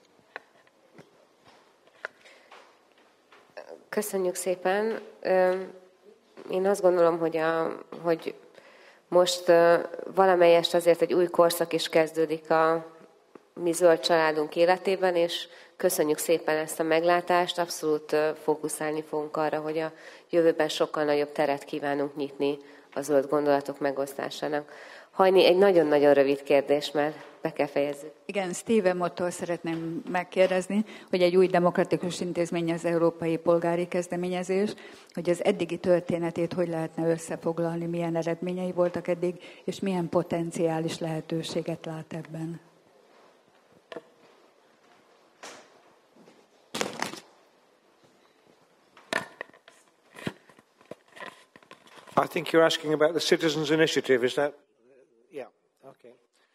Köszönjük szépen. Én azt gondolom, hogy, a, hogy most valamelyest azért egy új korszak is kezdődik a mi zöld családunk életében, és köszönjük szépen ezt a meglátást. Abszolút fókuszálni fogunk arra, hogy a jövőben sokkal nagyobb teret kívánunk nyitni a zöld gondolatok megosztásának. Hajni, egy nagyon-nagyon rövid kérdés, mert be kell fejezzük. Igen, Steven Mottól szeretném megkérdezni, hogy egy új demokratikus intézmény az Európai Polgári Kezdeményezés, hogy az eddigi történetét hogy lehetne összefoglalni, milyen eredményei voltak eddig, és milyen potenciális lehetőséget lát ebben. I think you're asking about the Citizens Initiative, is that? Yeah, okay.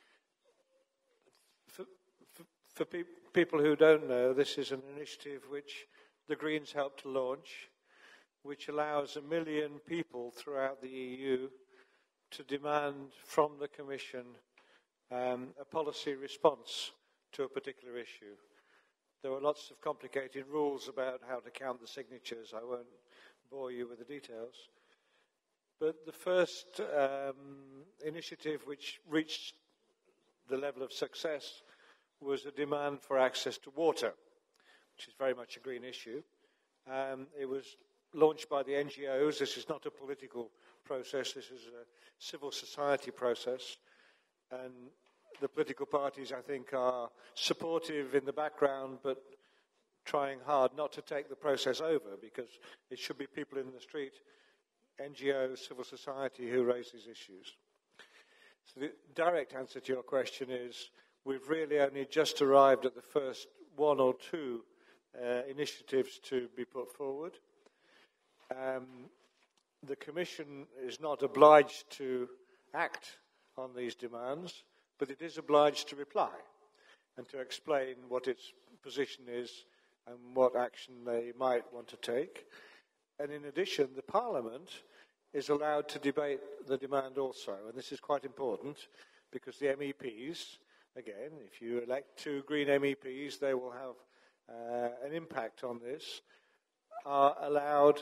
For, for, for pe people who don't know, this is an initiative which the Greens helped to launch, which allows a million people throughout the E U to demand from the Commission um, a policy response to a particular issue. There are lots of complicated rules about how to count the signatures. I won't bore you with the details. But the first um, initiative which reached the level of success was a demand for access to water, which is very much a green issue. Um, it was launched by the N G Os. This is not a political process. This is a civil society process. And the political parties, I think, are supportive in the background, but trying hard not to take the process over, because it should be people in the street, N G Os, civil society, who raise these issues. So the direct answer to your question is we've really only just arrived at the first one or two uh, initiatives to be put forward. Um, the Commission is not obliged to act on these demands, but it is obliged to reply and to explain what its position is and what action they might want to take. And in addition, the Parliament is allowed to debate the demand also. And this is quite important because the M E Ps, again, if you elect two Green M E Ps, they will have uh, an impact on this, are allowed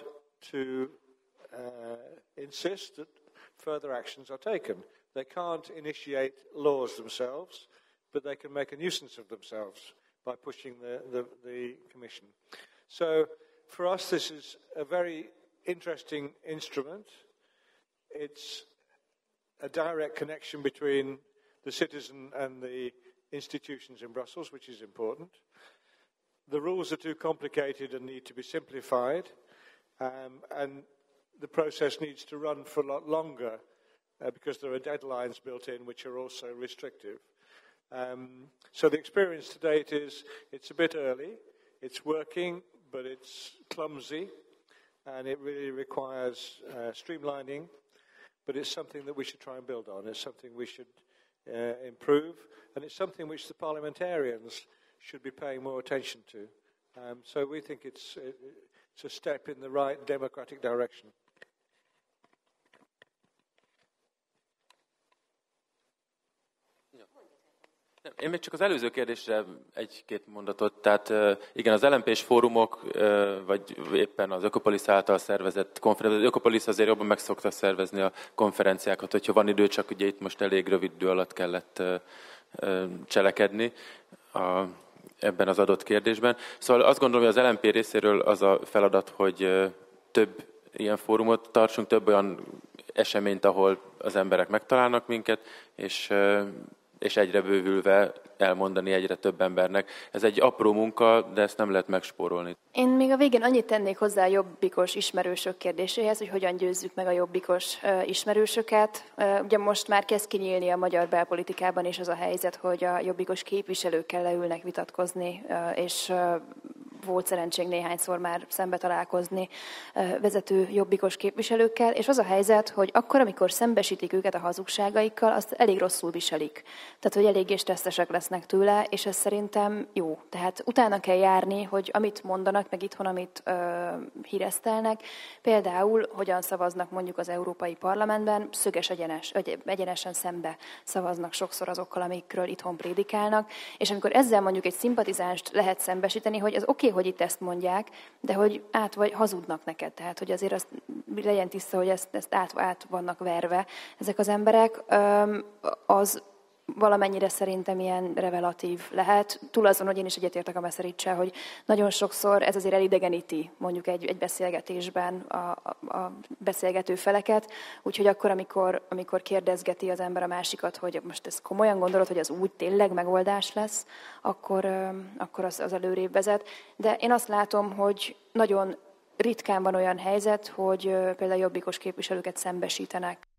to uh, insist that further actions are taken. They can't initiate laws themselves, but they can make a nuisance of themselves by pushing the, the, the Commission. So for us, this is a very interesting instrument. It's a direct connection between the citizen and the institutions in Brussels, which is important. The rules are too complicated and need to be simplified, um, and the process needs to run for a lot longer uh, because there are deadlines built in which are also restrictive. Um, so the experience to date is it's a bit early, it's working, but it's clumsy, and it really requires uh, streamlining, but it's something that we should try and build on. It's something we should uh, improve, and it's something which the parliamentarians should be paying more attention to. Um, so we think it's, it's a step in the right democratic direction. Én még csak az előző kérdésre egy-két mondatot. Tehát igen, az el em pés fórumok, vagy éppen az Ökopolis által szervezett konferencia, az Ökopolis azért jobban meg szokta szervezni a konferenciákat, hogyha van idő, csak ugye itt most elég rövid idő alatt kellett cselekedni a, ebben az adott kérdésben. Szóval azt gondolom, hogy az el em pé részéről az a feladat, hogy több ilyen fórumot tartsunk, több olyan eseményt, ahol az emberek megtalálnak minket, és és egyre bővülve elmondani egyre több embernek. Ez egy apró munka, de ezt nem lehet megspórolni. Én még a végén annyit tennék hozzá a jobbikos ismerősök kérdéséhez, hogy hogyan győzzük meg a jobbikos ismerősöket. Ugye most már kezd kinyílni a magyar belpolitikában is az a helyzet, hogy a jobbikos képviselőkkel leülnek vitatkozni, és volt szerencsénk néhányszor már szembe találkozni vezető jobbikos képviselőkkel, és az a helyzet, hogy akkor, amikor szembesítik őket a hazugságaikkal, azt elég rosszul viselik. Tehát, hogy eléggé stresszesek lesznek tőle, és ez szerintem jó. Tehát utána kell járni, hogy amit mondanak, meg itthon, amit ö, híresztelnek, például hogyan szavaznak mondjuk az Európai Parlamentben, szöges egyenes, egyenesen szembe szavaznak sokszor azokkal, amikről itthon prédikálnak, és amikor ezzel mondjuk egy szimpatizánst lehet szembesíteni, hogy az oké, okay, hogy itt ezt mondják, de hogy át vagy hazudnak neked. Tehát, hogy azért azt legyen tiszta, hogy ezt, ezt át, át vannak verve ezek az emberek, az valamennyire szerintem ilyen revelatív lehet. Túl azon, hogy én is egyetértek a Messericssel, hogy nagyon sokszor ez azért elidegeníti mondjuk egy, egy beszélgetésben a, a, a beszélgető feleket, úgyhogy akkor, amikor, amikor kérdezgeti az ember a másikat, hogy most ezt komolyan gondolod, hogy az úgy tényleg megoldás lesz, akkor, akkor az, az előrébb vezet. De én azt látom, hogy nagyon ritkán van olyan helyzet, hogy például jobbikos képviselőket szembesítenek